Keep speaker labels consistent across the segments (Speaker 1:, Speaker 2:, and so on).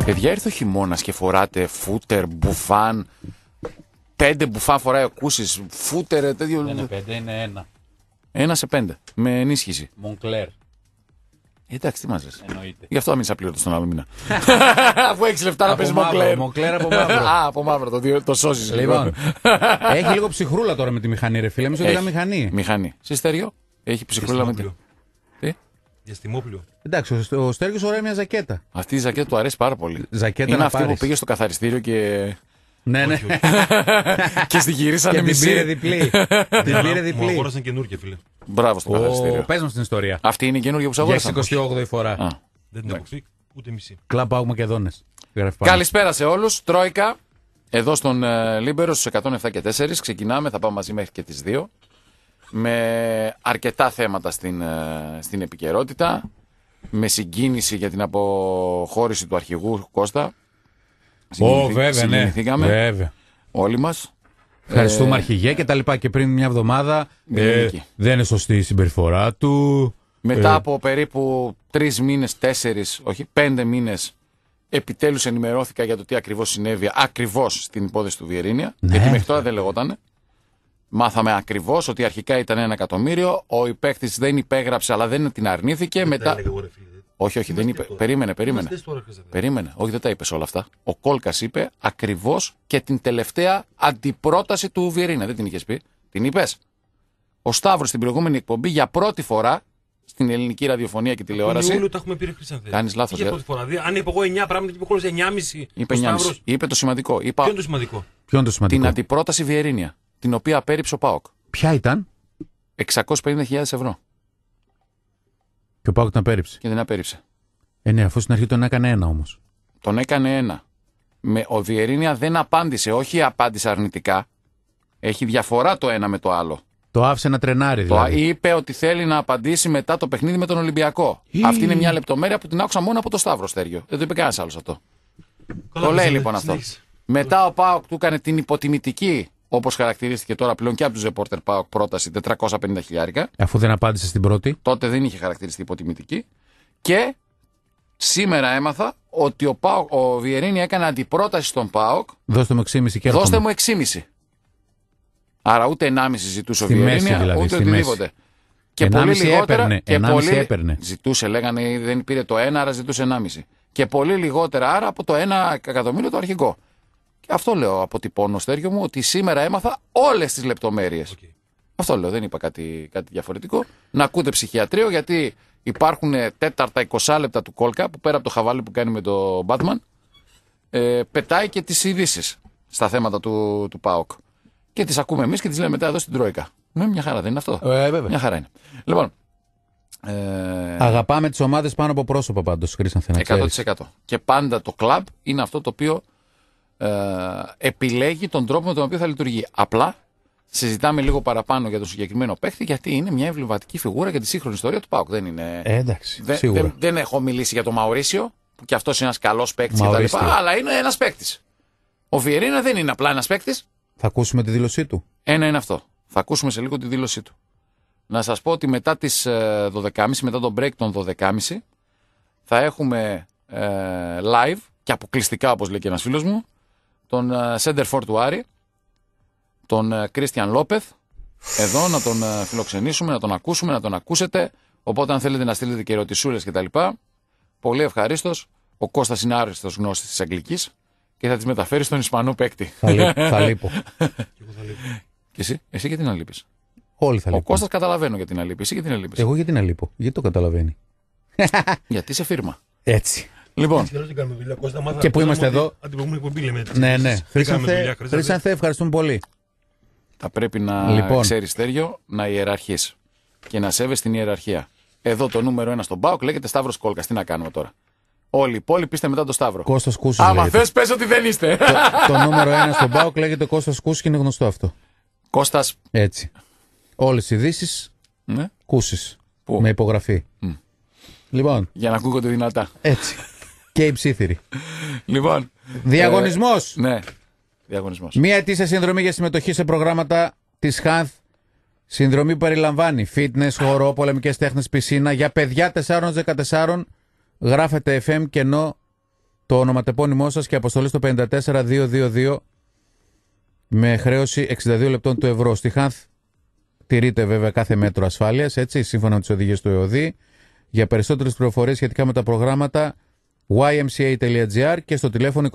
Speaker 1: Παιδιά, ήρθε ο χειμώνας και φοράτε φούτερ, μπουφάν. 5 μπουφάν φοράει ο Κούσης. Φούτερ, τέτοιο.
Speaker 2: Δεν είναι 5, είναι 1.
Speaker 1: 1 σε 5. Με ενίσχυση.
Speaker 2: Μονκλέρ.
Speaker 1: Εντάξει, τι μάζες.
Speaker 2: Εννοείται.
Speaker 1: Γι' αυτό άμεσα απλήρωτο τον άλλο μήνα. Αφού 6 λεπτά να παίζει
Speaker 2: Μονκλέρ.
Speaker 1: Μονκλέρ.
Speaker 2: Μονκλέρ από μαύρο.
Speaker 1: Α, από μαύρο, το σώζεις.
Speaker 2: Λοιπόν. Έχει λίγο ψυχρούλα τώρα με τη μηχανή, ρε φίλε. Μισό ότι μηχανή.
Speaker 1: Μηχανή. Συστέριο. Έχει ψυχρούλα με τη. Τι?
Speaker 3: Διαστημόπλιο.
Speaker 2: Εντάξει, ο Στέργιος ωραία μια ζακέτα.
Speaker 1: Αυτή η ζακέτα του αρέσει πάρα πολύ.
Speaker 2: Ζακέτα
Speaker 1: είναι
Speaker 2: να
Speaker 1: αυτή
Speaker 2: πάρεις.
Speaker 1: που πήγε στο καθαριστήριο και.
Speaker 2: Ναι, ναι.
Speaker 1: Και στη γυρίσανε
Speaker 2: Και την
Speaker 1: μισή.
Speaker 2: πήρε διπλή. Την πήρε
Speaker 3: Μου
Speaker 2: διπλή.
Speaker 3: αγόρασαν καινούργια, φίλε.
Speaker 1: Μπράβο στο καθαριστήριο.
Speaker 2: Πες μας την ιστορία.
Speaker 1: Αυτή είναι η καινούργια που σου
Speaker 2: Για
Speaker 1: αγόρασαν.
Speaker 2: 28η φορά.
Speaker 1: Α.
Speaker 3: Δεν την έχω πει ούτε μισή.
Speaker 2: Κλαμπ Πάοκ Μακεδόνες. Γράφει πάνω.
Speaker 1: Καλησπέρα σε όλους. Τρόικα. Εδώ στον Λίμπερο στους 107 και 4. Ξεκινάμε, θα πάμε μαζί μέχρι και τις 2. Με αρκετά θέματα στην επικαιρότητα. Με συγκίνηση για την αποχώρηση του αρχηγού Κώστα.
Speaker 2: Βέβαια, ναι.
Speaker 1: Συγκινηθήκαμε
Speaker 2: Βέβαια.
Speaker 1: όλοι μας.
Speaker 2: Ευχαριστούμε αρχηγέ και τα λοιπά. Και πριν μια εβδομάδα δεν είναι σωστή η συμπεριφορά του.
Speaker 1: Μετά από περίπου 3 μήνες, 4, όχι 5 μήνες, επιτέλους ενημερώθηκα για το τι ακριβώς συνέβη ακριβώς στην υπόθεση του Βιερίνια.
Speaker 2: Ναι.
Speaker 1: Γιατί μέχρι τώρα δεν λεγότανε. Μάθαμε ακριβώς ότι αρχικά ήταν 1 εκατομμύριο. Ο υπαίκτης δεν υπέγραψε, αλλά δεν την αρνήθηκε. Μετά. Όχι, δεν είπε. Περίμενε. Όχι, δεν τα είπε όλα αυτά. Ο Κόλκας είπε ακριβώς και την τελευταία αντιπρόταση του Βιερίνια. Δεν την είχες πει. Την είπες. Ο Σταύρος στην προηγούμενη εκπομπή για πρώτη φορά στην ελληνική ραδιοφωνία και τηλεόραση.
Speaker 3: Τον Ιούλιο τα έχουμε πει, ρε Χρυσάνθε.
Speaker 1: Κάνεις λάθος.
Speaker 3: Για πρώτη φορά. Αν είπα εγώ 9 πράγματα και είπε χωρίς 9,5.
Speaker 1: Είπε 9,5. Είπε το σημαντικό.
Speaker 3: Ποιο είναι το σημαντικό?
Speaker 1: Την αντιπρόταση Βιερίνια. Την οποία απέρριψε ο ΠΑΟΚ.
Speaker 2: Ποια ήταν?
Speaker 1: 650.000 ευρώ.
Speaker 2: Και ο ΠΑΟΚ την απέρριψε.
Speaker 1: Και δεν απέρριψε.
Speaker 2: Ναι, αφού στην αρχή τον έκανε 1 όμως.
Speaker 1: Τον έκανε 1. Ο Βιερίνια δεν απάντησε. Όχι απάντησε αρνητικά. Έχει διαφορά το ένα με το άλλο.
Speaker 2: Το άφησε να τρενάρει δηλαδή.
Speaker 1: Είπε ότι θέλει να απαντήσει μετά το παιχνίδι με τον Ολυμπιακό. Αυτή είναι μια λεπτομέρεια που την άκουσα μόνο από το Σταύρο Στέργιο. Δεν το είπε κανένα άλλο αυτό. Το λέει λοιπόν αυτό. Μετά ο ΠΑΟΚ του έκανε την υποτιμητική, όπως χαρακτηρίστηκε τώρα πλέον και από τους ρεπόρτερ ΠΑΟΚ, πρόταση 450.000.
Speaker 2: Αφού δεν απάντησε στην πρώτη.
Speaker 1: Τότε δεν είχε χαρακτηριστεί υποτιμητική. Και σήμερα έμαθα ότι ο Βιερίνια έκανε αντιπρόταση στον ΠΑΟΚ.
Speaker 2: Δώστε μου 6,5 και
Speaker 1: δώστε μου 6,5. Άρα ούτε 1,5 ζητούσε
Speaker 2: στη
Speaker 1: ο Βιερίνια,
Speaker 2: δηλαδή,
Speaker 1: ούτε οτιδήποτε. Και πολύ λιγότερα.
Speaker 2: Έπαιρνε.
Speaker 1: Ζητούσε, λέγανε, δεν πήρε το 1, άρα ζητούσε 1,5. Και πολύ λιγότερα άρα από το 1 εκατομμύριο το αρχικό. Και αυτό λέω, αποτυπώνω, Στέργιο μου, ότι σήμερα έμαθα όλες τις λεπτομέρειες. Okay. Αυτό λέω, δεν είπα κάτι διαφορετικό. Να ακούτε ψυχιατρίο, γιατί υπάρχουν τέταρτα 20 λεπτά του Κόλκα, που πέρα από το χαβάλι που κάνει με το Batman, πετάει και τις ειδήσεις στα θέματα του ΠΑΟΚ. Και τις ακούμε εμείς και τις λέμε μετά εδώ στην Τρόικα. Μια χαρά, δεν είναι αυτό?
Speaker 2: Βέβαια.
Speaker 1: Μια χαρά είναι. Λοιπόν.
Speaker 2: Αγαπάμε τις ομάδες πάνω από πρόσωπα πάντως, Χρυσάνθε, να ξέρεις.
Speaker 1: 100%. Και πάντα το κλαμπ είναι αυτό το οποίο επιλέγει τον τρόπο με τον οποίο θα λειτουργεί. Απλά συζητάμε λίγο παραπάνω για τον συγκεκριμένο παίχτη, γιατί είναι μια εμβληματική φιγούρα για τη σύγχρονη ιστορία του ΠΑΟΚ. Δεν είναι.
Speaker 2: Εντάξει, σίγουρα.
Speaker 1: Δεν έχω μιλήσει για τον Μαουρίσιο, που κι αυτός είναι ένας καλός παίκτης κτλ. Αλλά είναι ένας παίκτης. Ο Βιερίνια δεν είναι απλά ένας παίκτης.
Speaker 2: Θα ακούσουμε τη δήλωσή του.
Speaker 1: Ένα είναι αυτό. Θα ακούσουμε σε λίγο τη δήλωσή του. Να σας πω ότι μετά τις 12.30, μετά τον break των 12.30, θα έχουμε live και αποκλειστικά, όπως λέει και ένας φίλος μου, τον Center For του Άρη, τον Κρίστιαν Λόπεθ, εδώ να τον φιλοξενήσουμε, να τον ακούσουμε, να τον ακούσετε. Οπότε αν θέλετε να στείλετε και ερωτησούλες κτλ. Πολύ ευχαρίστως. Ο Κώστας είναι άριστος γνώστης της Αγγλικής και θα τις μεταφέρει στον Ισπανό παίκτη.
Speaker 2: Θα λείπω.
Speaker 1: Και εσύ γιατί να λείπεις?
Speaker 2: Όλοι θα λείπουν.
Speaker 1: Ο Κώστας καταλαβαίνω γιατί να λείπει. Εσύ γιατί να λείπεις?
Speaker 2: Εγώ γιατί να λείπω? Γιατί το καταλαβαίνει?
Speaker 1: Γιατί είσαι φίρμα.
Speaker 2: Έτσι.
Speaker 1: Λοιπόν.
Speaker 2: Και που είμαστε εδώ. Ναι. Χρυσάνθε, ευχαριστούμε πολύ.
Speaker 1: Θα πρέπει να ξέρεις, Στέργιο, να ιεραρχείς και να σέβεσαι την ιεραρχία. Εδώ το νούμερο 1 στον ΠΑΟΚ λέγεται Σταύρος Κόλκας. Τι να κάνουμε τώρα? Όλοι οι υπόλοιποι είστε μετά το Σταύρο.
Speaker 2: Κώστας Κούσης.
Speaker 1: Άμα θες, πες ότι δεν είστε.
Speaker 2: Το νούμερο 1 στον ΠΑΟΚ λέγεται Κώστας Κούσης και είναι γνωστό αυτό.
Speaker 1: Κώστας.
Speaker 2: Έτσι. Όλες οι ειδήσεις.
Speaker 1: Ναι.
Speaker 2: Κούσης. Με υπογραφή. Λοιπόν.
Speaker 1: Για να ακούγονται δυνατά.
Speaker 2: Έτσι. Και οι ψήθυροι.
Speaker 1: Λοιπόν.
Speaker 2: Διαγωνισμός.
Speaker 1: Ναι. Διαγωνισμός.
Speaker 2: Μία ετήσια συνδρομή για συμμετοχή σε προγράμματα της ΧΑΝΘ. Συνδρομή που περιλαμβάνει fitness, χορό, πολεμικές τέχνες, πισίνα για παιδιά 4-14. Γράφετε FM κενό το ονοματεπώνυμό σας και αποστολή στο 54222 με χρέωση 62 λεπτών του ευρώ. Στη Χανθ τηρείται βέβαια κάθε μέτρο ασφάλειας, έτσι, σύμφωνα με τις οδηγίες του ΕΟΔΗ. Για περισσότερες πληροφορίες σχετικά με τα προγράμματα, ymca.gr και στο τηλέφωνο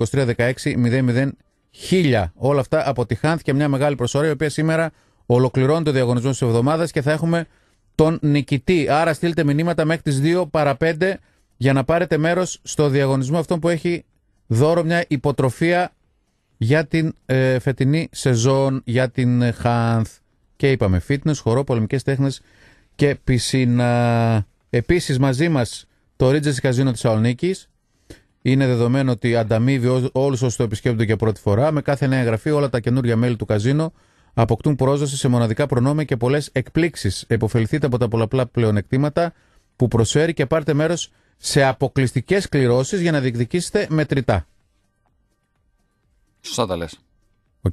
Speaker 2: 2316 000 Όλα αυτά από τη Χανθ και μια μεγάλη προσφορά, η οποία σήμερα ολοκληρώνει το διαγωνισμό της εβδομάδας και θα έχουμε τον νικητή. Άρα στείλτε μηνύματα μέχρι τις 2 παρα 5 για να πάρετε μέρος στο διαγωνισμό αυτό που έχει δώρο μια υποτροφία για την φετινή σεζόν, για την Χανθ. Και είπαμε fitness, χορό, πολεμικές τέχνες και πισίνα. Επίσης μαζί μας το Regency Casino της Θεσσαλονίκης. Είναι δεδομένο ότι ανταμείβει όλους όσους το επισκέπτονται για πρώτη φορά. Με κάθε νέα εγγραφή όλα τα καινούργια μέλη του καζίνο αποκτούν πρόσβαση σε μοναδικά προνόμια και πολλές εκπλήξεις. Εποφεληθείτε από τα πολλαπλά πλεονεκτήματα που προσφέρει και πάρτε μέρος σε αποκλειστικές κληρώσεις για να διεκδικήσετε μετρητά.
Speaker 1: Σωστά τα λες.
Speaker 2: Οκ.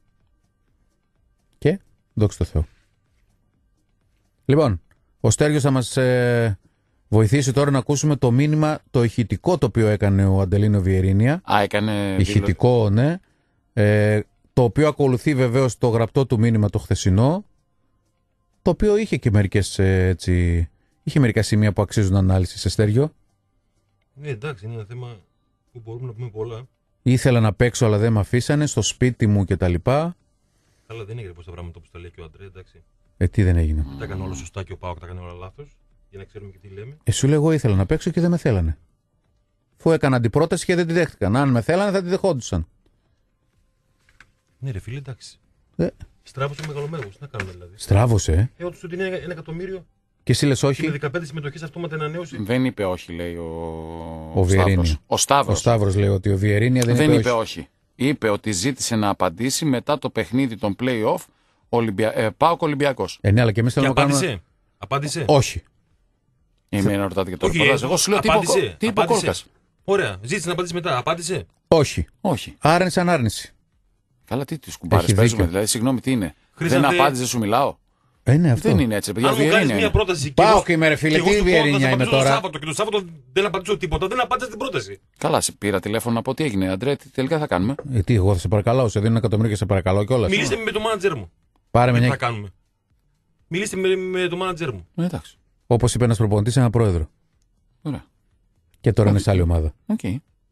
Speaker 2: Και δόξα τω Θεώ. Λοιπόν, ο Στέργιος θα μας βοηθήσει τώρα να ακούσουμε το μήνυμα, το ηχητικό το οποίο έκανε ο Αντελίνο Βιερίνια.
Speaker 1: Έκανε
Speaker 2: ηχητικό, ναι. Το οποίο ακολουθεί βεβαίως το γραπτό του μήνυμα το χθεσινό, το οποίο είχε και μερικές είχε μερικά σημεία που αξίζουν ανάλυση, σε Στέργιο.
Speaker 3: Ναι, εντάξει, είναι ένα θέμα που μπορούμε να πούμε πολλά.
Speaker 2: Ήθελα να παίξω αλλά δεν με αφήσανε, στο σπίτι μου κτλ.
Speaker 3: Αλλά δεν έγινε πως τα πράγματα όπως τα λέει και ο Αντρέ, εντάξει.
Speaker 2: Τι δεν έγινε.
Speaker 3: Τα έκανε όλα σωστά και ο Πάοκ τα έκανε όλα λάθος. Για να ξέρουμε και τι λέμε.
Speaker 2: Σου λέω, εγώ ήθελα να παίξω και δεν με θέλανε. Αφού έκανα αντιπρόταση και δεν τη δέχτηκαν. Αν με θέλανε θα τη δεχόντουσαν.
Speaker 3: Ναι, ρε φίλε, εντάξει. Στράβωσε ο μεγαλομέγος. Τι να κάνουμε δηλαδή.
Speaker 2: Στράβωσε.
Speaker 3: Όντως ότι είναι 1 εκατομμύριο.
Speaker 2: Και εσύ λες όχι.
Speaker 3: Και με 15 συμμετοχές αυτόματα ανανέωση.
Speaker 1: Δεν είπε όχι, λέει
Speaker 2: ο Βιερίνια.
Speaker 1: Ο Σταύρος
Speaker 2: λέει ότι ο Βιερίνια δεν
Speaker 1: είπε όχι. Είπε ότι ζήτησε να απαντήσει μετά το παιχνίδι των play-off ΠΑΟΚ Ολυμπιακός.
Speaker 2: Ναι, αλλά και εμείς θέλουμε να κάνουμε.
Speaker 3: Απάντησε.
Speaker 2: Όχι.
Speaker 1: Είμαι να ρωτάτε για το ρεπορτάζ. Εγώ σου λέω τι είπε ο Κόλκας.
Speaker 3: Ωραία. Ζήτησε να απαντήσει μετά. Απάντησε.
Speaker 2: Όχι. Άρνηση ανάρνηση.
Speaker 1: Καλά, τι τις κουμπάρες παίζουμε, δηλαδή, συγγνώμη, τι είναι. Δεν απάντησε, σου μιλάω.
Speaker 2: Είναι αυτό.
Speaker 1: Δεν είναι έτσι, παιδιά.
Speaker 3: Αν μου κάνεις μια πρόταση
Speaker 2: Πάω και είμαι, ρε φίλε, τι Βιερίνια είμαι τώρα.
Speaker 3: Και το Σάββατο δεν απαντήσω τίποτα, δεν απάντησε την πρόταση.
Speaker 1: Καλά, σε πήρα τηλέφωνο να πω τι έγινε, Αντρέ, τι τελικά θα κάνουμε.
Speaker 2: Τι, εγώ θα σε παρακαλώ, σε δίνω 1 εκατομμύριο και σε παρακαλώ κιόλας.
Speaker 3: Μιλήστε με το μάνατζερ μου.
Speaker 2: Πάρε με
Speaker 3: τι θα κάνουμε. Μιλήστε με το μάνατζερ μου.
Speaker 1: Εντάξει.
Speaker 2: Όπως είπε ένας προπονητής, ένα πρόεδρο.
Speaker 1: Ωραία.
Speaker 2: Και τώρα είναι σε άλλη ομάδα.
Speaker 1: Okay.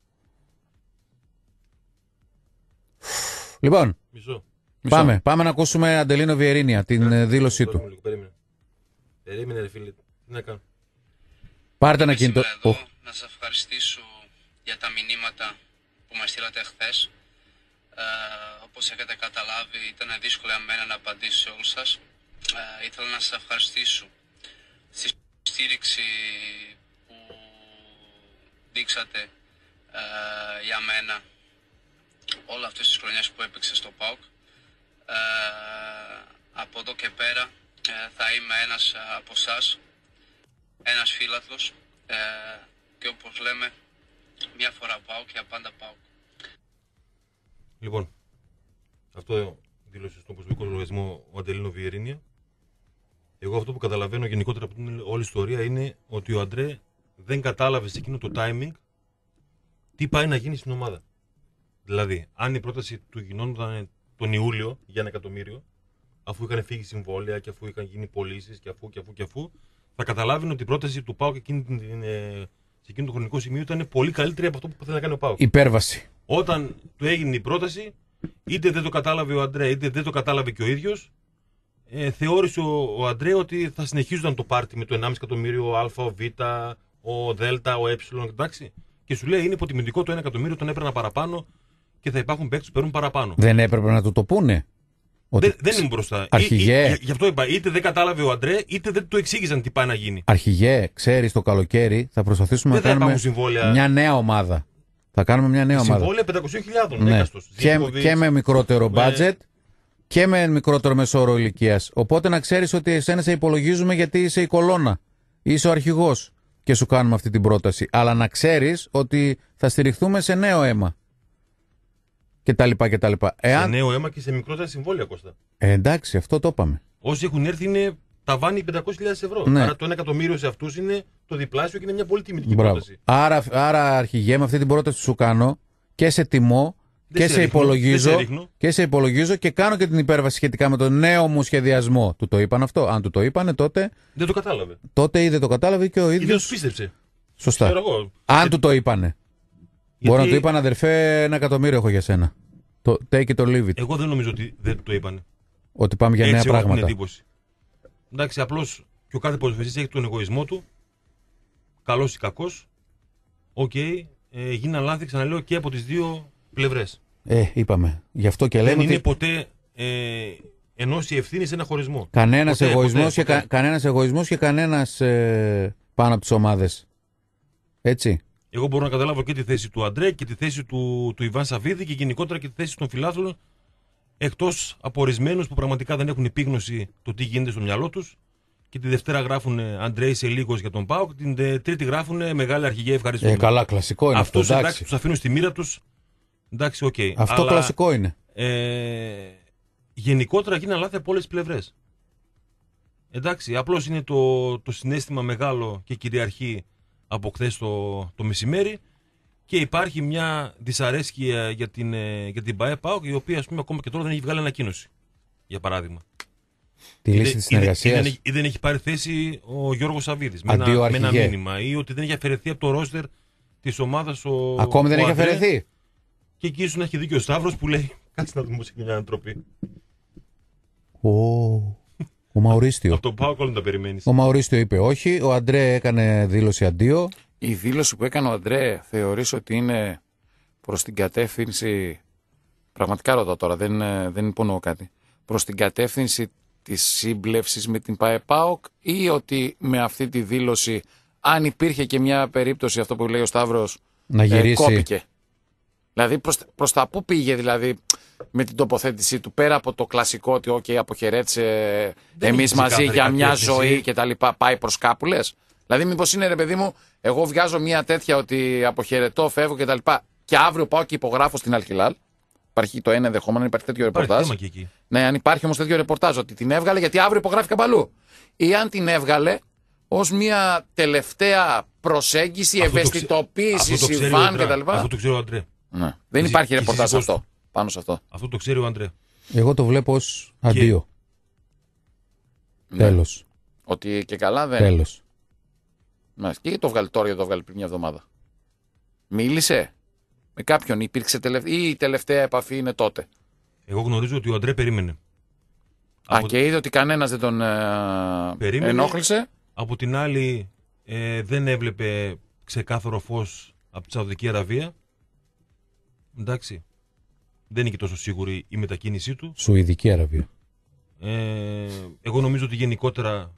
Speaker 2: Λοιπόν.
Speaker 3: Μισό.
Speaker 2: Πάμε να ακούσουμε Αντελίνο Βιερίνια, την δήλωσή του.
Speaker 3: Περίμενε ρε φίλε, τι να κάνω.
Speaker 2: Πάρτε ένα κινητό.
Speaker 4: Εδώ να σας ευχαριστήσω για τα μηνύματα που μας στείλατε χθες. Όπως έχετε καταλάβει ήταν δύσκολο για μένα να απαντήσω σε όλους σας. Ήθελα να σας ευχαριστήσω στη στήριξη που δείξατε για μένα όλα αυτές τις χρονιές που έπαιξε στο ΠΑΟΚ. Από εδώ και πέρα θα είμαι ένας από εσάς, ένας φίλαθλος και όπως λέμε μια φορά ΠΑΟΚ και απάντα ΠΑΟΚ.
Speaker 3: Λοιπόν, αυτό δήλωσε στον προσωπικό λογαριασμό ο Αντελίνο Βιερίνια. Εγώ αυτό που καταλαβαίνω γενικότερα από την όλη ιστορία είναι ότι ο Αντρέ δεν κατάλαβε σε εκείνο το timing τι πάει να γίνει στην ομάδα. Δηλαδή, αν η πρόταση του γινόταν τον Ιούλιο για 1 εκατομμύριο, αφού είχαν φύγει συμβόλαια και αφού είχαν γίνει πωλήσεις και αφού, θα καταλάβει ότι η πρόταση του ΠΑΟΚ σε εκείνο το χρονικό σημείο ήταν πολύ καλύτερη από αυτό που θέλει να κάνει ο ΠΑΟΚ.
Speaker 2: Υπέρβαση.
Speaker 3: Όταν του έγινε η πρόταση, είτε δεν το κατάλαβε ο Αντρέ, είτε δεν το κατάλαβε και ο ίδιος, θεώρησε ο Αντρέ ότι θα συνεχίζονταν το πάρτι με το 1,5 εκατομμύριο Α, ο Β, ο Δ, ο Ε, εντάξει. Και σου λέει είναι υποτιμητικό το 1 εκατομμύριο, τον έπαιρνα παραπάνω και θα υπάρχουν παίκτες που παίρνουν παραπάνω.
Speaker 2: Δεν έπρεπε να του το πούνε.
Speaker 3: Δεν ήμουν μπροστά.
Speaker 2: Αρχηγέ.
Speaker 3: Γι' αυτό είπα, είτε δεν κατάλαβε ο Αντρέ, είτε δεν του εξήγησαν τι πάει να γίνει.
Speaker 2: Αρχηγέ, ξέρεις, το καλοκαίρι θα προσπαθήσουμε να κάνουμε μια νέα ομάδα. Θα κάνουμε μια νέα ομάδα.
Speaker 3: Συμβόλαια 500.000. Ναι.
Speaker 2: Και με μικρότερο budget και με μικρότερο μεσόωρο ηλικίας. Οπότε να ξέρεις ότι εσένα σε υπολογίζουμε γιατί είσαι η κολόνα. Είσαι ο αρχηγός και σου κάνουμε αυτή την πρόταση. Αλλά να ξέρεις ότι θα στηριχθούμε σε νέο αίμα.
Speaker 3: Σε νέο αίμα και σε μικρότερα συμβόλαια, Κώστα.
Speaker 2: Εντάξει, αυτό το είπαμε.
Speaker 3: Όσοι έχουν έρθει είναι ταβάνι 500.000 ευρώ.
Speaker 2: Ναι.
Speaker 3: Άρα το 1 εκατομμύριο σε αυτούς είναι το διπλάσιο και είναι μια πολύ τιμητική
Speaker 2: Μπράβο.
Speaker 3: πρόταση.
Speaker 2: Άρα αρχηγέ, με αυτή την πρόταση σου κάνω και σε τιμώ
Speaker 3: Δεν
Speaker 2: και
Speaker 3: σε
Speaker 2: σε
Speaker 3: ρίχνω,
Speaker 2: υπολογίζω
Speaker 3: δεν σε ρίχνω.
Speaker 2: και σε υπολογίζω και κάνω και την υπέρβαση σχετικά με τον νέο μου σχεδιασμό. Του το είπαν αυτό? Αν του το είπανε,
Speaker 3: Δεν το κατάλαβε.
Speaker 2: τότε ή δεν το κατάλαβε και ο
Speaker 3: Ή δεν
Speaker 2: ίδιος.
Speaker 3: τους πίστεψε.
Speaker 2: Σωστά.
Speaker 3: Ξέρω εγώ.
Speaker 2: Αν του το είπανε. Μπορεί να του είπαν, αδερφέ, 1 εκατομμύριο έχω για σένα. Το take it or leave it.
Speaker 3: Εγώ δεν νομίζω ότι δεν το είπανε.
Speaker 2: Ότι πάμε για νέα
Speaker 3: Έτσι έχω την
Speaker 2: πράγματα.
Speaker 3: εντύπωση. Εντάξει, απλώς και ο κάθε ποδοσφαιριστής έχει τον εγωισμό του. Καλός ή κακός. Οκ. Γίναν λάθη, ξαναλέω, και από τις δύο πλευρές.
Speaker 2: Είπαμε. Γι' αυτό και λέμε
Speaker 3: Δεν είναι
Speaker 2: ότι
Speaker 3: ποτέ ενώση ευθύνη σε ένα χωρισμό.
Speaker 2: κανένας
Speaker 3: Ποτέ,
Speaker 2: εγωισμός,
Speaker 3: ποτέ.
Speaker 2: κανένας εγωισμός και κανένας πάνω από τις ομάδες. Έτσι.
Speaker 3: Εγώ μπορώ να καταλάβω και τη θέση του Αντρέ και τη θέση του Ιβάν Σαββίδη και γενικότερα και τη θέση των φιλάθλων, εκτός από ορισμένους που πραγματικά δεν έχουν επίγνωση το τι γίνεται στο μυαλό τους. Και τη Δευτέρα γράφουν Αντρέ είσαι λίγος για τον ΠΑΟΚ, την Τρίτη γράφουν μεγάλη αρχηγέ ευχαριστούμε.
Speaker 2: Καλά, κλασικό είναι
Speaker 3: Αυτούς
Speaker 2: αυτό.
Speaker 3: εντάξει,
Speaker 2: Εντάξει.
Speaker 3: τους αφήνουν στη μοίρα τους. Εντάξει, οκ.
Speaker 2: Αυτό
Speaker 3: Αλλά,
Speaker 2: κλασικό είναι.
Speaker 3: γενικότερα γίνανε λάθη από όλες τις πλευρές. Εντάξει, απλώς είναι το συναίσθημα μεγάλο και κυριαρχεί από χθες το μεσημέρι και υπάρχει μια δυσαρέσκεια για την ΠΑΕ-ΠΑΟΚ, η οποία ας πούμε ακόμα και τώρα δεν έχει βγάλει ανακοίνωση, για παράδειγμα.
Speaker 2: Τη λύση της συνεργασίας.
Speaker 3: Ή δεν έχει πάρει θέση ο Γιώργος Σαββίδης με
Speaker 2: Αντίο
Speaker 3: ένα
Speaker 2: αρχηγέ.
Speaker 3: μήνυμα, ή ότι δεν έχει αφαιρεθεί από το ρόστερ της ομάδας
Speaker 2: Ακόμη δεν
Speaker 3: ο
Speaker 2: έχει
Speaker 3: Αντρέ.
Speaker 2: αφαιρεθεί.
Speaker 3: Και εκεί ίσως να έχει δίκιο ο Σταύρος που λέει κάτσε να δούμε σε μια ανατροπή.
Speaker 2: Ο Μαουρίστιο.
Speaker 3: Από τον ΠΑΟΚ όλα τα περιμένεις.
Speaker 2: Ο Μαουρίστιο είπε όχι. Ο Αντρέ έκανε δήλωση αντίο.
Speaker 1: Η δήλωση που έκανε ο Αντρέ θεωρείς ότι είναι προς την κατεύθυνση, πραγματικά ρωτάω τώρα, δεν υπονοώ κάτι, προς την κατεύθυνση της σύμπλευσης με την ΠΑΕ-ΠΑΟΚ ή ότι με αυτή τη δήλωση, αν υπήρχε και μια περίπτωση, αυτό που λέει ο Σταύρος,
Speaker 2: Να γυρίσει.
Speaker 1: κόπηκε. Δηλαδή προς τα πού πήγε δηλαδή με την τοποθέτησή του, πέρα από το κλασικό ότι αποχαιρέτησε
Speaker 3: Δεν
Speaker 1: εμείς
Speaker 3: έχει
Speaker 1: μαζί
Speaker 3: ξεκάθαρη
Speaker 1: για μια
Speaker 3: κατεύθυνση.
Speaker 1: ζωή και τα λοιπά, πάει προς κάπου λες? Δηλαδή μήπως είναι, ρε παιδί μου, εγώ βγάζω μια τέτοια ότι αποχαιρετώ, φεύγω και τα λοιπά και αύριο πάω και υπογράφω στην Αλχιλάλ. Υπάρχει το ένα ενδεχόμενο, αν υπάρχει τέτοιο
Speaker 3: Υπάρχει
Speaker 1: ρεπορτάζ.
Speaker 3: θέμα και εκεί.
Speaker 1: Ναι, αν υπάρχει όμως τέτοιο ρεπορτάζ ότι την έβγαλε γιατί αύριο υπογράφει καμπαλού. Ή αν την έβγαλε ως μια τελευταία προσέγγιση,
Speaker 3: Αυτό το
Speaker 1: ευαισθητοποίηση,
Speaker 3: αυτό το ξέρει ο
Speaker 1: συμβάν
Speaker 3: Αντρέ.
Speaker 1: κτλ.
Speaker 3: Αυτό το ξέρει ο Αντρέ.
Speaker 1: Ναι. Δεν
Speaker 3: Και
Speaker 1: υπάρχει
Speaker 3: και
Speaker 1: ρεπορτάζ
Speaker 3: σύζυγός
Speaker 1: αυτό, πάνω σε αυτό.
Speaker 3: Αυτό το ξέρει ο Αντρέ.
Speaker 2: Εγώ το βλέπω ως αντίο.
Speaker 1: Ναι.
Speaker 2: Τέλος.
Speaker 1: Ότι και καλά δεν.
Speaker 2: Τέλος.
Speaker 1: Μάλιστα. Και γιατί το βγάλει τώρα, γιατί το βγάλει πριν μια εβδομάδα? Μίλησε με κάποιον, υπήρξε ή η τελευταία επαφή είναι τότε?
Speaker 3: Εγώ γνωρίζω ότι ο Αντρέ περίμενε.
Speaker 1: Και είδε ότι κανένας δεν τον
Speaker 3: Περίμενε.
Speaker 1: ενόχλησε.
Speaker 3: Από την άλλη δεν έβλεπε ξεκάθαρο φως από τη Σαουδική Αραβία. Εντάξει. Δεν είναι και τόσο σίγουρη η μετακίνησή του.
Speaker 2: Σουηδική Αραβία.
Speaker 3: Εγώ νομίζω ότι γενικότερα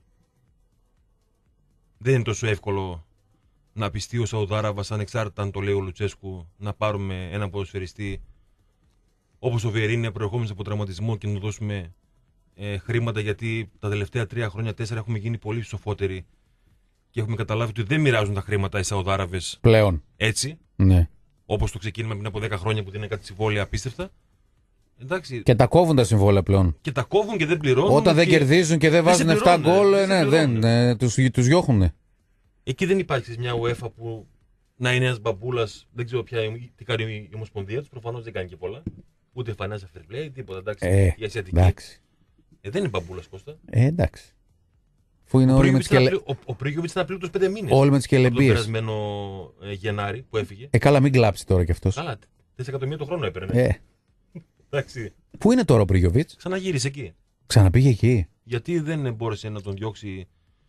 Speaker 3: δεν είναι τόσο εύκολο να πιστεί ο Σαουδάραβας, ανεξάρτητα αν το λέει ο Λουτσέσκου, να πάρουμε έναν ποδοσφαιριστή όπως ο Βιερίνια, προερχόμενος από τραυματισμό, και να του δώσουμε χρήματα, γιατί τα τελευταία 3 χρόνια, 4 έχουμε γίνει πολύ σοφότεροι και έχουμε καταλάβει ότι δεν μοιράζουν τα χρήματα οι Σαουδάραβες
Speaker 2: Πλέον.
Speaker 3: έτσι,
Speaker 2: Ναι.
Speaker 3: όπως το ξεκίνημα πριν από 10 χρόνια που δίνανε κάτι συμβόλαια απίστευτα. Εντάξει.
Speaker 2: Και τα κόβουν τα συμβόλαια πλέον.
Speaker 3: Και τα κόβουν και δεν πληρώνουν.
Speaker 2: Όταν δεν
Speaker 3: και
Speaker 2: κερδίζουν και δεν
Speaker 3: δεν σε
Speaker 2: βάζουν 7
Speaker 3: πληρώνουν,
Speaker 2: γκολ,
Speaker 3: δεν σε πληρώνουν.
Speaker 2: τους διώχουν.
Speaker 3: Εκεί δεν υπάρχει μια UEFA που να είναι ένα μπαμπούλα, δεν ξέρω τι κάνει η Ομοσπονδία του, προφανώς δεν κάνει και πολλά. Ούτε financial fair play, τίποτα. Εντάξει. Η Ασιατική.
Speaker 2: Εντάξει.
Speaker 3: Δεν είναι μπαμπούλα, Κώστα.
Speaker 2: Εντάξει. Φου είναι όλοι με τις
Speaker 3: Ο Πρίγιοβιτς ήταν απλήρωτος 5 μήνες.
Speaker 2: Όλοι με τις
Speaker 3: Από τον
Speaker 2: κελεμπίες.
Speaker 3: περασμένο Γενάρη που έφυγε.
Speaker 2: Καλά, μην κλάψει τώρα κι αυτός.
Speaker 3: Καλά, 4 εκατομμύρια το χρόνο έπαιρνε. Εντάξει.
Speaker 2: Πού είναι τώρα ο Πρίγιοβιτς?
Speaker 3: Ξαναγύρισε εκεί.
Speaker 2: Ξαναπήγε εκεί.
Speaker 3: Γιατί δεν μπόρεσε να τον διώξει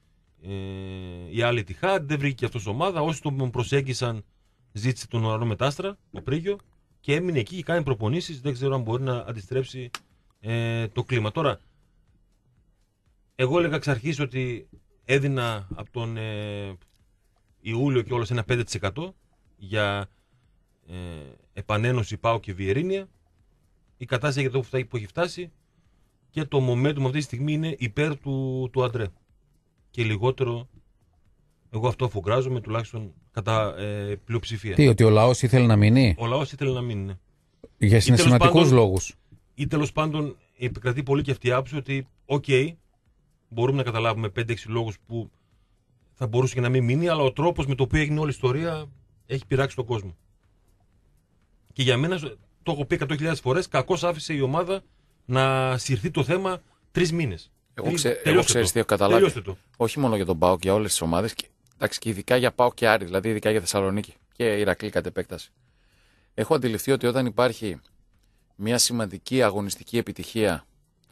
Speaker 3: η άλλη Τιχάντ, δεν βρήκε αυτός ομάδα. Όσοι τον προσέγγισαν, ζήτησε τον ουρανό μετάστρα, ο Πρίγιο, και έμεινε εκεί και κάνει προπονήσεις. Δεν ξέρω αν μπορεί να αντιστρέψει το κλίμα. Τώρα, εγώ έλεγα εξ αρχής ότι έδινα από τον Ιούλιο και όλος ένα 5% για επανένωση ΠΑΟΚ και Βιερίνια. Η κατάσταση για το που έχει φτάσει και το momentum αυτή τη στιγμή είναι υπέρ του Αντρέ. Και λιγότερο, εγώ αυτό αφουγκράζομαι, τουλάχιστον κατά πλειοψηφία.
Speaker 2: Τι, ότι ο λαός ήθελε να μείνει?
Speaker 3: Ο λαός ήθελε να μείνει.
Speaker 2: Για συναισθηματικούς λόγους.
Speaker 3: Ή τέλος πάντων επικρατεί πολύ και αυτή η άποψη ότι, οκ, μπορούμε να καταλάβουμε 5-6 λόγους που θα μπορούσε και να μην μείνει, αλλά ο τρόπος με τον οποίο έγινε όλη η ιστορία έχει πειράξει τον κόσμο. Και για μένα, το έχω πει 100.000 φορές, κακώς άφησε η ομάδα να συρθεί το θέμα 3 μήνες.
Speaker 1: Εγώ ξέρεις τι έχω καταλάβει. Όχι μόνο για τον ΠΑΟΚ, για όλες τις ομάδες και ειδικά για ΠΑΟΚ και Άρη, δηλαδή ειδικά για Θεσσαλονίκη και Ηρακλή κατ' επέκταση. Έχω αντιληφθεί ότι όταν υπάρχει μια σημαντική αγωνιστική επιτυχία,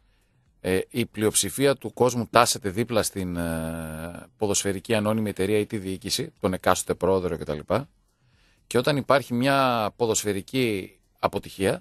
Speaker 1: η πλειοψηφία του κόσμου τάσεται δίπλα στην ποδοσφαιρική ανώνυμη εταιρεία ή τη διοίκηση, τον εκάστοτε πρόεδρο κτλ. Και όταν υπάρχει μια ποδοσφαιρική αποτυχία,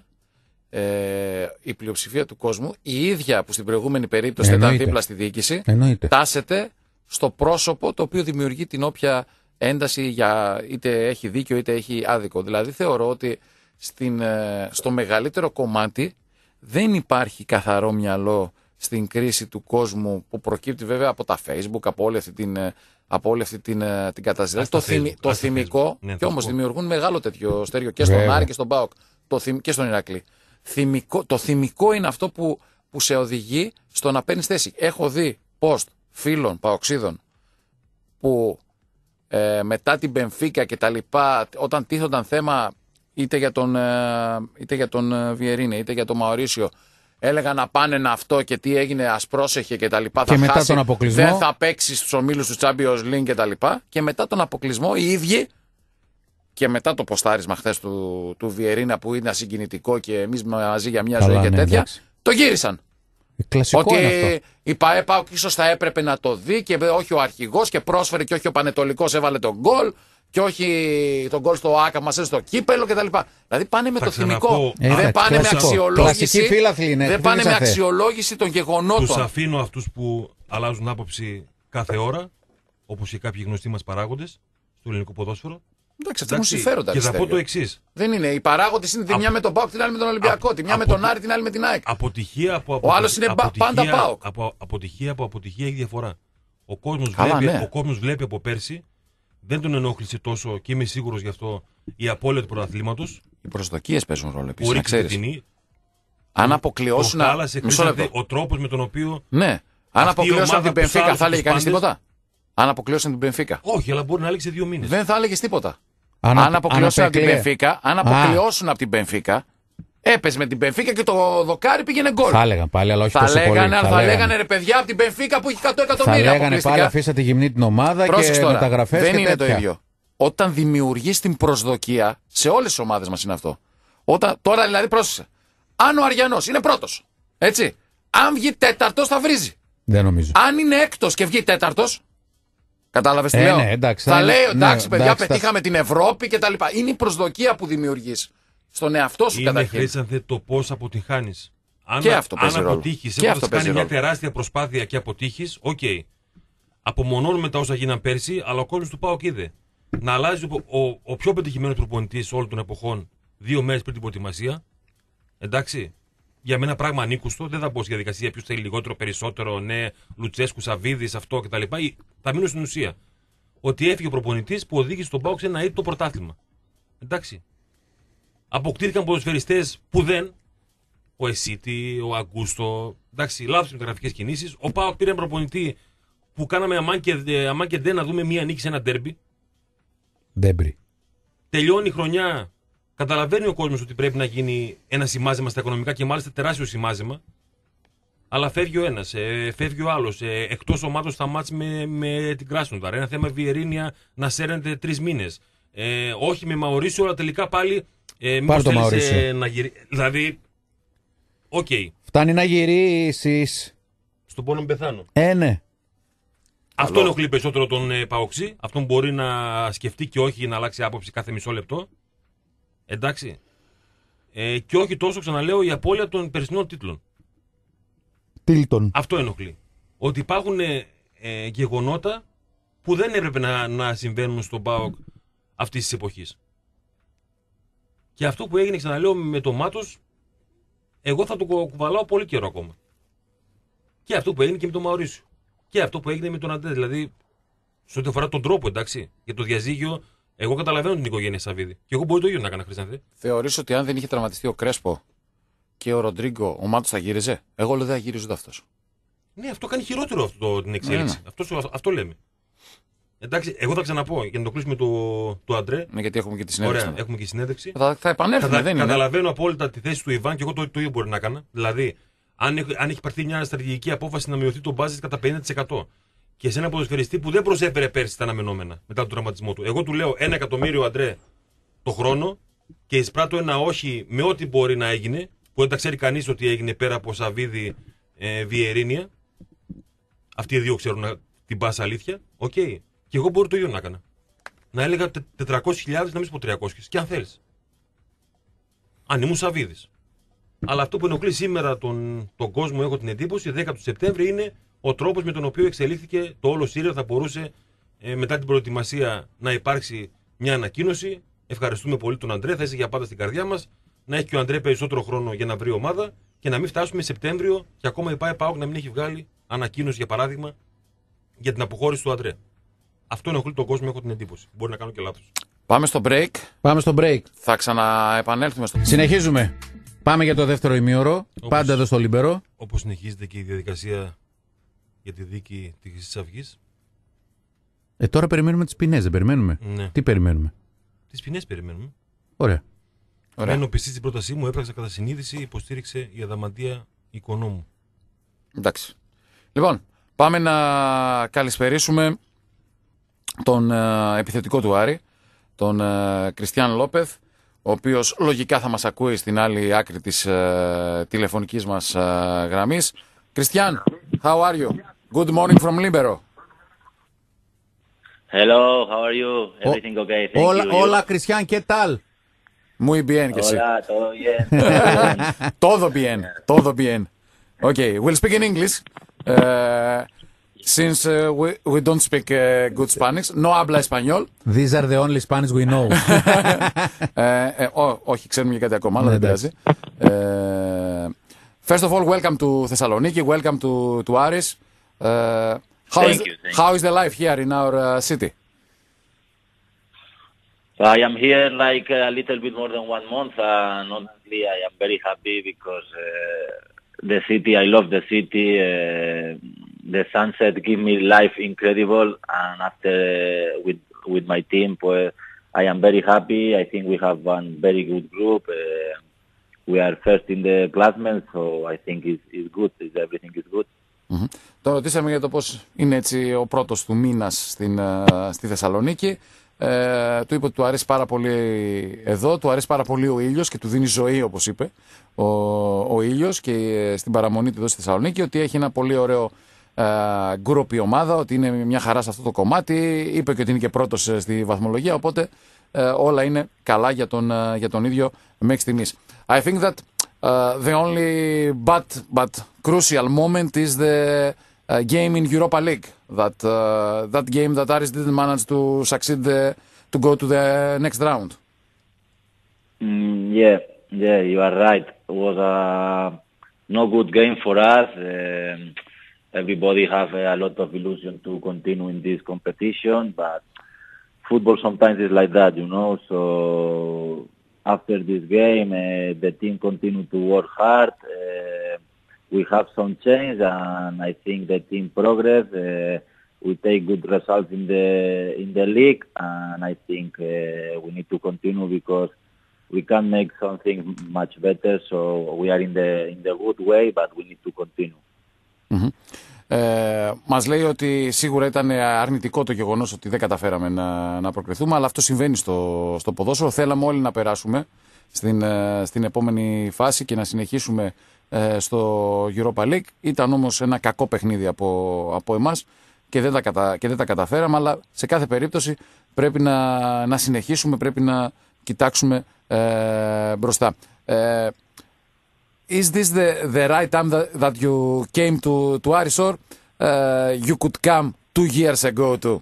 Speaker 1: η πλειοψηφία του κόσμου, η ίδια που στην προηγούμενη περίπτωση ήταν δίπλα στη διοίκηση, τάσεται στο πρόσωπο το οποίο δημιουργεί την όποια ένταση για είτε έχει δίκιο είτε έχει άδικο. Δηλαδή θεωρώ ότι στο μεγαλύτερο κομμάτι δεν υπάρχει καθαρό μυαλό στην κρίση του κόσμου που προκύπτει βέβαια από τα Facebook, από όλη αυτή την κατάσταση. Το θυμικό, και όμως δημιουργούν μεγάλο τέτοιο στέριο και στον Άρη και στον ΠΑΟΚ και στον Ηρακλή. Το θυμικό είναι αυτό που σε οδηγεί στο να παίρνεις θέση. Έχω δει post φίλων παοξίδων που μετά την Μπενφίκα και τα λοιπά, όταν τίθονταν θέμα είτε για τον Βιερίνη είτε για τον Μαωρίσιο, έλεγαν να πάνε αυτό και τι έγινε, ας πρόσεχε και τα λοιπά.
Speaker 2: Και μετά τον αποκλεισμό.
Speaker 1: Δεν θα παίξει στους ομίλους του Champions League και τα λοιπά. Και μετά τον αποκλεισμό οι ίδιοι, και μετά το ποστάρισμα χθες του Βιερίνα που είναι ασυγκινητικό και εμείς μαζί για μια ζωή και τέτοια,
Speaker 2: εντάξει.
Speaker 1: Το γύρισαν.
Speaker 2: Κλασικό
Speaker 1: ότι
Speaker 2: είναι αυτό.
Speaker 1: η ΠΑΕΠΑΟΚ ίσως θα έπρεπε να το δει και όχι ο αρχηγός και πρόσφερε και όχι ο Πανετολικός έβαλε τον γκολ και όχι τον γκολ στο ΆΚΑ μας έδωσε στο κύπελο κτλ. Δηλαδή πάνε με το θυμικό. Δεν πάνε με αξιολόγηση. Δεν πάνε με αξιολόγηση των γεγονότων.
Speaker 3: Τους αφήνω αυτούς που αλλάζουν άποψη κάθε ώρα, όπως και κάποιοι γνωστοί μας παράγοντες στο ελληνικό ποδόσφαιρο.
Speaker 1: Εντάξει, αυτά μου συμφέροντα.
Speaker 3: Και θα πω το εξής.
Speaker 1: Δεν είναι. Οι παράγοντες είναι τη μια με τον ΠΑΟΚ, την άλλη με τον Ολυμπιακό, τη μια με τον Άρη, την άλλη με την ΑΕΚ.
Speaker 3: Αποτυχία από
Speaker 1: Ο άλλος είναι πάντα ΠΑΟΚ.
Speaker 3: Αποτυχία από αποτυχία έχει διαφορά. Ο κόσμος βλέπει από πέρσι, δεν τον ενόχλησε τόσο και είμαι σίγουρος γι' αυτό η απώλεια του πρωταθλήματος.
Speaker 1: Οι προσδοκίες παίζουν ρόλο επίσης. Να ξέρεις. Αν αποκλειώσουν.
Speaker 3: Ο τρόπος με τον οποίο.
Speaker 1: Ναι. Αν αποκλειώσουν την Μπενφίκα, θα έλεγε κανείς τίποτα. Αν αποκλειώσουν την Μπενφίκα.
Speaker 3: Όχι, αλλά μπορεί να λήξει 2 μήνες.
Speaker 1: Δεν θα έλεγε τίποτα. Αν αποκλειώσουν από την Μπενφίκα, έπαιζε με την Μπενφίκα και το δοκάρι πήγαινε γκολ.
Speaker 2: Θα έλεγαν πάλι, αλλά όχι τόσο πολύ.
Speaker 1: Θα λέγανε ρε παιδιά από την Μπενφίκα που έχει 100 εκατομμύρια.
Speaker 2: Θα λέγανε πάλι αφήσατε γυμνή την ομάδα. Πρόσεξε και μεταγραφές.
Speaker 1: Δεν
Speaker 2: και
Speaker 1: είναι
Speaker 2: τέτοια.
Speaker 1: το ίδιο. Όταν δημιουργείς την προσδοκία, σε όλες τις ομάδες μας είναι αυτό. Τώρα δηλαδή πρόσεξε. Αν ο Αριανός είναι πρώτος, έτσι. Αν βγει τέταρτος θα βρίζει.
Speaker 2: Δεν νομίζω.
Speaker 1: Αν είναι έκτος και βγει τέταρτος. Κατάλαβες τι λέω.
Speaker 2: Ναι, εντάξει,
Speaker 1: θα λέει εντάξει, παιδιά, πετύχαμε την Ευρώπη κτλ. Είναι η προσδοκία που δημιουργείς στον εαυτό σου καταρχήν.
Speaker 3: Είναι χρήσανθε το πώς αποτυχάνεις.
Speaker 1: Και αυτό παίζει ρόλο.
Speaker 3: Αν αποτύχεις, έχοντας κάνει μια τεράστια προσπάθεια και αποτύχεις, οκ. Απομονώνουμε τα όσα γίναν πέρσι, αλλά ο κόσμος του ΠΑΟΚ είδε. Να αλλάζει ο πιο πετυχημένος προπονητής όλων των εποχών 2 μέρες πριν την προετοιμασία. Εντάξει. Για μένα πράγμα ανήκουστο, δεν θα μπω στη διαδικασία ποιος θέλει λιγότερο, περισσότερο, ναι, Λουτσέσκου, Σαββίδης, αυτό κτλ. Θα μείνω στην ουσία. Ότι έφυγε ο προπονητής που οδήγησε τον ΠΑΟΚ σε ένα ήττο πρωτάθλημα. Εντάξει. Αποκτήθηκαν ποδοσφαιριστές που δεν. Ο Εσίτη, ο Αγκούστο. Εντάξει, λάθος μεταγραφικές κινήσεις. Ο ΠΑΟΚ πήρε ένα προπονητή που κάναμε αμάν και δεν να δούμε μία νίκη σε ένα ντέρμπι. Τελειώνει η χρονιά. Καταλαβαίνει ο κόσμος ότι πρέπει να γίνει ένα σημάζεμα στα οικονομικά και μάλιστα τεράστιο σημάζεμα. Αλλά φεύγει ο ένας, φεύγει ο άλλος. Εκτός ομάδος θα μάτσει με την Κράσνονταρ. Ένα θέμα Βιερίνια να σέρνεται 3 μήνες. Όχι με Μαωρίσιο, αλλά τελικά πάλι.
Speaker 2: Πάρ' το Μαωρίσιο.
Speaker 3: Να δηλαδή. Οκ.
Speaker 2: Φτάνει να γυρίσεις.
Speaker 3: Στον πόνο με πεθάνω.
Speaker 2: Ναι.
Speaker 3: Αυτό ενοχλεί περισσότερο τον Παοξή. Αυτόν μπορεί να σκεφτεί και όχι να αλλάξει άποψη κάθε μισό λεπτό. Εντάξει. Και όχι τόσο, ξαναλέω, η απώλεια των περσινών τίτλων. Αυτό ενοχλεί. Ότι υπάρχουν γεγονότα που δεν έπρεπε να συμβαίνουν στον ΠΑΟΚ αυτής της εποχής. Και αυτό που έγινε, ξαναλέω, με το Μάτος, εγώ θα το κουβαλάω πολύ καιρό ακόμα. Και αυτό που έγινε και με τον Μαωρίσιο. Και αυτό που έγινε με τον Αντέ. Δηλαδή, σε ό,τι αφορά τον τρόπο, εντάξει, για το διαζύγιο. Εγώ καταλαβαίνω την οικογένεια Σαββίδη. Και εγώ μπορεί το ίδιο να έκανα, Χρήστανθε.
Speaker 1: Θεωρείς ότι αν δεν είχε τραυματιστεί ο Κρέσπο και ο Ροντρίγκο, ο Μάτος θα γύριζε? Εγώ λέω δεν θα γύριζε ούτε αυτός.
Speaker 3: Ναι, αυτό κάνει χειρότερο αυτό την εξέλιξη. Αυτό λέμε. Εντάξει, εγώ θα ξαναπώ για να το κλείσουμε το Αντρέ.
Speaker 1: Ναι, γιατί έχουμε και τη συνέντευξη.
Speaker 3: Ωραία, έχουμε και συνέντευξη.
Speaker 1: Θα επανέλθουμε, δεν είναι.
Speaker 3: Καταλαβαίνω απόλυτα τη θέση του Ιβάν και εγώ το ίδιο μπορεί να έκανα. Δηλαδή, αν έχει πάρθει μια στρατηγική απόφαση να μειωθεί το budget κατά 50% και σε ένα ποδοσφαιριστή που δεν προσέφερε πέρσι τα αναμενόμενα μετά τον τραυματισμό του. Εγώ του λέω 1 εκατομμύριο Αντρέ το χρόνο και εισπράττω ένα όχι με ό,τι μπορεί να έγινε, που δεν τα ξέρει κανείς ότι έγινε πέρα από Σαββίδη, Βιερίνια. Αυτοί οι δύο ξέρουν την πάσα αλήθεια. Οκ. Και εγώ μπορεί το ίδιο να έκανα. Να έλεγα 400.000, να μην σου πω 300, και αν θέλεις. Αν ήμουν Σαββίδης. Αλλά αυτό που ενοχλεί σήμερα τον κόσμο, έχω την εντύπωση, 10 του Σεπτέμβρη είναι ο τρόπος με τον οποίο εξελίχθηκε το όλο Σύριο. Θα μπορούσε μετά την προετοιμασία να υπάρξει μια ανακοίνωση. Ευχαριστούμε πολύ τον Αντρέ, θα είσαι για πάντα στην καρδιά μας. Να έχει και ο Αντρέ περισσότερο χρόνο για να βρει ομάδα και να μην φτάσουμε Σεπτέμβριο και ακόμα η ΠΑΟΚ να μην έχει βγάλει ανακοίνωση, για παράδειγμα, για την αποχώρηση του Αντρέ. Αυτό ενοχλεί τον κόσμο, έχω την εντύπωση. Μπορεί να κάνω και λάθος.
Speaker 1: Πάμε στο break.
Speaker 2: Πάμε στο break.
Speaker 1: Θα ξαναεπανέλθουμε στο.
Speaker 2: Συνεχίζουμε. Πάμε για το δεύτερο ημίωρο. Πάντα εδώ στο Λιμπερό.
Speaker 3: Όπως συνεχίζεται και η διαδικασία για τη δίκη της Χρυσής Αυγής.
Speaker 2: Τώρα περιμένουμε τις ποινές, δεν περιμένουμε.
Speaker 3: Ναι.
Speaker 2: Τι περιμένουμε?
Speaker 3: Τις ποινές περιμένουμε.
Speaker 2: Ωραία.
Speaker 3: Μένω πιστή στην πρότασή μου, έπραξα κατά συνείδηση, υποστήριξε η Αδαμαντία Οικονόμου.
Speaker 1: Εντάξει. Λοιπόν, πάμε να καλησπερίσουμε τον επιθετικό του Άρη, τον Κριστιαν Λόπεθ, ο οποίος λογικά θα μας ακούει στην άλλη άκρη της τηλεφωνικής μας γραμμής. Κριστιαν, how are you? Good morning from Libero.
Speaker 5: Hello, how are you? Everything okay? Thank you.
Speaker 2: Hola, Cristian, ¿qué tal?
Speaker 1: Muy bien, que sí.
Speaker 5: Hola, todo bien.
Speaker 1: Todo bien, todo bien. Okay, we'll speak in English. Since we don't speak good Spanish, no habla español.
Speaker 2: These are the only Spanish we know.
Speaker 1: Όχι, ξέρουμε και κάτι ακόμα, αλλά δεν πειράζει. First of all, welcome to Thessaloniki, welcome to Aris. How is the life here in our city?
Speaker 5: I am here like a little bit more than 1 month, and honestly I am very happy because the city, I love the city. The sunset give me life incredible, and after with my team, I am very happy. I think we have one very good group. We are first in the classmen, so I think it's good. Everything is good.
Speaker 1: Mm-hmm. Τον ρωτήσαμε για το πώς είναι έτσι ο πρώτος του μήνας στη Θεσσαλονίκη. Του είπε ότι του αρέσει πάρα πολύ εδώ, του αρέσει πάρα πολύ ο ήλιος και του δίνει ζωή, όπως είπε ο ήλιος, και στην παραμονή του εδώ στη Θεσσαλονίκη, ότι έχει ένα πολύ ωραίο γκρουπ η ομάδα, ότι είναι μια χαρά σε αυτό το κομμάτι. Είπε και ότι είναι και πρώτος στη βαθμολογία, οπότε όλα είναι καλά για τον ίδιο μέχρι στιγμής. I think that the only but crucial moment is the game in Europa League. That game that Aris didn't manage to succeed to go to the next round.
Speaker 5: Yeah, you are right. It was a no good game for us. Everybody have a lot of illusion to continue in this competition, but football sometimes is like that, you know. So after this game, the team continued to work hard. We have some change, and I think the team progress. We take good results in the league, and I think we need to continue because we can make something much better. So we are in the good way, but we need to continue.
Speaker 1: Mm-hmm. Μας λέει ότι σίγουρα ήταν αρνητικό το γεγονός ότι δεν καταφέραμε να προκριθούμε, αλλά αυτό συμβαίνει στο ποδόσφαιρο. Θέλαμε όλοι να περάσουμε στην επόμενη φάση και να συνεχίσουμε στο Europa League. Ήταν όμως ένα κακό παιχνίδι από εμάς και δεν τα καταφέραμε, αλλά σε κάθε περίπτωση πρέπει να συνεχίσουμε, πρέπει να κοιτάξουμε μπροστά. Is this the right time that you came to Aris, or you could come 2 years ago too?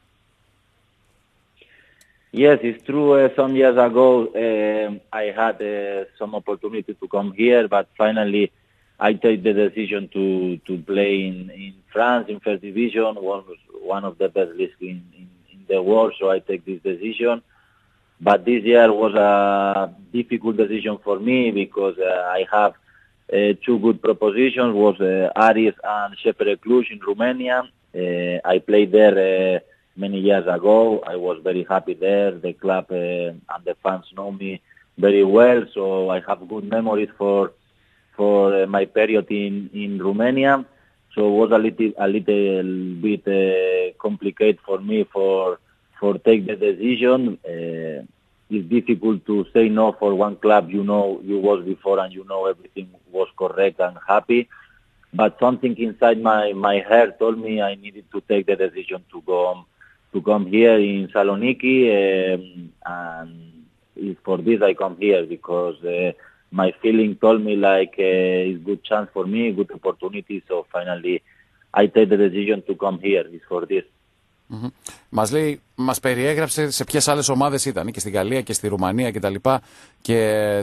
Speaker 5: Yes, it's true. Some years ago, I had some opportunity to come here, but finally, I take the decision to play in France in First Division, one of the best leagues in the world. So I take this decision. But this year was a difficult decision for me because I have two good propositions was Aris and Shepere Cluj in Romania. I played there many years ago. I was very happy there. The club and the fans know me very well, so I have good memories for my period in Romania. So it was a little bit complicated for me for take the decision. It's difficult to say no for one club you know you was before and you know everything was correct and happy. But something inside my heart told me I needed to take the decision to come here in Saloniki, and it's for this I come here because my feeling told me like it's good chance for me, good opportunity. So finally I take the decision to come here. It's for this.
Speaker 1: Mm-hmm. Μας περιέγραψε σε ποιες άλλες ομάδες ήταν, και στη Γαλλία και στη Ρουμανία κτλ. Και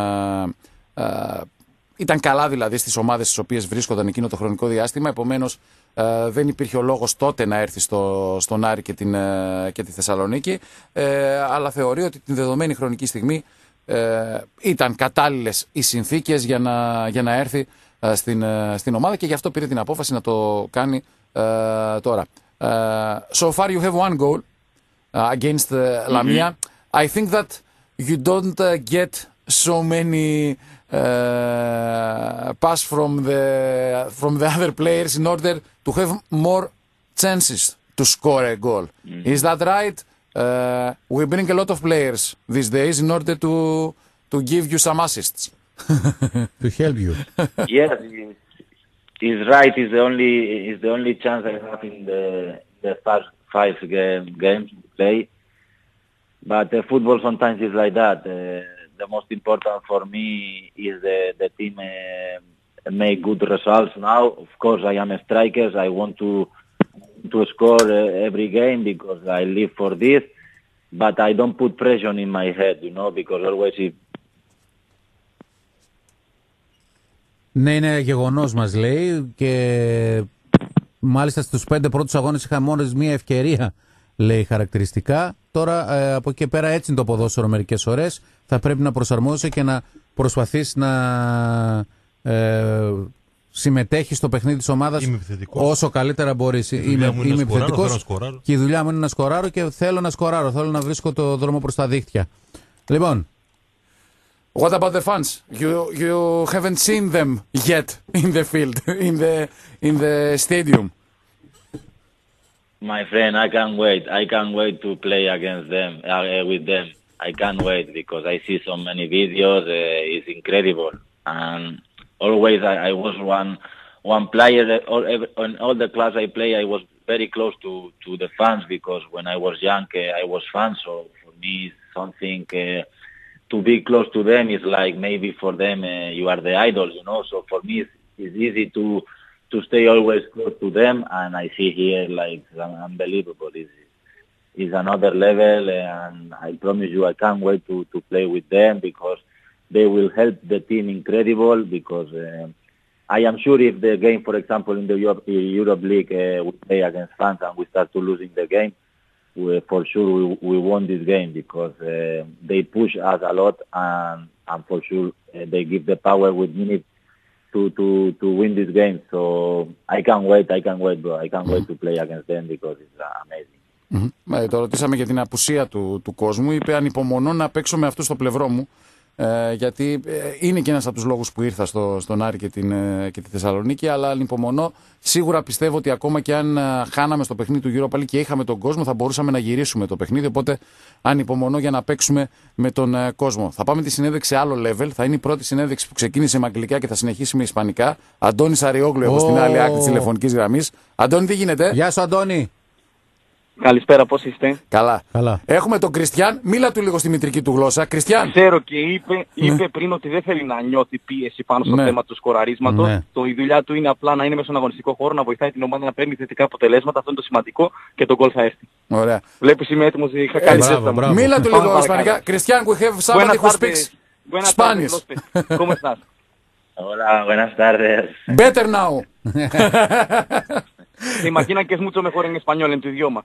Speaker 1: ήταν καλά δηλαδή στις ομάδες στις οποίες βρίσκονταν εκείνο το χρονικό διάστημα. Επομένως δεν υπήρχε ο λόγος τότε να έρθει στον Άρη και τη Θεσσαλονίκη, αλλά θεωρεί ότι την δεδομένη χρονική στιγμή ήταν κατάλληλες οι συνθήκες για να έρθει στην ομάδα, και γι' αυτό πήρε την απόφαση να το κάνει τώρα. So far you have one goal against Lamia. I think that you don't get so many pass from the other players in order to have more chances to score a goal. Is that right? We bring a lot of players these days in order to give you some assists.
Speaker 2: To help you.
Speaker 5: Yes, he's right. It's the only chance I have in the first 5 games to play. But football sometimes is like that. The most important for me is the team make good results now. Of course, I am a striker. I want to score every game because I live for this. But I don't put pressure in my head, because always if...
Speaker 2: Ναι, είναι γεγονός, μας λέει, και μάλιστα στους 5 πρώτους αγώνες είχα μόνος μία ευκαιρία, λέει χαρακτηριστικά. Τώρα από εκεί πέρα έτσι είναι το ποδόσφαιρο μερικές ώρες. Θα πρέπει να προσαρμόζεσαι και να προσπαθείς να συμμετέχεις στο παιχνίδι της ομάδας όσο καλύτερα μπορείς. Είμαι επιθετικός και η δουλειά μου είναι να σκοράρω και θέλω να σκοράρω. Θέλω να βρίσκω το δρόμο προς τα δίχτυα. Λοιπόν.
Speaker 1: What about the fans? You haven't seen them yet in the field, in the stadium.
Speaker 5: My friend, I can't wait. I can't wait to play against them, with them. I can't wait because I see so many videos. It's incredible, and always I was one player. On all the class I play, I was very close to the fans because when I was young, I was fan. So for me, it's something. To be close to them is like maybe for them you are the idol, So for me it's easy to stay always close to them, and I see here like unbelievable. It's another level, and I promise you I can't wait to play with them because they will help the team incredible. Because I am sure if the game, for example, in the Europe League we play against fans and we start to losing the game, for sure we won this game because they push us a lot, and for sure they give the power we need to win this game. So I can't wait, bro. I can't wait to play against them because it's amazing.
Speaker 1: Το ρωτήσαμε για την απουσία του κόσμου. Είπε ανυπομονώ να παίξω με αυτούς στο πλευρό μου, γιατί είναι και ένας από τους λόγους που ήρθα στον Άρη και τη Θεσσαλονίκη, αλλά ανυπομονώ. Σίγουρα πιστεύω ότι ακόμα και αν χάναμε στο παιχνίδι του Europa League και είχαμε τον κόσμο, θα μπορούσαμε να γυρίσουμε το παιχνίδι, οπότε ανυπομονώ για να παίξουμε με τον κόσμο. Θα πάμε τη συνέντευξη σε άλλο level. Θα είναι η πρώτη συνέντευξη που ξεκίνησε με αγγλικά και θα συνεχίσει με ισπανικά. Αντώνης Αριόγλου, εγώ στην άλλη άκρη της τηλεφωνικής γραμμής. Αντώνη, τι γίνεται?
Speaker 2: Γεια σου, Αντώνη.
Speaker 6: Καλησπέρα, πώς είστε?
Speaker 1: Καλά. Έχουμε τον Κριστιαν. Μίλα του λίγο στη μητρική του γλώσσα. Κριστιαν.
Speaker 6: Ξέρω και είπε πριν ότι δεν θέλει να νιώθει πίεση πάνω στο θέμα του σκοραρίσματος. Η δουλειά του είναι απλά να είναι μέσα στον αγωνιστικό χώρο, να βοηθάει την ομάδα να παίρνει θετικά αποτελέσματα. Αυτό είναι το σημαντικό και το γκολ θα έρθει.
Speaker 1: Ωραία.
Speaker 6: Βλέπεις, είμαι έτοιμος, είχα κάνει ζέστα.
Speaker 1: Μίλα του λίγο ισπανικά. Κριστιαν, we have somebody who speaks Spanish.
Speaker 6: ¿Cómo estás?
Speaker 5: Hola, buenas tardes.
Speaker 1: Better now.
Speaker 6: Se imaginan que es mucho mejor en español, en tu idioma.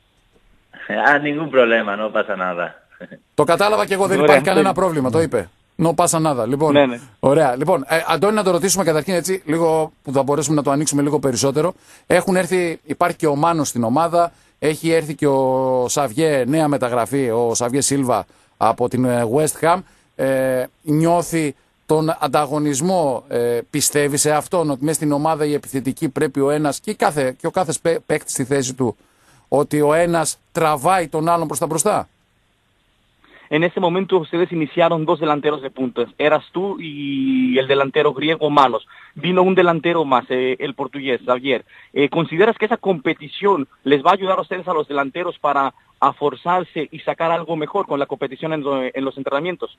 Speaker 5: Ningún problema, no pasa nada.
Speaker 1: Το κατάλαβα και εγώ, δεν υπάρχει κανένα πρόβλημα, το είπε. No pasa nada. Λοιπόν,
Speaker 6: ναι.
Speaker 1: Ωραία. Λοιπόν, Αντώνη, να το ρωτήσουμε καταρχήν έτσι, λίγο που θα μπορέσουμε να το ανοίξουμε λίγο περισσότερο. Έχουν έρθει, υπάρχει και ο Μάνος στην ομάδα, έχει έρθει και ο Σαβιέ, νέα μεταγραφή, ο Σαβιέ Σίλβα από την West Ham. Νιώθει τον ανταγωνισμό, πιστεύει σε αυτόν, ότι μέσα στην ομάδα η επιθετική πρέπει ο ένας και ο κάθε παίκτη στη θέση του, ότι ο ένας τραβάει τον άλλον προς τα μπροστά.
Speaker 6: En ese momento ustedes iniciaron dos delanteros de puntas. Eras tú y el delantero griego Manos. Vino un delantero más, el portugués, Xavier. ¿Consideras que esa competición les va a ayudar a ustedes, a los delanteros, para a forzarse y sacar algo mejor con la competición en los entrenamientos?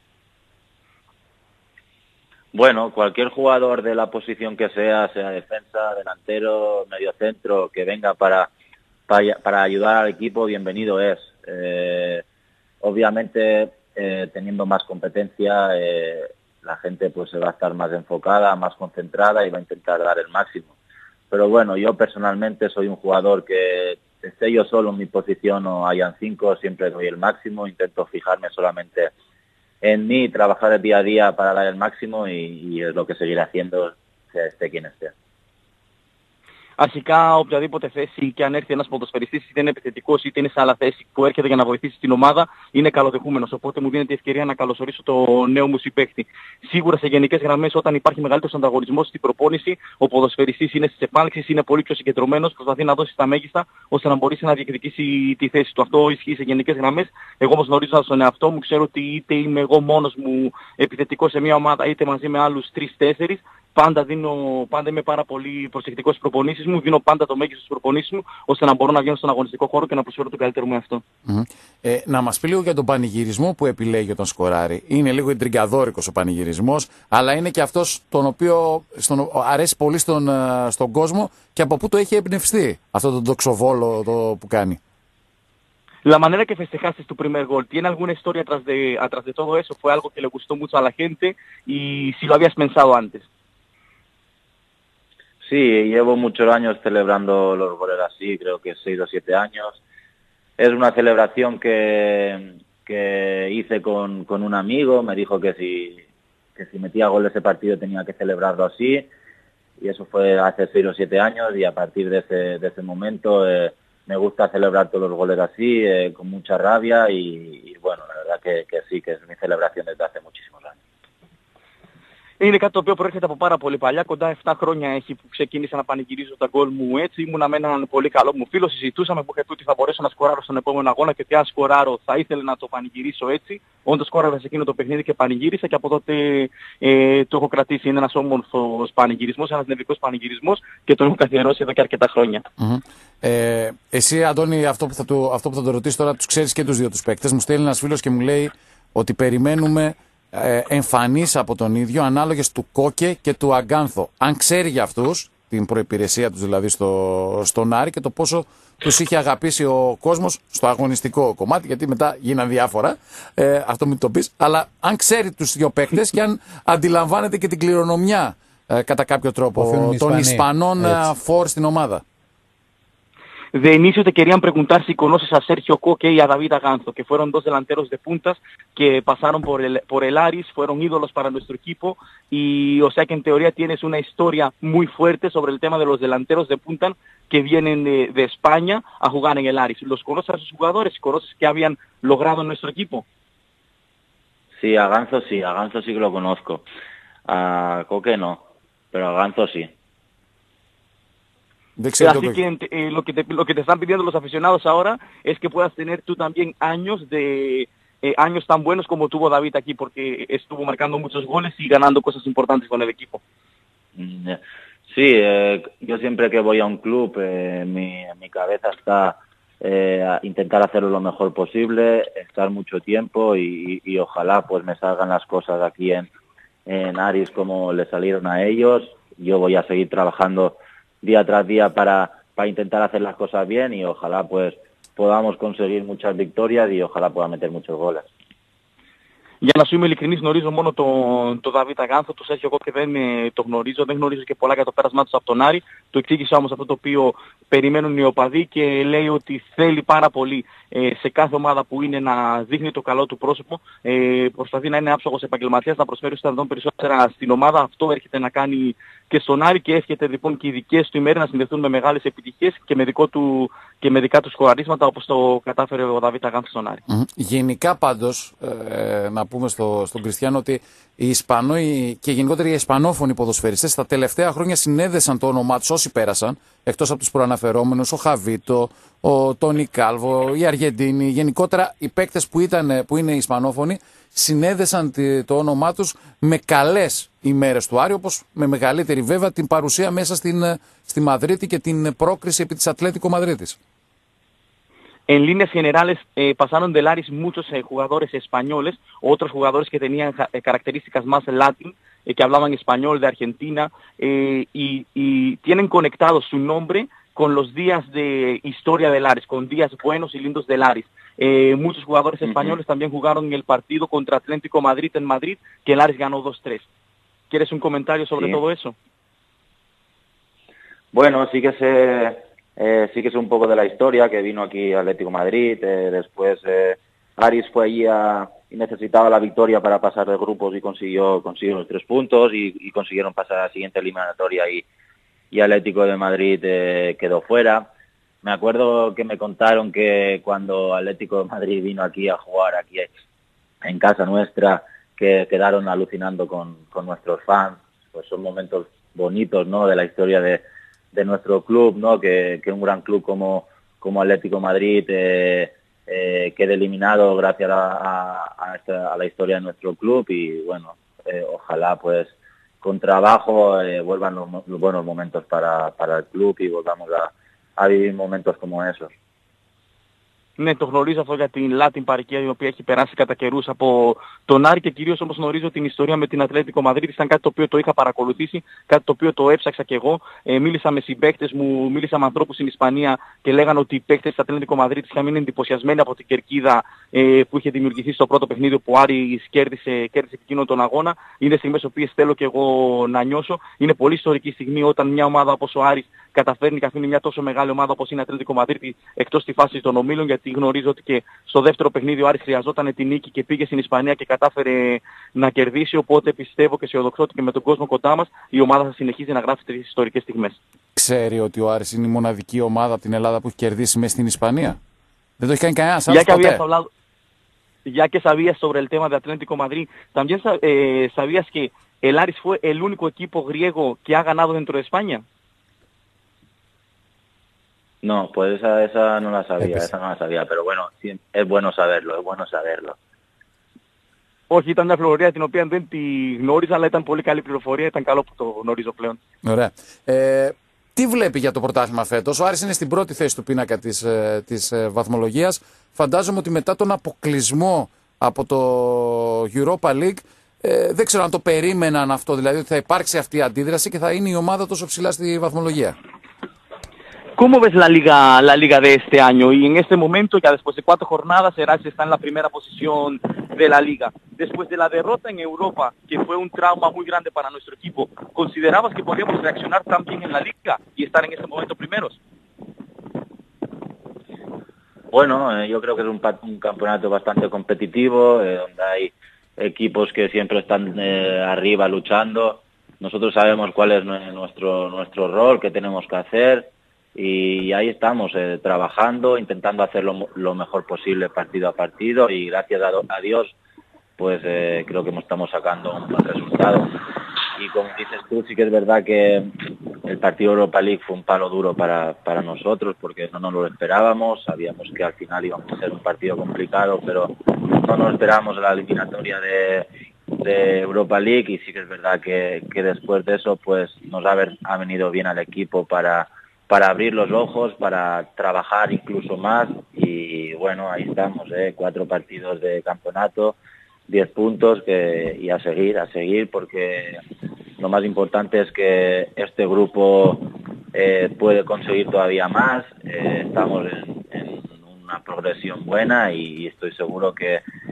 Speaker 5: Bueno, cualquier jugador de la posición que sea defensa, delantero, mediocentro, que venga para ayudar al equipo, bienvenido es. Obviamente, teniendo más competencia, la gente pues se va a estar más enfocada, más concentrada y va a intentar dar el máximo. Pero bueno, yo personalmente soy un jugador que esté yo solo en mi posición o hayan 5, siempre doy el máximo, intento fijarme solamente en mí, trabajar el día a día para dar el máximo y es lo que seguiré haciendo, esté quien esté.
Speaker 6: Αρχικά, οποιαδήποτε θέση και αν έρθει ένας ποδοσφαιριστής, είτε είναι επιθετικός είτε είναι σε άλλα θέση που έρχεται για να βοηθήσει την ομάδα, είναι καλοδεχούμενος. Οπότε μου δίνεται η ευκαιρία να καλωσορίσω το νέο μου συμπαίκτη. Σίγουρα σε γενικές γραμμές, όταν υπάρχει μεγαλύτερος ανταγωνισμός στην προπόνηση, ο ποδοσφαιριστής είναι στις επάλξεις, είναι πολύ πιο συγκεντρωμένος, προσπαθεί να δώσει τα μέγιστα ώστε να μπορέσει να διεκδικήσει τη θέση του. Αυτό ισχύει σε γενικές γραμμές. Εγώ όμως γνωρίζω στον εαυτό μου, ξέρω ότι είτε είμαι εγώ μόνος μου επιθετικός σε μια ομάδα, είτε μαζί με άλλους 3-4. Πάντα είμαι πάρα πολύ προσεκτικός στις προπονήσεις μου, δίνω πάντα το μέγιστο στις προπονήσεις μου, ώστε να μπορώ να βγαίνω στον αγωνιστικό χώρο και να προσφέρω το καλύτερο μου εαυτό.
Speaker 1: Να μας πει λίγο για τον πανηγυρισμό που επιλέγει όταν σκοράρει. Είναι λίγο εντριγκαδόρικος ο πανηγυρισμός, αλλά είναι και αυτός τον οποίο αρέσει πολύ στον κόσμο και από πού το έχει εμπνευστεί αυτό το τοξοβόλο που κάνει.
Speaker 6: La manera que festejaste tu primer gol, ¿tiene alguna historia atrás de todo eso? ¿Fue algo que le gustó mucho a la gente? Y si lo habías pensado antes.
Speaker 5: Sí, llevo muchos años celebrando los goles así, creo que 6 o 7 años. Es una celebración que hice con un amigo, me dijo que si metía gol ese partido tenía que celebrarlo así, y eso fue hace 6 o 7 años, y a partir de ese momento me gusta celebrar todos los goles así, con mucha rabia, y bueno, la verdad que sí, que es mi celebración desde hace muchísimos años.
Speaker 6: Είναι κάτι το οποίο προέρχεται από πάρα πολύ παλιά, κοντά 7 χρόνια έχει που ξεκίνησα να πανηγυρίζω τα γκολ μου έτσι. Ήμουνα με έναν πολύ καλό μου φίλο, συζητούσαμε που είχε πει ότι θα μπορέσω να σκοράρω στον επόμενο αγώνα και ότι αν σκοράρω θα ήθελε να το πανηγυρίσω έτσι. Όντως σκόραρε σε εκείνο το παιχνίδι και πανηγύρισα και από τότε το έχω κρατήσει. Είναι ένας όμορφος πανηγυρισμός, ένας νευρικός πανηγυρισμός και τον έχω καθιερώσει εδώ και αρκετά χρόνια.
Speaker 1: Εσύ, Αντώνη, αυτό που θα το ρωτήσω τώρα, τους ξέρεις και τους δύο τους παίκτες. Μου στέλνει ένας φίλος και μου λέει ότι περιμένουμε εμφανείς από τον ίδιο, ανάλογες του Κόκε και του Αγκάνθο. Αν ξέρει για αυτούς, την προϋπηρεσία τους δηλαδή στον Άρη και το πόσο τους είχε αγαπήσει ο κόσμος στο αγωνιστικό κομμάτι, γιατί μετά γίναν διάφορα, αυτό μην το πεις, αλλά αν ξέρει τους δύο παίκτες και αν αντιλαμβάνεται και την κληρονομιά κατά κάποιο τρόπο των Ισπανών φορ στην ομάδα.
Speaker 6: De inicio te querían preguntar si conoces a Sergio Coque y a David Aganzo, que fueron dos delanteros de puntas que pasaron por el Aris, fueron ídolos para nuestro equipo y o sea que en teoría tienes una historia muy fuerte sobre el tema de los delanteros de punta que vienen de España a jugar en el Aris. ¿Los conoces a esos jugadores? ¿Conoces qué habían logrado en nuestro equipo?
Speaker 5: Sí, a Aganzo sí que lo conozco. A Coque no, pero a Aganzo sí.
Speaker 6: Así que lo que te están pidiendo los aficionados ahora es que puedas tener tú también años tan buenos como tuvo David aquí, porque estuvo marcando muchos goles y ganando cosas importantes con el equipo.
Speaker 5: Sí, yo siempre que voy a un club, mi cabeza está a intentar hacerlo lo mejor posible, estar mucho tiempo y ojalá pues me salgan las cosas aquí en Aris como le salieron a ellos. Yo voy a seguir trabajando día tras día para intentar hacer las cosas bien y ojalá pues podamos conseguir muchas victorias y ojalá pueda meter muchos goles.
Speaker 6: Για να σου είμαι ειλικρινής, γνωρίζω μόνο τον Δαβίδ Αγάνθο, το Σέρχιο εγώ και δεν το γνωρίζω, δεν γνωρίζω και πολλά για το πέρασμά τους από τον Άρη. Του εξήγησα όμως αυτό το οποίο περιμένουν οι οπαδοί και λέει ότι θέλει πάρα πολύ σε κάθε ομάδα που είναι να δείχνει το καλό του πρόσωπο, προσπαθεί να είναι άψογος επαγγελματίας, να προσφέρει όσο δυνατόν περισσότερα στην ομάδα. Αυτό έρχεται να κάνει και στον Άρη και εύχεται λοιπόν και οι δικές του ημέρες να συνδεθούν με μεγάλες επιτυχίες και με δικά του σκοραρίσματα όπως το κατάφερε ο Δαβίδ Αγάνθος στον Άρη.
Speaker 1: Γενικά πάντως, να πούμε στον Κριστιανό ότι οι Ισπανοί και γενικότερα οι ισπανόφωνοι ποδοσφαιριστές τα τελευταία χρόνια συνέδεσαν το όνομά τους όσοι πέρασαν, εκτός από τους προαναφερόμενους, ο Χαβίτο, ο Τόνι Κάλβο, οι Αργεντίνοι, γενικότερα οι παίκτες που είναι ισπανόφωνοι συνέδεσαν το όνομά τους με καλές ημέρες του Άρη, όπως με μεγαλύτερη βέβαια την παρουσία μέσα στη Μαδρίτη και την πρόκριση επί της Ατλέτικο Μαδρίτης.
Speaker 6: En líneas generales, pasaron del Aris muchos jugadores españoles, otros jugadores que tenían características más latin, que hablaban español de Argentina, y tienen conectado su nombre con los días de historia del Aris, con días buenos y lindos del Aris. Muchos jugadores españoles también jugaron en el partido contra Atlético Madrid en Madrid, que el Aris ganó 2-3. ¿Quieres un comentario sobre todo eso?
Speaker 5: Bueno, sí que sé un poco de la historia, que vino aquí Atlético Madrid, después Aris fue allí y necesitaba la victoria para pasar de grupos y consiguió los 3 puntos y consiguieron pasar a la siguiente eliminatoria y Atlético de Madrid quedó fuera. Me acuerdo que me contaron que cuando Atlético de Madrid vino aquí a jugar aquí en casa nuestra, que quedaron alucinando con nuestros fans. Pues son momentos bonitos, ¿no?, de la historia de nuestro club, ¿no? Que un gran club como Atlético Madrid quede eliminado gracias a la historia de nuestro club y bueno, ojalá pues con trabajo vuelvan los buenos momentos para el club y volvamos a vivir momentos como esos.
Speaker 6: Ναι, το γνωρίζω αυτό για την Latin παροικία η οποία έχει περάσει κατά καιρούς από τον Άρη και κυρίως όμως γνωρίζω την ιστορία με την Ατλέτικο Μαδρίτης. Ήταν κάτι το οποίο το είχα παρακολουθήσει, κάτι το οποίο το έψαξα και εγώ. Μίλησα με συμπαίκτες μου, μίλησα με ανθρώπους στην Ισπανία και λέγανε ότι οι παίκτες της Ατλέτικο Μαδρίτης είχαν μείνει εντυπωσιασμένοι από την κερκίδα που είχε δημιουργηθεί στο πρώτο παιχνίδι που ο Άρης κέρδισε εκείνον τον αγώνα. Είναι στιγμές οι οποίες θέλω και εγώ να νιώσω. Είναι πολύ ιστορική στιγμή όταν μια ομάδα όπως ο Άρης καταφέρνει και αφήνει μια τόσο μεγάλη ομάδα όπως είναι η Ατλέτικο Μαδρίτη εκτός τη φάση των ομίλων, γιατί γνωρίζω ότι και στο δεύτερο παιχνίδι ο Άρης χρειαζόταν την νίκη και πήγε στην Ισπανία και κατάφερε να κερδίσει, οπότε πιστεύω και αισιοδοξώ ότι και με τον κόσμο κοντά μας η ομάδα θα συνεχίζει να γράφει τέτοιες ιστορικές στιγμές.
Speaker 1: Ξέρει ότι ο Άρης είναι η μοναδική ομάδα από την Ελλάδα που έχει κερδίσει μέσα στην Ισπανία? Δεν το έχει κάνει κανένας άλλος ποτέ.
Speaker 6: Ya que sabías sobre el tema de Atlético Madrid, también sabías que el Aris fue el único equipo griego que ha ganado dentro de España.
Speaker 5: No, pues esa no la sabía, pero bueno, sí, es bueno saberlo.
Speaker 6: Όχι, ήταν μια πληροφορία την οποία δεν τη γνώριζα, αλλά ήταν πολύ καλή πληροφορία, ήταν καλό που το γνωρίζω πλέον.
Speaker 1: Ωραία. Τι βλέπει για το πρωτάθλημα φέτος? Ο Άρης είναι στην πρώτη θέση του πίνακα της βαθμολογίας. Φαντάζομαι ότι μετά τον αποκλεισμό από το Europa League, δεν ξέρω αν το περίμεναν αυτό, δηλαδή ότι θα υπάρξει αυτή η αντίδραση και θα είναι η ομάδα τόσο ψηλά στη βαθμολογία.
Speaker 6: ¿Cómo ves la liga de este año? Y en este momento, ya después de 4 jornadas, el Aris está en la primera posición de la liga. Después de la derrota en Europa, que fue un trauma muy grande para nuestro equipo, ¿considerabas que podíamos reaccionar tan bien en la liga y estar en este momento primeros?
Speaker 5: Bueno, yo creo que es un campeonato bastante competitivo, donde hay equipos que siempre están arriba luchando. Nosotros sabemos cuál es nuestro rol, qué tenemos que hacer. Y ahí estamos trabajando, intentando hacer lo mejor posible partido a partido y gracias a Dios pues creo que estamos sacando un buen resultado. Y como dices tú, sí que es verdad que el partido Europa League fue un palo duro para nosotros porque no nos lo esperábamos, sabíamos que al final íbamos a ser un partido complicado, pero no nos esperábamos la eliminatoria de Europa League y sí que es verdad que después de eso pues nos ha venido bien al equipo para abrir los ojos, para trabajar incluso más y bueno, ahí estamos, 4 partidos de campeonato, 10 puntos y a seguir porque lo más importante es que este grupo puede conseguir todavía más, estamos en una progresión buena y estoy seguro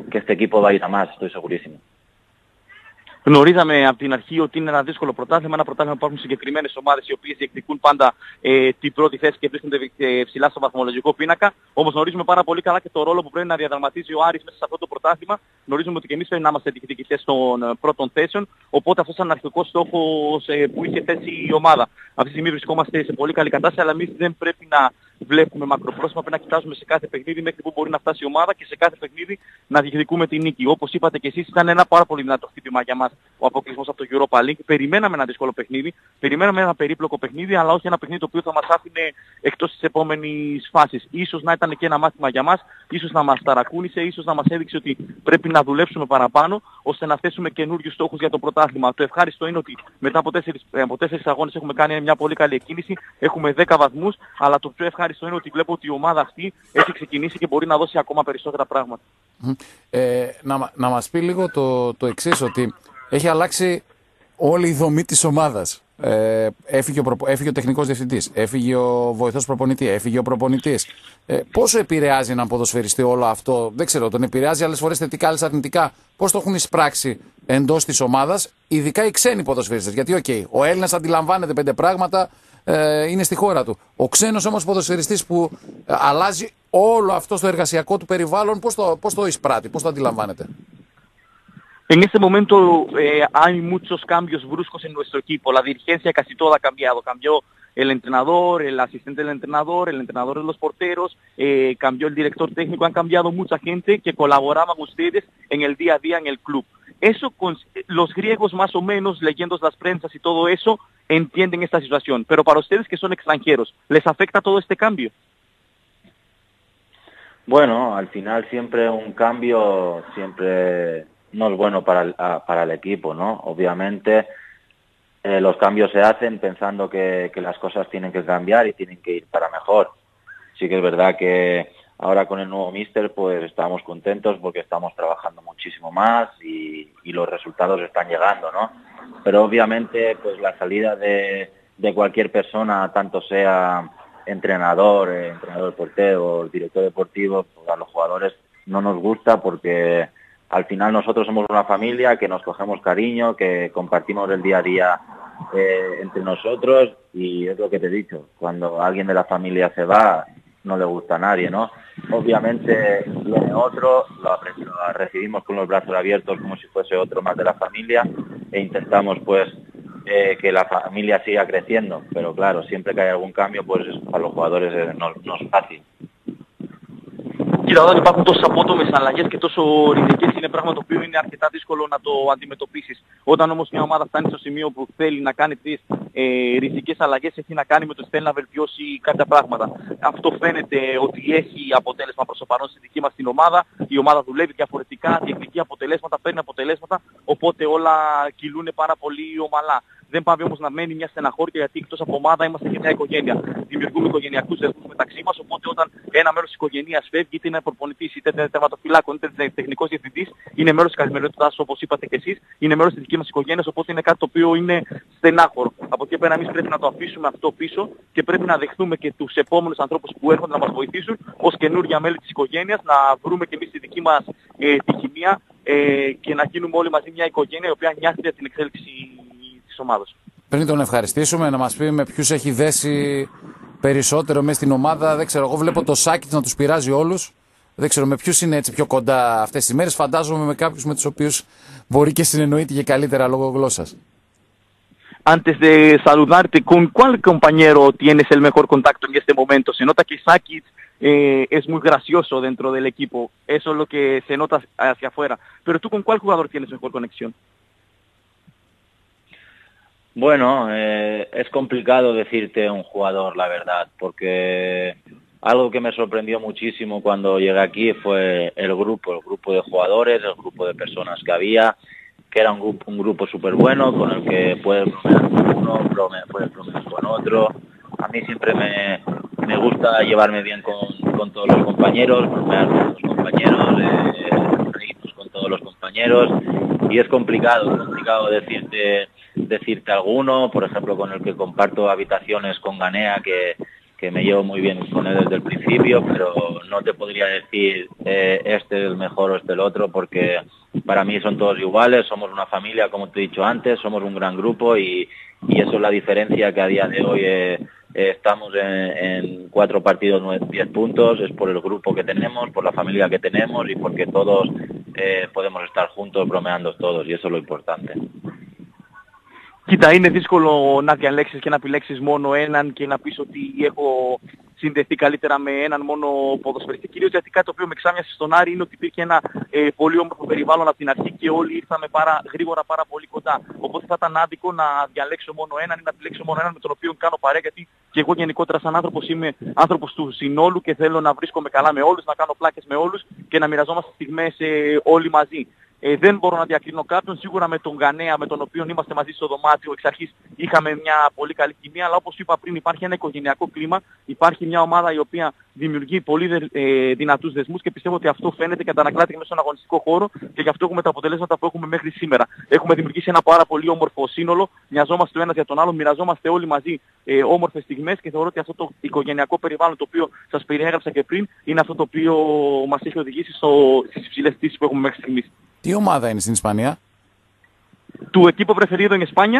Speaker 5: que este equipo va a ir a más, estoy segurísimo.
Speaker 6: Γνωρίζαμε από την αρχή ότι είναι ένα δύσκολο πρωτάθλημα, ένα πρωτάθλημα που υπάρχουν συγκεκριμένες ομάδες οι οποίες διεκδικούν πάντα την πρώτη θέση και βρίσκονται ψηλά στο βαθμολογικό πίνακα. Όμως γνωρίζουμε πάρα πολύ καλά και το ρόλο που πρέπει να διαδραματίζει ο Άρης μέσα σε αυτό το πρωτάθλημα. Γνωρίζουμε ότι και εμείς πρέπει να είμαστε διεκδικητές των πρώτων θέσεων. Οπότε αυτός ήταν ο αρχικός στόχος που είχε θέσει η ομάδα. Αυτή τη στιγμή βρισκόμαστε σε πολύ καλή κατάσταση, αλλά εμείς δεν πρέπει να βλέπουμε μακροπρόθεσμα, πρέπει να κοιτάζουμε σε κάθε παιχνίδι μέχρι που μπορεί να φτάσει η ομάδα και σε κάθε παιχνίδι να διεκδικούμε την νίκη. Όπως είπατε και εσείς, ήταν ένα πάρα πολύ δυνατό χτύπημα για μας ο αποκλεισμός από το Europa League. Περιμέναμε ένα δύσκολο παιχνίδι, περιμέναμε ένα περίπλοκο παιχνίδι, αλλά όχι ένα παιχνίδι το οποίο θα μας άφηνε εκτός της επόμενης φάσης. Ίσως να ήταν και ένα μάθημα για μας, ίσως να μας ταρακούνησε, ίσως να μας έδειξε ότι πρέπει να δουλέψουμε παραπάνω ώστε να θέσουμε καινούριους στόχους για το πρωτάθλημα. Το ευχάριστο είναι ότι μετά από 4 αγώνες έχουμε κάνει μια πολύ καλή εκκίνηση, έχουμε 10 βαθμούς, αλλά το πιο ευχάριστο είναι ότι βλέπω ότι η ομάδα αυτή έχει ξεκινήσει και μπορεί να δώσει ακόμα περισσότερα πράγματα.
Speaker 1: Να μας πει λίγο το εξής, ότι έχει αλλάξει όλη η δομή της ομάδας. Έφυγε ο τεχνικός διευθυντής, έφυγε ο βοηθός προπονητή, έφυγε ο προπονητής. Πόσο επηρεάζει έναν ποδοσφαιριστή όλο αυτό? Δεν ξέρω, τον επηρεάζει άλλες φορές θετικά, άλλες αρνητικά. Πώς το έχουν εισπράξει εντός της ομάδας, ειδικά οι ξένοι ποδοσφαιριστές? Γιατί, ο Έλληνας αντιλαμβάνεται 5 πράγματα, είναι στη χώρα του. Ο ξένος όμως ποδοσφαιριστής που αλλάζει όλο αυτό στο εργασιακό του περιβάλλον, πώς το εισπράττει, πώς το αντιλαμβάνεται?
Speaker 6: En este momento hay muchos cambios bruscos en nuestro equipo. La dirigencia casi toda ha cambiado. Cambió el entrenador, el asistente del entrenador, el entrenador de los porteros, cambió el director técnico. Han cambiado mucha gente que colaboraban ustedes en el día a día en el club. Eso, los griegos más o menos, leyendo las prensas y todo eso, entienden esta situación. Pero para ustedes que son extranjeros, ¿les afecta todo este cambio?
Speaker 5: Bueno, al final siempre un cambio no es bueno para el equipo, ¿no? Obviamente los cambios se hacen pensando que las cosas tienen que cambiar y tienen que ir para mejor. Sí que es verdad que ahora con el nuevo míster pues estamos contentos porque estamos trabajando muchísimo más y los resultados están llegando, ¿no? Pero obviamente pues la salida de cualquier persona, tanto sea entrenador portero o director deportivo, pues a los jugadores no nos gusta porque al final nosotros somos una familia, que nos cogemos cariño, que compartimos el día a día entre nosotros y es lo que te he dicho, cuando alguien de la familia se va no le gusta a nadie, ¿no? Obviamente viene otro, lo recibimos con los brazos abiertos como si fuese otro más de la familia e intentamos pues que la familia siga creciendo, pero claro, siempre que hay algún cambio pues para los jugadores no es fácil.
Speaker 6: Κοίτα, όταν υπάρχουν τόσες απότομες αλλαγές και τόσο ριζικές είναι πράγμα το οποίο είναι αρκετά δύσκολο να το αντιμετωπίσεις. Όταν όμως μια ομάδα φτάνει στο σημείο που θέλει να κάνει τις ριζικές αλλαγές, έχει να κάνει με το ότι θέλει να βελτιώσει κάποια πράγματα. Αυτό φαίνεται ότι έχει αποτέλεσμα προς το παρόν στη δική μας την ομάδα. Η ομάδα δουλεύει διαφορετικά, διεκδικεί αποτελέσματα, παίρνει αποτελέσματα, οπότε όλα κυλούν πάρα πολύ ομαλά. Δεν πάμε όμως να μένει μια στεναχώρια γιατί εκτός από ομάδα είμαστε και μια οικογένεια. Δημιουργούμε οικογενειακούς δεσμούς μεταξύ μας, οπότε όταν ένα μέρος της οικογένειας φεύγει, είτε είναι προπονητής, είτε είναι τερματοφυλάκων, είτε τεχνικός διευθυντής, είναι μέρος της καθημερινότητάς, όπως είπατε και εσείς, είναι μέρος της δικής μας οικογένειας, οπότε είναι κάτι το οποίο είναι στενάχωρο. Από εκεί πέρα εμείς πρέπει να το αφήσουμε αυτό πίσω και πρέπει να δεχθούμε και τους επόμενους ανθρώπους που έρχονται να μας βοηθήσουν ως καινούργια μέλη της οικογένειας, να βρούμε και εμείς τη δική μας τη χημεία και να γίνουμε όλοι μαζί μια οικογένεια η οποία νοιάζεται για την εξέλιξη της ομάδας.
Speaker 1: Πριν τον ευχαριστήσουμε, να μας πει με ποιους έχει δέσει περισσότερο μέσα στην ομάδα. Δεν ξέρω, εγώ βλέπω το Σάκιτς να τους πειράζει όλους. Δεν ξέρω με ποιους είναι έτσι πιο κοντά αυτές τις μέρες. Φαντάζομαι με κάποιους με τους οποίους μπορεί και συνεννοείται και καλύτερα λόγω γλώσσας.
Speaker 6: Antes de saludarte, ¿con cuál compañero tienes el mejor contacto en este momento? Se nota que Sakic es muy gracioso dentro del equipo. Eso es lo que se nota hacia afuera. Pero tú, ¿con cuál jugador tienes mejor conexión?
Speaker 5: Bueno, es complicado decirte un jugador, la verdad, porque algo que me sorprendió muchísimo cuando llegué aquí fue el grupo de jugadores, el grupo de personas que había, que era un grupo súper bueno, con el que puedes bromear con uno, puedes bromear con otro. A mí siempre me gusta llevarme bien con todos los compañeros, bromear con los compañeros, reírnos con todos los compañeros, y es complicado decirte alguno, por ejemplo con el que comparto habitaciones con Ganea, que que me llevo muy bien con él desde el principio, pero no te podría decir este es el mejor o este el otro, porque para mí son todos iguales, somos una familia, como te he dicho antes, somos un gran grupo y eso es la diferencia, que a día de hoy estamos en 4 partidos, 10 puntos, es por el grupo que tenemos, por la familia que tenemos y porque todos podemos estar juntos bromeando todos, y eso es lo importante.
Speaker 6: Κοίτα, είναι δύσκολο να διαλέξεις και να επιλέξεις μόνο έναν και να πεις ότι έχω συνδεθεί καλύτερα με έναν μόνο ποδοσφαιριστή. Κυρίως γιατί κάτι το οποίο με εξάμοιασε στον Άρη είναι ότι υπήρχε ένα πολύ όμορφο περιβάλλον από την αρχή και όλοι ήρθαμε γρήγορα πάρα πολύ κοντά. Οπότε θα ήταν άδικο να διαλέξω μόνο έναν ή να επιλέξω μόνο έναν με τον οποίο κάνω παρέα, γιατί και εγώ γενικότερα σαν άνθρωπος είμαι άνθρωπος του συνόλου και θέλω να βρίσκομαι καλά με όλους, να κάνω πλάκες με όλους και να μοιραζόμαστε στιγμές όλοι μαζί. Δεν μπορώ να διακρίνω κάποιον. Σίγουρα με τον Γανέα, με τον οποίο είμαστε μαζί στο δωμάτιο εξ αρχής, είχαμε μια πολύ καλή χημεία, αλλά όπως είπα πριν, υπάρχει ένα οικογενειακό κλίμα, υπάρχει μια ομάδα η οποία δημιουργεί πολύ δυνατούς δεσμούς και πιστεύω ότι αυτό φαίνεται και αντανακλάται και μέσα στον αγωνιστικό χώρο και γι' αυτό έχουμε τα αποτελέσματα που έχουμε μέχρι σήμερα. Έχουμε δημιουργήσει ένα πάρα πολύ όμορφο σύνολο, μοιαζόμαστε ο ένας για τον άλλον, μοιραζόμαστε όλοι μαζί όμορφες στιγμές και θεωρώ ότι αυτό το οικογενειακό περιβάλλον το οποίο σας περιέγραψα και πριν είναι αυτό το οποίο μας έχει οδηγήσει στις υψηλές στήσεις που έχουμε μέχρι στιγμής.
Speaker 1: Τι ομάδα είναι στην Ισπανία?
Speaker 6: ¿Tu equipo preferido en España?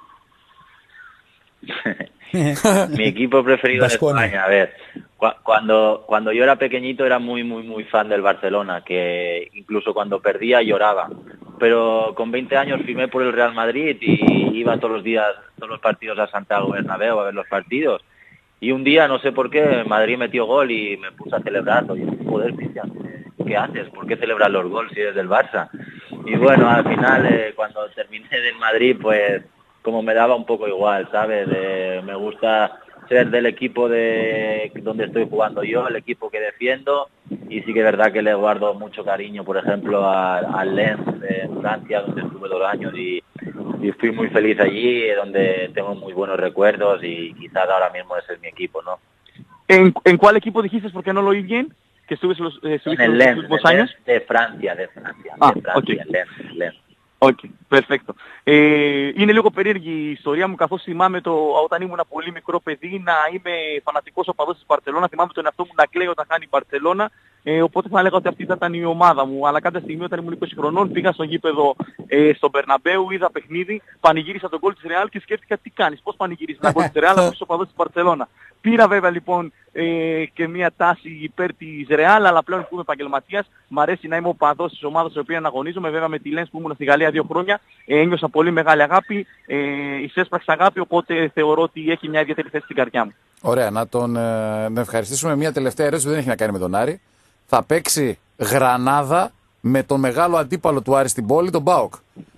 Speaker 5: Mi equipo preferido en España, a ver, cuando yo era pequeñito era muy fan del Barcelona, que incluso cuando perdía lloraba, pero con 20 años firmé por el Real Madrid y iba todos los días, todos los partidos a Santiago Bernabéu a ver los partidos, y un día no sé por qué Madrid metió gol y me puse a celebrarlo, y dije, joder, Cristian, ¿qué haces? ¿Por qué celebras los goles si eres del Barça? Y bueno, al final cuando terminé del Madrid, pues como me daba un poco igual, ¿sabes? Me gusta ser del equipo donde estoy jugando yo, el equipo que defiendo, y sí que es verdad que le guardo mucho cariño, por ejemplo, al Lens de Francia, donde estuve 2 años y fui muy feliz allí, donde tengo muy buenos recuerdos y quizás ahora mismo ese es mi equipo, ¿no?
Speaker 6: ¿En cuál equipo dijiste? Porque no lo oí bien. Que estuviste los últimos años.
Speaker 5: De Francia.
Speaker 6: Okay.
Speaker 5: Lens.
Speaker 6: Οκ, perfecto. Είναι λίγο περίεργη η ιστορία μου, καθώς θυμάμαι όταν ήμουν πολύ μικρό παιδί να είμαι φανατικός οπαδός της Μπαρτσελώνα. Θυμάμαι τον εαυτό μου να κλαίει όταν χάνει η Μπαρτσελώνα. Οπότε θα έλεγα ότι αυτή ήταν η ομάδα μου. Αλλά κάποια στιγμή όταν ήμουν 20 χρονών πήγα στο γήπεδο στον Μπερναμπέου, είδα παιχνίδι, πανηγύρισα τον γκολ της Ρεάλ και σκέφτηκα τι κάνεις, πώς πανηγύριζεις ένα γκολ της Ρεάλ αφού είσαι οπαδός της Μπαρτσελώνα. Πήρα βέβαια λοιπόν και μια τάση υπέρ της Ρεάλ, αλλά πλέον που είμαι επαγγελματίας, μ' αρέσει να είμαι οπαδός της ομάδας στην οποία αγωνίζομαι. Βέβαια με τη Λένς που ήμουν στη Γαλλία 2 χρόνια ένιωσα πολύ μεγάλη αγάπη, εισέσπραξα αγάπη, οπότε θεωρώ ότι έχει μια ιδιαίτερη θέση στην καρδιά μου.
Speaker 1: Ωραία, να ευχαριστήσουμε μια τελευταία ερώτηση που δεν έχει να κάνει με τον Άρη. Θα παίξει Γρανάδα με τον μεγάλο αντίπαλο του Άρη στην πόλη, τον ΠΑΟΚ.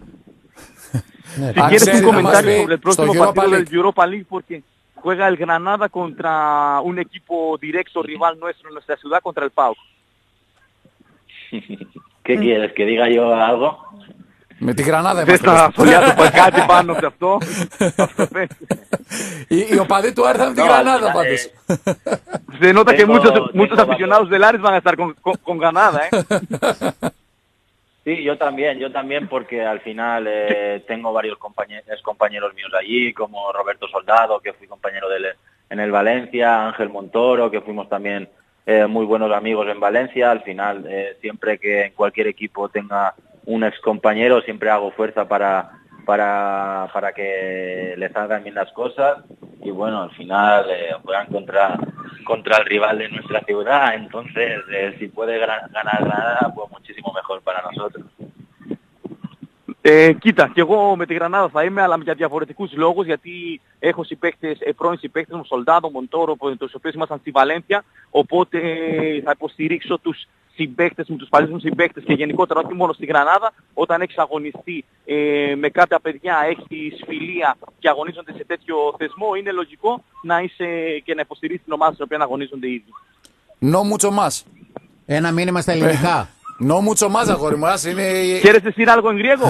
Speaker 6: Si quieres un comentario sobre el próximo partido del Europa League, porque juega el Granada contra un equipo directo rival nuestro en nuestra ciudad, contra el PAOK.
Speaker 5: ¿Qué quieres? ¿Que diga yo algo?
Speaker 1: Με τη Γρανάδα
Speaker 6: είμαστε. Θες να σχολιάσω κάτι πάνω σε αυτό?
Speaker 1: Οι οπαδοί του Άρη θα είναι τη Γρανάδα πάντως.
Speaker 6: Se nota que muchos aficionados del Ares van a estar con Granada, ¿eh?
Speaker 5: Sí, yo también porque al final tengo varios compañeros míos allí, como Roberto Soldado, que fui compañero de él en el Valencia, Ángel Montoro, que fuimos también muy buenos amigos en Valencia. Al final, siempre que en cualquier equipo tenga un ex compañero, siempre hago fuerza para que le salgan bien las cosas, y bueno, al final juegan contra el rival de nuestra ciudad, entonces si puede ganar Granada, pues muchísimo mejor para nosotros.
Speaker 6: Κοίτα, και εγώ με τη Γρανάδα θα είμαι, αλλά για διαφορετικούς λόγους, γιατί έχω πρώην συμπαίκτες μου, Σολντάδο, Μοντόρο, τους οποίους ήμασταν στη Βαλένθια, οπότε θα υποστηρίξω τους συμπαίκτες μου, τους παλιούς μου συμπαίκτες και γενικότερα όχι μόνο στη Γρανάδα. Όταν έχεις αγωνιστεί με κάποια παιδιά, έχεις φιλία και αγωνίζονται σε τέτοιο θεσμό, είναι λογικό να είσαι και να υποστηρίζεις την ομάδα στην οποία αγωνίζονται οι ίδιοι.
Speaker 1: No mucho más.
Speaker 2: Ένα μήνυμα στα ελληνικά.
Speaker 1: No mucho más, αγόρι μου.
Speaker 6: ¿Quieres decir algo en griego?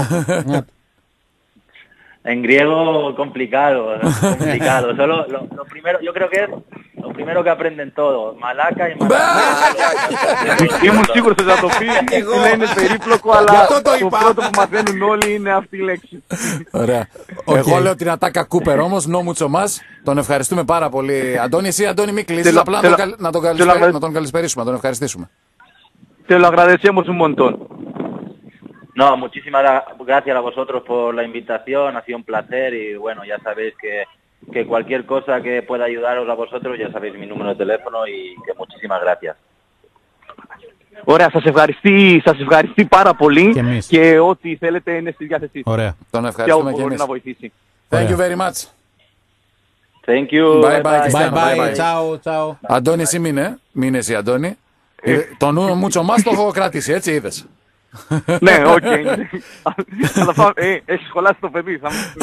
Speaker 5: En griego complicado. Solo lo primero, yo creo que es Lo primero que aprenden todos, Malaca y Malaca.
Speaker 6: Ήμουν σίγουρος ότι θα το πει. Φίλε, είναι περίπλοκο, αλλά το πρώτο που μαθαίνουν όλοι είναι αυτή η λέξη.
Speaker 1: Ωραία. Εγώ λέω την ατάκα Κούπερ όμως, no mucho más. Τον ευχαριστούμε πάρα πολύ. Αντώνη, εσύ Αντώνη μην κλείσεις, απλά να τον καλησπερίσουμε, να τον ευχαριστήσουμε.
Speaker 6: Te lo agradecemos un montón.
Speaker 5: No, muchísimas gracias a vosotros por la invitación, ha sido un placer y bueno, ya sabéis que cualquier cosa que pueda ayudaros a vosotros, ya sabéis mi número de teléfono y que muchísimas gracias.
Speaker 6: Ωραία, σας ευχαριστεί πάρα πολύ και ό,τι θέλετε είναι στη διάθεσή σας.
Speaker 2: Ωραία.
Speaker 1: Τον ευχαριστούμε και
Speaker 6: μπορεί
Speaker 1: εμείς.
Speaker 6: να βοηθήσει.
Speaker 1: Thank you very much.
Speaker 5: Thank you.
Speaker 1: Bye bye.
Speaker 2: Bye
Speaker 1: Bye,
Speaker 2: bye.
Speaker 1: bye.
Speaker 2: Ciao, ciao.
Speaker 1: Αντώνη, εσύ μείνε εσύ Αντώνη. Το νου μουτσο μας το έχω κρατήσει, έτσι είδες.
Speaker 6: Ναι, οκ. Αλλά έχει σχολάσει το παιδί.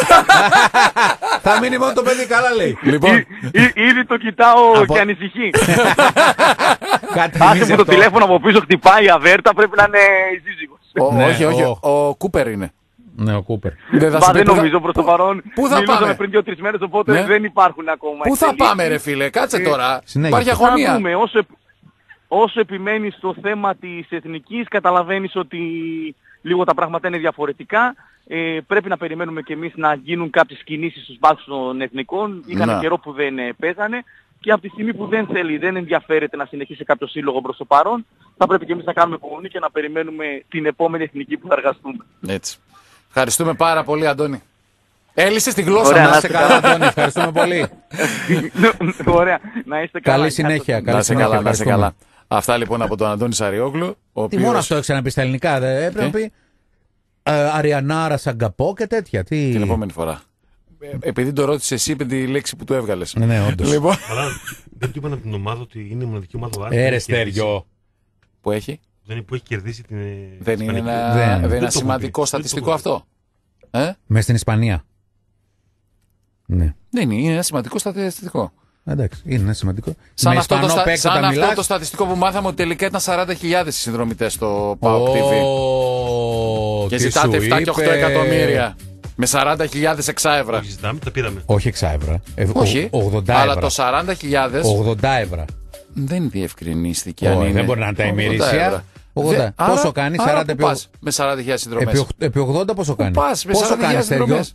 Speaker 2: Θα μείνει μόνο το παιδί, καλά λέει.
Speaker 1: Λοιπόν,
Speaker 6: Ήδη το κοιτάω και ανησυχεί.
Speaker 2: Κάτι
Speaker 6: Άσε
Speaker 2: θυμίζει
Speaker 6: μου το
Speaker 2: αυτό.
Speaker 6: τηλέφωνο από πίσω, χτυπάει η αβέρτα, πρέπει να είναι η σύζυγος.
Speaker 2: Ναι,
Speaker 1: όχι, ο Κούπερ είναι.
Speaker 2: Ναι, ο Κούπερ.
Speaker 1: Δεν θα
Speaker 6: Μα
Speaker 1: σου πει
Speaker 6: δεν
Speaker 1: πού θα-
Speaker 6: νομίζω προς το παρόν.
Speaker 1: Πού θα
Speaker 6: Μιλούσαμε
Speaker 1: πάμε?
Speaker 6: πριν 2-3 μέρες, οπότε
Speaker 1: Ναι.
Speaker 6: δεν υπάρχουν ακόμα.
Speaker 1: Πού θα
Speaker 6: εξελίξεις.
Speaker 1: πάμε ρε φίλε, κάτσε τώρα.
Speaker 2: συνέχεια.
Speaker 1: Υπάρχει
Speaker 6: Θα
Speaker 1: αγωνία.
Speaker 6: δούμε. Όσο επιμένεις στο θέμα της εθνικής, καταλαβαίνεις ότι λίγο τα πράγματα είναι διαφορετικά. Πρέπει να περιμένουμε και εμείς να γίνουν κάποιες κινήσεις στους μπακς των εθνικών. Είχαν
Speaker 1: Να.
Speaker 6: καιρό που δεν παίζανε. Και από τη στιγμή που δεν θέλει, δεν ενδιαφέρεται να συνεχίσει κάποιο σύλλογο προς το παρόν, θα πρέπει και εμείς να κάνουμε υπομονή και να περιμένουμε την επόμενη εθνική που θα εργαστούμε.
Speaker 1: Έτσι. Ευχαριστούμε πάρα πολύ Αντώνη. Έλυσες τη γλώσσα
Speaker 6: Ωραία,
Speaker 1: μας.
Speaker 2: Να είσαι καλά, Αντώνη. Ευχαριστούμε πολύ.
Speaker 6: Ωραία. Να είστε καλά.
Speaker 2: Καλή συνέχεια.
Speaker 1: Να είσαι καλά, να είσαι
Speaker 2: ευχαριστούμε.
Speaker 1: καλά. Αυτά λοιπόν από τον Αντώνη Σαριόγλου. Ο
Speaker 2: Τι
Speaker 1: οποίος...
Speaker 2: μόνο αυτό έξω να πει στα ελληνικά. Δεν έπρεπε να πει Αριανάρα, Σαγκαπό και τέτοια. Τι...
Speaker 1: Την επόμενη φορά. Επειδή το ρώτησε εσύ, είπε τη λέξη που του έβγαλες.
Speaker 2: Ναι, όντως.
Speaker 1: Λοιπόν,
Speaker 3: Αλλά δεν του είπαν από την ομάδα ότι είναι η μοναδική ομάδα του Άρη.
Speaker 2: Έρε Στέργιο.
Speaker 1: που έχει.
Speaker 3: Δεν είναι που έχει κερδίσει την.
Speaker 1: Δεν είναι
Speaker 3: Ισπανική.
Speaker 1: ένα,
Speaker 2: Δεν.
Speaker 1: δεν είναι
Speaker 3: Δεν
Speaker 1: ένα
Speaker 3: το
Speaker 1: σημαντικό
Speaker 3: έχω πει.
Speaker 1: στατιστικό
Speaker 3: Δεν το έχω
Speaker 1: αυτό.
Speaker 2: Μες στην Ισπανία. Ναι.
Speaker 1: Δεν είναι ένα σημαντικό στατιστικό.
Speaker 2: Εντάξει, είναι ένα σημαντικό.
Speaker 1: Σαν,
Speaker 2: Με
Speaker 1: αυτό,
Speaker 2: Ισπανό παίκτη
Speaker 1: σαν
Speaker 2: όταν
Speaker 1: αυτό
Speaker 2: μιλάς.
Speaker 1: το στατιστικό που μάθαμε ότι τελικά ήταν 40.000 οι συνδρομητές στο PAOK TV. Και
Speaker 2: Τι
Speaker 1: ζητάτε
Speaker 2: σου
Speaker 1: 7 και 8
Speaker 2: είπε.
Speaker 1: εκατομμύρια. Με 40.000 εξάευρα.
Speaker 3: Όχι, ζητάμε, τα πήραμε.
Speaker 2: Όχι 6 ευρώ.
Speaker 1: Όχι,
Speaker 2: 80
Speaker 1: αλλά
Speaker 2: ευρώ.
Speaker 1: το 40.000
Speaker 2: 80 ευρώ.
Speaker 1: δεν διευκρινίστηκε αν
Speaker 2: Όχι,
Speaker 1: είναι.
Speaker 2: δεν μπορεί να είναι τα
Speaker 1: 80
Speaker 2: ημερήσια.
Speaker 1: ευρώ.
Speaker 2: 80.
Speaker 1: Άρα-
Speaker 2: Πόσο κάνει,
Speaker 1: άρα
Speaker 2: 40
Speaker 1: πού
Speaker 2: επί
Speaker 1: πας με 40.000 συνδρομές.
Speaker 2: επί 80 πόσο κάνει.
Speaker 1: Πας με
Speaker 2: Πόσο
Speaker 1: 40.000
Speaker 2: κάνει, Στέργιο?
Speaker 1: συνδρομές.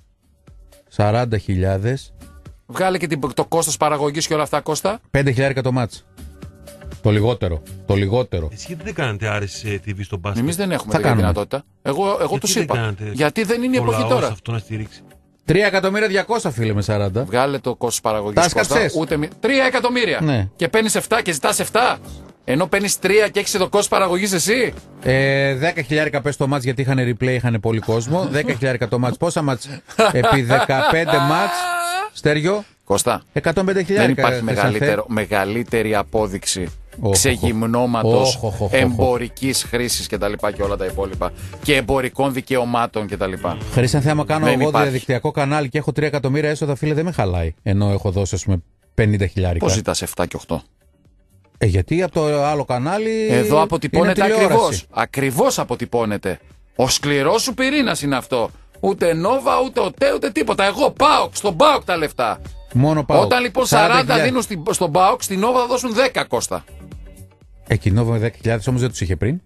Speaker 2: 40.000.
Speaker 1: Βγάλε και το κόστος παραγωγής και όλα αυτά κόστα.
Speaker 2: 5.000 το μάτς. Το λιγότερο. Το λιγότερο.
Speaker 3: Εσύ γιατί δεν κάνετε Άρης TV στο μπάσκετ?
Speaker 1: Εμείς δεν έχουμε
Speaker 2: Θα
Speaker 1: τέτοια
Speaker 2: κάνουμε.
Speaker 1: δυνατότητα. Εγώ
Speaker 3: Γιατί
Speaker 1: τους
Speaker 3: δεν
Speaker 1: είπα.
Speaker 3: κάνετε
Speaker 1: Γιατί δεν είναι η
Speaker 3: ο
Speaker 1: εποχή
Speaker 3: λαός
Speaker 1: τώρα.
Speaker 3: αυτό να στηρίξει.
Speaker 2: 3.200.000 φίλε με 40.
Speaker 1: Βγάλε το κόστος παραγωγής
Speaker 2: Τα
Speaker 1: κόστα.
Speaker 2: σκαψές.
Speaker 1: Ούτε 3 εκατομμύρια.
Speaker 2: Ναι.
Speaker 1: Και παίρνεις 7 και ζητάς 7. Ενώ παίρνεις 3 και έχεις το κόστος παραγωγής εσύ.
Speaker 2: 10.000 πες το μάτς γιατί είχαν replay, είχαν πολύ κόσμο. 10.000 το μάτς. Πόσα μάτς? Επί 15 μάτς. Στέργιο.
Speaker 1: Κώστα,
Speaker 2: 105.000.
Speaker 1: δεν υπάρχει μεγαλύτερη απόδειξη
Speaker 2: Οχ,
Speaker 1: ξεγυμνώματος,
Speaker 2: οχ, οχ, οχ.
Speaker 1: εμπορικής χρήσης κτλ. Και όλα τα υπόλοιπα. Και εμπορικών δικαιωμάτων κτλ.
Speaker 2: Χρήσαν άμα κάνω
Speaker 1: Δεν
Speaker 2: εγώ
Speaker 1: υπάρχει.
Speaker 2: διαδικτυακό κανάλι και έχω 3 εκατομμύρια έσοδα, φίλε, δεν με χαλάει. Ενώ έχω δώσει, ας πούμε, 50.000.
Speaker 1: Πώς ζητάς 7 και 8.
Speaker 2: Γιατί από το άλλο κανάλι.
Speaker 1: Εδώ αποτυπώνεται
Speaker 2: είναι τηλεόραση.
Speaker 1: ακριβώς. Ακριβώς αποτυπώνεται. Ο σκληρός σου πυρήνας είναι αυτό. Ούτε Νόβα, ούτε ΟΤΕ, ούτε τίποτα. Εγώ πάω στον ΠΑΟΚ τα λεφτά.
Speaker 2: Μόνο πάω.
Speaker 1: Όταν λοιπόν 40 δίνουν στον ΠΑΟΚ, στην Νόβα θα δώσουν 10 Κώστα.
Speaker 2: Εκείνο με 10.000 όμως δεν τους είχε πριν.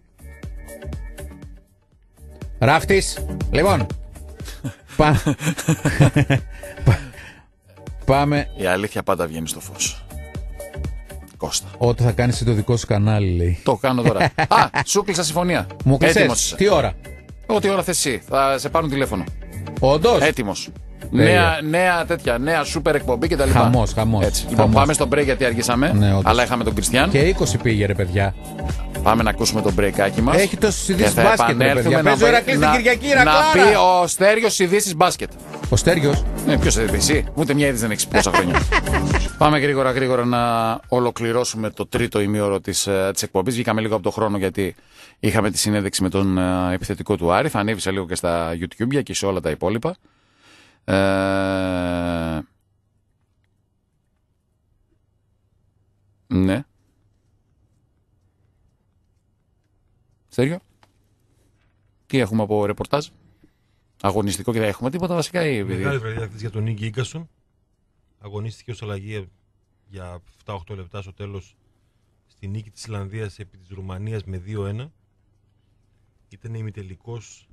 Speaker 2: Ράφτης. Λοιπόν. Πάμε.
Speaker 1: Η αλήθεια πάντα βγαίνει στο φως. Κώστα.
Speaker 2: Όταν θα κάνεις το δικό σου κανάλι, λέει.
Speaker 1: Το κάνω τώρα. Α, σου κλείσα συμφωνία.
Speaker 2: Μου
Speaker 1: Έτοιμος
Speaker 2: κλεισες.
Speaker 1: είσαι.
Speaker 2: Τι ώρα?
Speaker 1: Ό,τι ώρα θες εσύ. Θα σε πάρουν τηλέφωνο.
Speaker 2: Όντως.
Speaker 1: Έτοιμος.
Speaker 2: Τέλεια.
Speaker 1: Νέα τέτοια, νέα σούπερ εκπομπή κτλ.
Speaker 2: Χαμός.
Speaker 1: Έτσι. Λοιπόν,
Speaker 2: Χαμός.
Speaker 1: πάμε στο break γιατί αργήσαμε.
Speaker 2: Ναι, όντως.
Speaker 1: Αλλά είχαμε τον Κριστιαν.
Speaker 2: Και 20 πήγε, ρε παιδιά.
Speaker 1: Πάμε να ακούσουμε τον breakάκι μας.
Speaker 2: Έχει τόσες
Speaker 1: Και
Speaker 2: ειδήσεις
Speaker 1: θα
Speaker 2: μπάσκετ, ρε
Speaker 1: επανέλθουμε
Speaker 2: παιδιά. Παίζω Ηρακλής την Κυριακή,
Speaker 1: να
Speaker 2: Ηρακλάρα.
Speaker 1: πει ο Στέργιος ειδήσεις μπάσκετ.
Speaker 2: Ο Στέργιος.
Speaker 1: Ποιος θα δει εσύ, ούτε μια είδηση δεν έχεις πόσα χρόνια. Πάμε γρήγορα να ολοκληρώσουμε το τρίτο ημίωρο της εκπομπής. Βγήκαμε λίγο από το χρόνο γιατί είχαμε τη συνέντευξη με τον επιθετικό του Άρη. Θα ανέβει σε λίγο και στα YouTube και σε όλα τα υπόλοιπα. Ναι. Στέργιο. Τι έχουμε από ρεπορτάζ? Αγωνιστικό και δεν έχουμε τίποτα βασικά ή...
Speaker 3: Μεγάλη βραδιά χθες για τον Νίκη Ίγκασον. Αγωνίστηκε ως αλλαγή για 7-8 λεπτά στο τέλος στη νίκη της Ισλανδίας επί της Ρουμανίας με 2-1. Ήταν ημιτελικός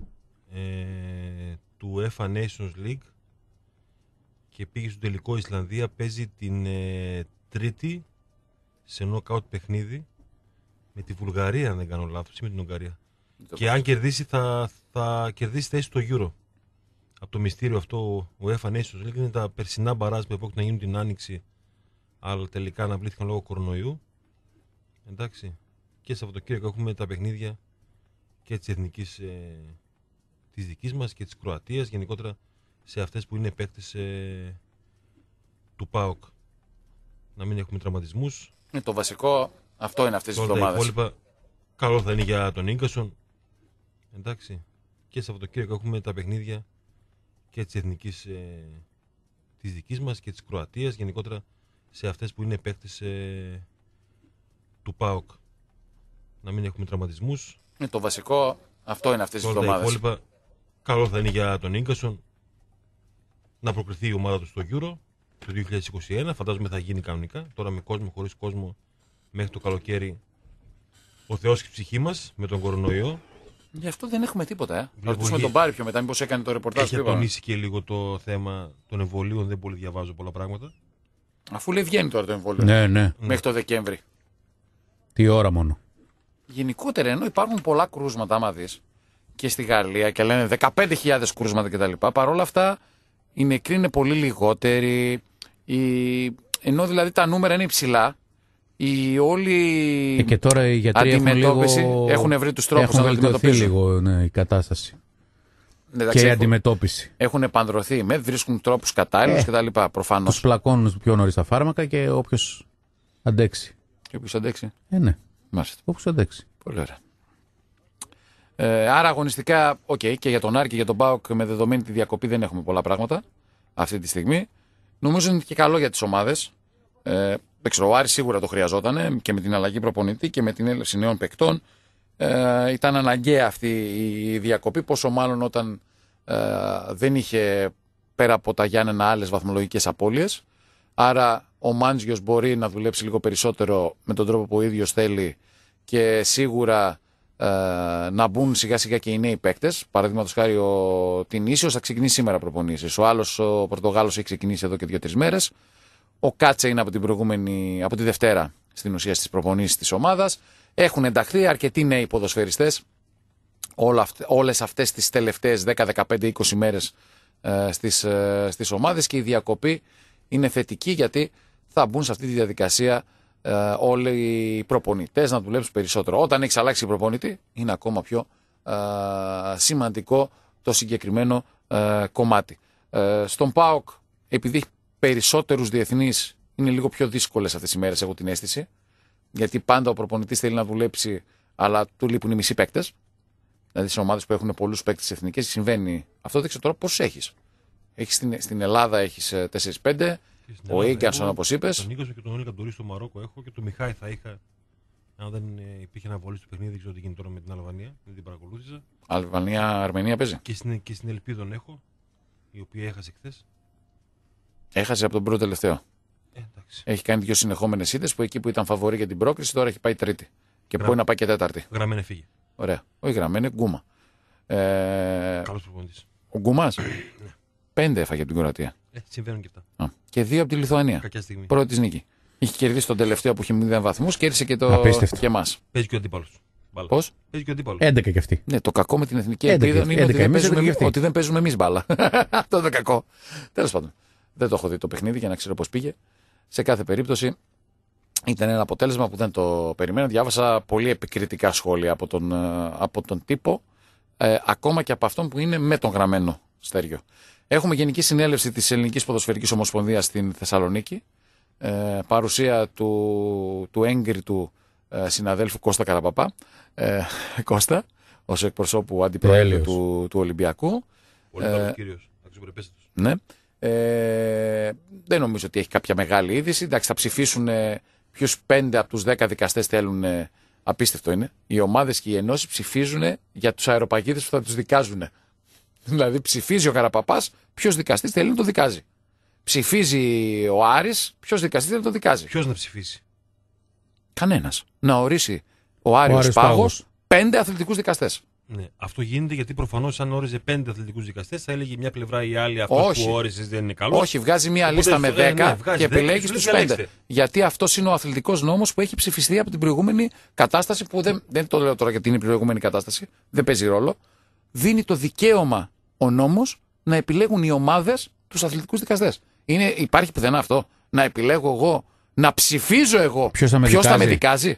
Speaker 3: του UEFA Nations League και πήγε στο τελικό. Η Ισλανδία παίζει την Τρίτη σε νοκάουτ παιχνίδι με τη Βουλγαρία, αν δεν κάνω λάθος, ή με την Ουγγαρία. Και αν κερδίσει θα κερδίσει θέση στο Euro. Από το μυστήριο αυτό ο UEFA Nations League είναι τα περσινά μπαράζ που επόκειται να γίνουν την Άνοιξη, αλλά τελικά αναβλήθηκαν λόγω κορονοϊού. Εντάξει. Και Σαββατοκύριακο έχουμε τα παιχνίδια και της εθνικής της δικής μας και της Κροατίας, γενικότερα σε αυτές που είναι παίκτες του ΠΑΟΚ. Να μην έχουμε τραυματισμούς.
Speaker 1: Το βασικό αυτό είναι αυτές τις εβδομάδες.
Speaker 3: Τα υπόλοιπα καλό θα είναι για τον Ίγκασον. Εντάξει. Και Σαββατοκύριακο έχουμε τα παιχνίδια και της εθνικής της δικής μας και της Κροατίας, γενικότερα σε αυτές που είναι παίκτες του ΠΑΟΚ. Να μην έχουμε τραυματισμούς.
Speaker 1: Το βασικό αυτό είναι αυτές τις εβδομάδες.
Speaker 3: Τα υπόλοιπα καλό θα είναι για τον Ίγκασον να προκριθεί η ομάδα του στο Euro το 2021. Φαντάζομαι θα γίνει κανονικά. Τώρα με κόσμο, χωρίς κόσμο, μέχρι το καλοκαίρι. Ο Θεός και η ψυχή μας με τον κορονοϊό.
Speaker 1: Γι' αυτό δεν έχουμε τίποτα. Θα ρωτήσουμε τον Πάρη πιο μετά, μήπως έκανε το ρεπορτάζ.
Speaker 3: Έχει τονίσει και λίγο το θέμα των εμβολίων. Δεν πολύ διαβάζω πολλά πράγματα.
Speaker 1: Αφού λέει βγαίνει τώρα το εμβόλιο.
Speaker 2: Ναι.
Speaker 1: Μέχρι το Δεκέμβρη.
Speaker 2: Τι ώρα μόνο.
Speaker 1: Γενικότερα, ενώ υπάρχουν πολλά κρούσματα, άμα δεις, και στη Γαλλία και λένε 15.000 κρούσματα κτλ. Παρ' όλα αυτά οι νεκροί είναι πολύ λιγότεροι. Ενώ δηλαδή τα νούμερα είναι υψηλά.
Speaker 2: Και τώρα οι γιατροί
Speaker 1: έχουν βρει τους τρόπους να το αντιμετωπίσουν.
Speaker 2: Λίγο η κατάσταση. Και η αντιμετώπιση.
Speaker 1: Έχουν επανδρωθεί, βρίσκουν τρόπους κατάλληλους κτλ. Προφανώς.
Speaker 2: Τους πλακώνουν πιο νωρίς τα φάρμακα και όποιος αντέξει.
Speaker 1: Και όποιος αντέξει.
Speaker 2: Ναι.
Speaker 1: Μάλιστα.
Speaker 2: Όποιος αντέξει.
Speaker 1: Πολύ ωραία. Άρα αγωνιστικά, και για τον Άρη και για τον ΠΑΟΚ με δεδομένη τη διακοπή δεν έχουμε πολλά πράγματα αυτή τη στιγμή. Νομίζω είναι και καλό για τις ομάδες. Ο Άρης σίγουρα το χρειαζόταν και με την αλλαγή προπονητή και με την έλευση νέων παικτών. Ήταν αναγκαία αυτή η διακοπή, πόσο μάλλον όταν δεν είχε πέρα από τα Γιάννενα άλλες βαθμολογικές απώλειες. Άρα ο Μάντζιος μπορεί να δουλέψει λίγο περισσότερο με τον τρόπο που ο ίδιος θέλει και σίγουρα να μπουν σιγά σιγά και οι νέοι παίκτες. Παραδείγματος χάρη ο Τινήσιος θα ξεκινήσει σήμερα προπονήσεις. Ο άλλος, ο Πορτογάλος, έχει ξεκινήσει εδώ και 2-3 μέρες. Ο Κάτσε είναι από τη Δευτέρα στην ουσία στις προπονήσεις της ομάδας. Έχουν ενταχθεί αρκετοί νέοι ποδοσφαιριστές όλες αυτές τις τελευταίες 10, 15, 20 μέρες στις ομάδες και η διακοπή είναι θετική γιατί θα μπουν σε αυτή τη διαδικασία όλοι οι προπονητές να δουλέψουν περισσότερο. Όταν έχεις αλλάξει προπονητή είναι ακόμα πιο σημαντικό το συγκεκριμένο κομμάτι. Στον ΠΑΟΚ, επειδή έχει περισσότερους διεθνείς, είναι λίγο πιο δύσκολες αυτές τις ημέρες, έχω την αίσθηση. Γιατί πάντα ο προπονητής θέλει να δουλέψει, αλλά του λείπουν οι μισοί παίκτες. Δηλαδή σε ομάδες που έχουν πολλούς παίκτες εθνικές συμβαίνει αυτό. Δεν ξέρω τώρα πόσους έχεις. Στην Ελλάδα έχεις 4-5. Ο Ίγκαρσον, όπως είπες.
Speaker 3: Τον Ίγκαρσον και τον Όλικα Ντορί στο Μαρόκο έχω και τον Μιχάη θα είχα. Αν δεν υπήρχε αναβολή στο παιχνίδι, δεν ξέρω τι γίνεται τώρα με την Αλβανία. Δεν την παρακολούθησα.
Speaker 1: Αρμενία παίζει.
Speaker 3: Και στην Ελπίδων έχω, η οποία έχασε χθες.
Speaker 1: Έχασε από τον πρώτο τελευταίο. Έχει κάνει 2 συνεχόμενες ήττες που εκεί που ήταν φαβορή για την πρόκριση τώρα έχει πάει τρίτη. Και μπορεί να πάει και τέταρτη.
Speaker 3: Γραμμένη φύγει.
Speaker 1: Ωραία. Όχι γραμμένη, Γκούμα.
Speaker 3: Καλός προπονητής.
Speaker 1: Ο Γκούμας. 5 έφαγε από την Κροατία.
Speaker 3: Συμβαίνουν και αυτά.
Speaker 1: Και 2 από τη Λιθουανία.
Speaker 3: Κακιά στιγμή.
Speaker 1: Πρώτη της νίκη. Είχε κερδίσει τον τελευταίο που είχε 0 βαθμούς, κέρδισε και και εμάς.
Speaker 3: Παίζει και ο αντίπαλος.
Speaker 1: Πώς?
Speaker 3: Παίζει και ο αντίπαλος.
Speaker 2: 11 κι αυτή.
Speaker 1: Ναι, το κακό με την εθνική ελπίδα είναι ότι δεν παίζουμε εμείς μπάλα. Αυτό είναι το κακό. Τέλος πάντων. Δεν το έχω δει το παιχνίδι για να ξέρω πώς πήγε. Σε κάθε περίπτωση ήταν ένα αποτέλεσμα που δεν το περιμένα. Διάβασα πολύ επικριτικά σχόλια από τον τύπο, ακόμα και από αυτόν που είναι με τον γραμμένο Στέργιο. Έχουμε γενική συνέλευση της Ελληνικής Ποδοσφαιρικής Ομοσπονδίας στην Θεσσαλονίκη. Παρουσία του έγκριτου συναδέλφου Κώστα Καραπαπά. Κώστα, ως εκπροσώπου αντιπροέδρου του Ολυμπιακού.
Speaker 3: Πολύ καλός κύριος, αξιοπρεπέστατος.
Speaker 1: Ναι. Δεν νομίζω ότι έχει κάποια μεγάλη είδηση. Εντάξει, θα ψηφίσουν ποιους 5 από τους 10 δικαστές θέλουν. Απίστευτο είναι. Οι ομάδες και οι ενώσεις ψηφίζουν για τους αεροπαγίδες που θα τους δικάζουν. Δηλαδή ψηφίζει ο Καραπαπάς ποιος δικαστής θέλει να το δικάζει. ψηφίζει ο Άρης, ποιος δικαστής δεν το δικάζει.
Speaker 3: Ποιος να ψηφίσει?
Speaker 1: Κανένας. Να ορίσει ο Άρης Πάγος 5 αθλητικούς δικαστές.
Speaker 3: Ναι. Αυτό γίνεται γιατί προφανώς αν όριζε 5 αθλητικούς δικαστές θα έλεγε μια πλευρά ή άλλη αυτός που όρισες δεν είναι καλός.
Speaker 1: Όχι, βγάζει μια λίστα με 10 και επιλέγει τους 5. Γιατί αυτός είναι ο αθλητικός νόμος που έχει ψηφιστεί από την προηγούμενη κατάσταση, που δεν το λέω τώρα γιατί είναι η προηγούμενη κατάσταση, δεν παίζει ρόλο. Δίνει το δικαίωμα ο νόμος να επιλέγουν οι ομάδες τους αθλητικούς δικαστές. Υπάρχει πουθενά αυτό? Να επιλέγω εγώ, να ψηφίζω εγώ ποιος θα με δικάζει.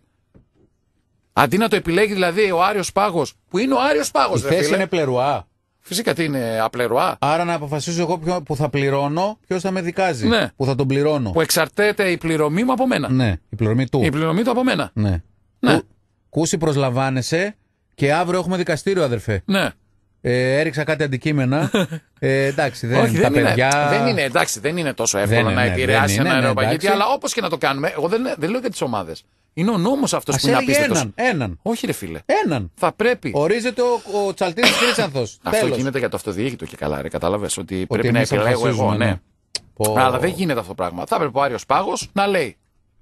Speaker 1: Αντί να το επιλέγει δηλαδή ο Άριος Πάγος, που είναι ο Άριος Πάγος.
Speaker 2: Η θέση είναι πλερουά.
Speaker 1: Φυσικά τι είναι, απλερουά.
Speaker 2: Άρα να αποφασίζω εγώ που θα πληρώνω, ποιος θα με δικάζει.
Speaker 1: Ναι.
Speaker 2: Που θα τον πληρώνω.
Speaker 1: Που εξαρτάται η πληρωμή μου από μένα.
Speaker 2: Ναι, η πληρωμή του.
Speaker 1: Η πληρωμή του από μένα.
Speaker 2: Ναι.
Speaker 1: Ναι.
Speaker 2: Κούσι, προσλαμβάνεσαι και αύριο έχουμε δικαστήριο, αδερφέ.
Speaker 1: Ναι.
Speaker 2: Έριξα κάτι αντικείμενα. Εντάξει, δεν είναι τα παιδιά.
Speaker 1: Δεν είναι τόσο εύκολο να επηρεάσει ένα αεροπαγίτη, αλλά όπως και να το κάνουμε, εγώ δεν λέω για τις ομάδες. Είναι ο νόμος αυτός που είναι απίστευτος.
Speaker 2: Έναν.
Speaker 1: Όχι, ρε φίλε.
Speaker 2: Έναν.
Speaker 1: Θα πρέπει.
Speaker 2: Ορίζεται ο Τσαλτίδης Χρήσανθος.
Speaker 1: Αυτό γίνεται για το αυτοδιοίκητο και καλά, ρε. Κατάλαβες ότι πρέπει να επιλέγω εγώ, ναι. Αλλά δεν γίνεται αυτό το πράγμα. Θα πρέπει ο Άριος Πάγος να λέει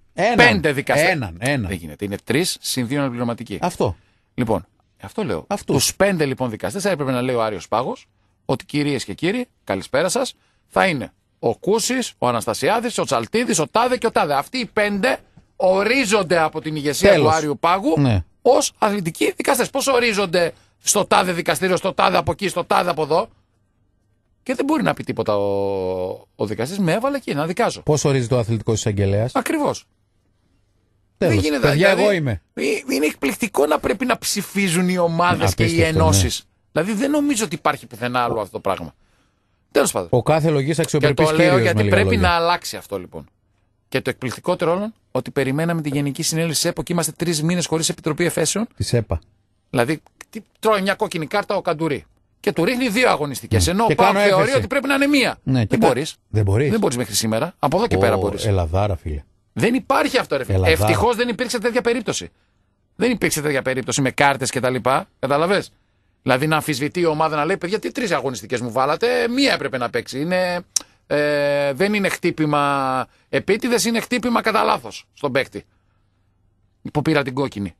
Speaker 1: 5 δικαστές.
Speaker 2: Έναν.
Speaker 1: Δεν γίνεται. Είναι 3 συν 2 αναπληρωματικοί.
Speaker 2: Αυτό.
Speaker 1: Λοιπόν, αυτό λέω. Τους 5 λοιπόν δικαστές θα έπρεπε να λέει ο Άριος Πάγος ότι κυρίες και κύριοι, καλησπέρα σας, θα είναι ο Κούσης, ο Αναστασιάδης, ο Τσαλτίδης, ο Τάδε και ο Τάδε. Αυτοί οι 5 ορίζονται από την ηγεσία του Άριου Πάγου ως αθλητικοί δικαστές. Πώς ορίζονται στο τάδε δικαστήριο, στο τάδε από εκεί, στο τάδε από εδώ? Και δεν μπορεί να πει τίποτα ο δικαστής. Με έβαλε εκεί να δικάζω.
Speaker 2: Πώς ορίζεται ο αθλητικός εισαγγελέας?
Speaker 1: Ακριβώς.
Speaker 2: Τέλος.
Speaker 1: Δεν γίνεται.
Speaker 2: Παιδιά,
Speaker 1: δηλαδή,
Speaker 2: εγώ είμαι.
Speaker 1: Είναι εκπληκτικό να πρέπει να ψηφίζουν οι ομάδες και οι ενώσεις. Ναι. Δηλαδή δεν νομίζω ότι υπάρχει πουθενά άλλο αυτό το πράγμα. Τέλος πάντων.
Speaker 2: Ο κάθε λογής αξιοπρεπής κύριος.
Speaker 1: Και το λέω γιατί πρέπει να αλλάξει αυτό λοιπόν. Και το εκπληκτικότερο όλων, ότι περιμέναμε τη Γενική Συνέλευση της ΕΠΟ και είμαστε 3 μήνες χωρίς Επιτροπή Εφέσεων.
Speaker 2: Της ΕΠΑ.
Speaker 1: Δηλαδή, τρώει μια κόκκινη κάρτα ο Καντουρί. Και του ρίχνει 2 αγωνιστικές. Ενώ ο ΠΑΟΚ θεωρεί ότι πρέπει να είναι 1.
Speaker 2: Ναι,
Speaker 1: δεν μπορείς.
Speaker 2: Δεν
Speaker 1: μπορείς μέχρι σήμερα. Από εδώ και πέρα μπορείς.
Speaker 2: Ελαδάρα, φίλε.
Speaker 1: Δεν υπάρχει αυτό, ρε φίλε. Ευτυχώς δεν υπήρξε τέτοια περίπτωση. Δεν υπήρξε τέτοια περίπτωση με κάρτες κτλ. Καταλαβες. Δηλαδή να αμφισβητεί η ομάδα να λέει: παιδιά, τι 3 αγωνιστικές μου βάλατε, 1 έπρεπε να παίξει. Δεν είναι χτύπημα επίτηδες, είναι χτύπημα κατά λάθος στον παίκτη που πήρα την κόκκινη.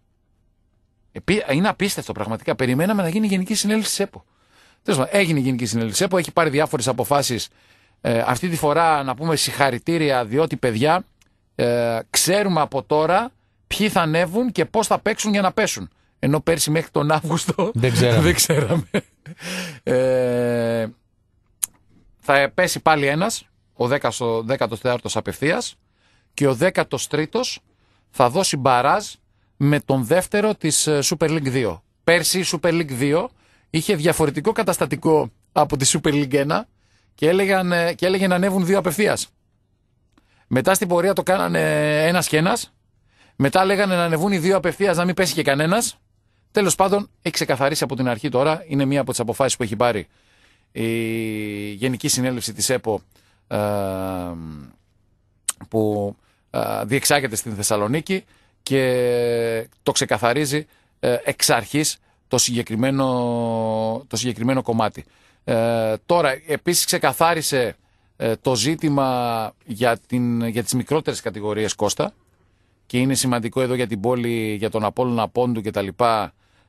Speaker 1: Είναι απίστευτο πραγματικά. Περιμέναμε να γίνει η Γενική Συνέλευση της ΕΠΟ. Έγινε η Γενική Συνέλευση της ΕΠΟ, έχει πάρει διάφορες αποφάσεις. Αυτή τη φορά να πούμε συγχαρητήρια, διότι παιδιά ξέρουμε από τώρα ποιοι θα ανέβουν και πώς θα παίξουν για να πέσουν. Ενώ πέρσι μέχρι τον Αύγουστο δεν ξέραμε. Θα πέσει πάλι ένας, ο 14ος απευθείας, και ο 13ος θα δώσει μπαράζ με τον δεύτερο της Super League 2. Πέρσι η Super League 2 είχε διαφορετικό καταστατικό από τη Super League 1 και έλεγε να ανέβουν 2 απευθείας. Μετά στην πορεία το κάνανε ένας και ένας. Μετά λέγανε να ανεβούν οι 2 απευθείας, να μην πέσει και κανένας. Τέλος πάντων, έχει ξεκαθαρίσει από την αρχή τώρα. Είναι μία από τις αποφάσεις που έχει πάρει η Γενική Συνέλευση της ΕΠΟ που διεξάγεται στην Θεσσαλονίκη και το ξεκαθαρίζει εξ αρχής το συγκεκριμένο κομμάτι. Τώρα, επίσης ξεκαθάρισε το ζήτημα για τις μικρότερες κατηγορίες, Κώστα, και είναι σημαντικό εδώ για την πόλη, για τον Απόλλωνα Πόντου και τα λοιπά,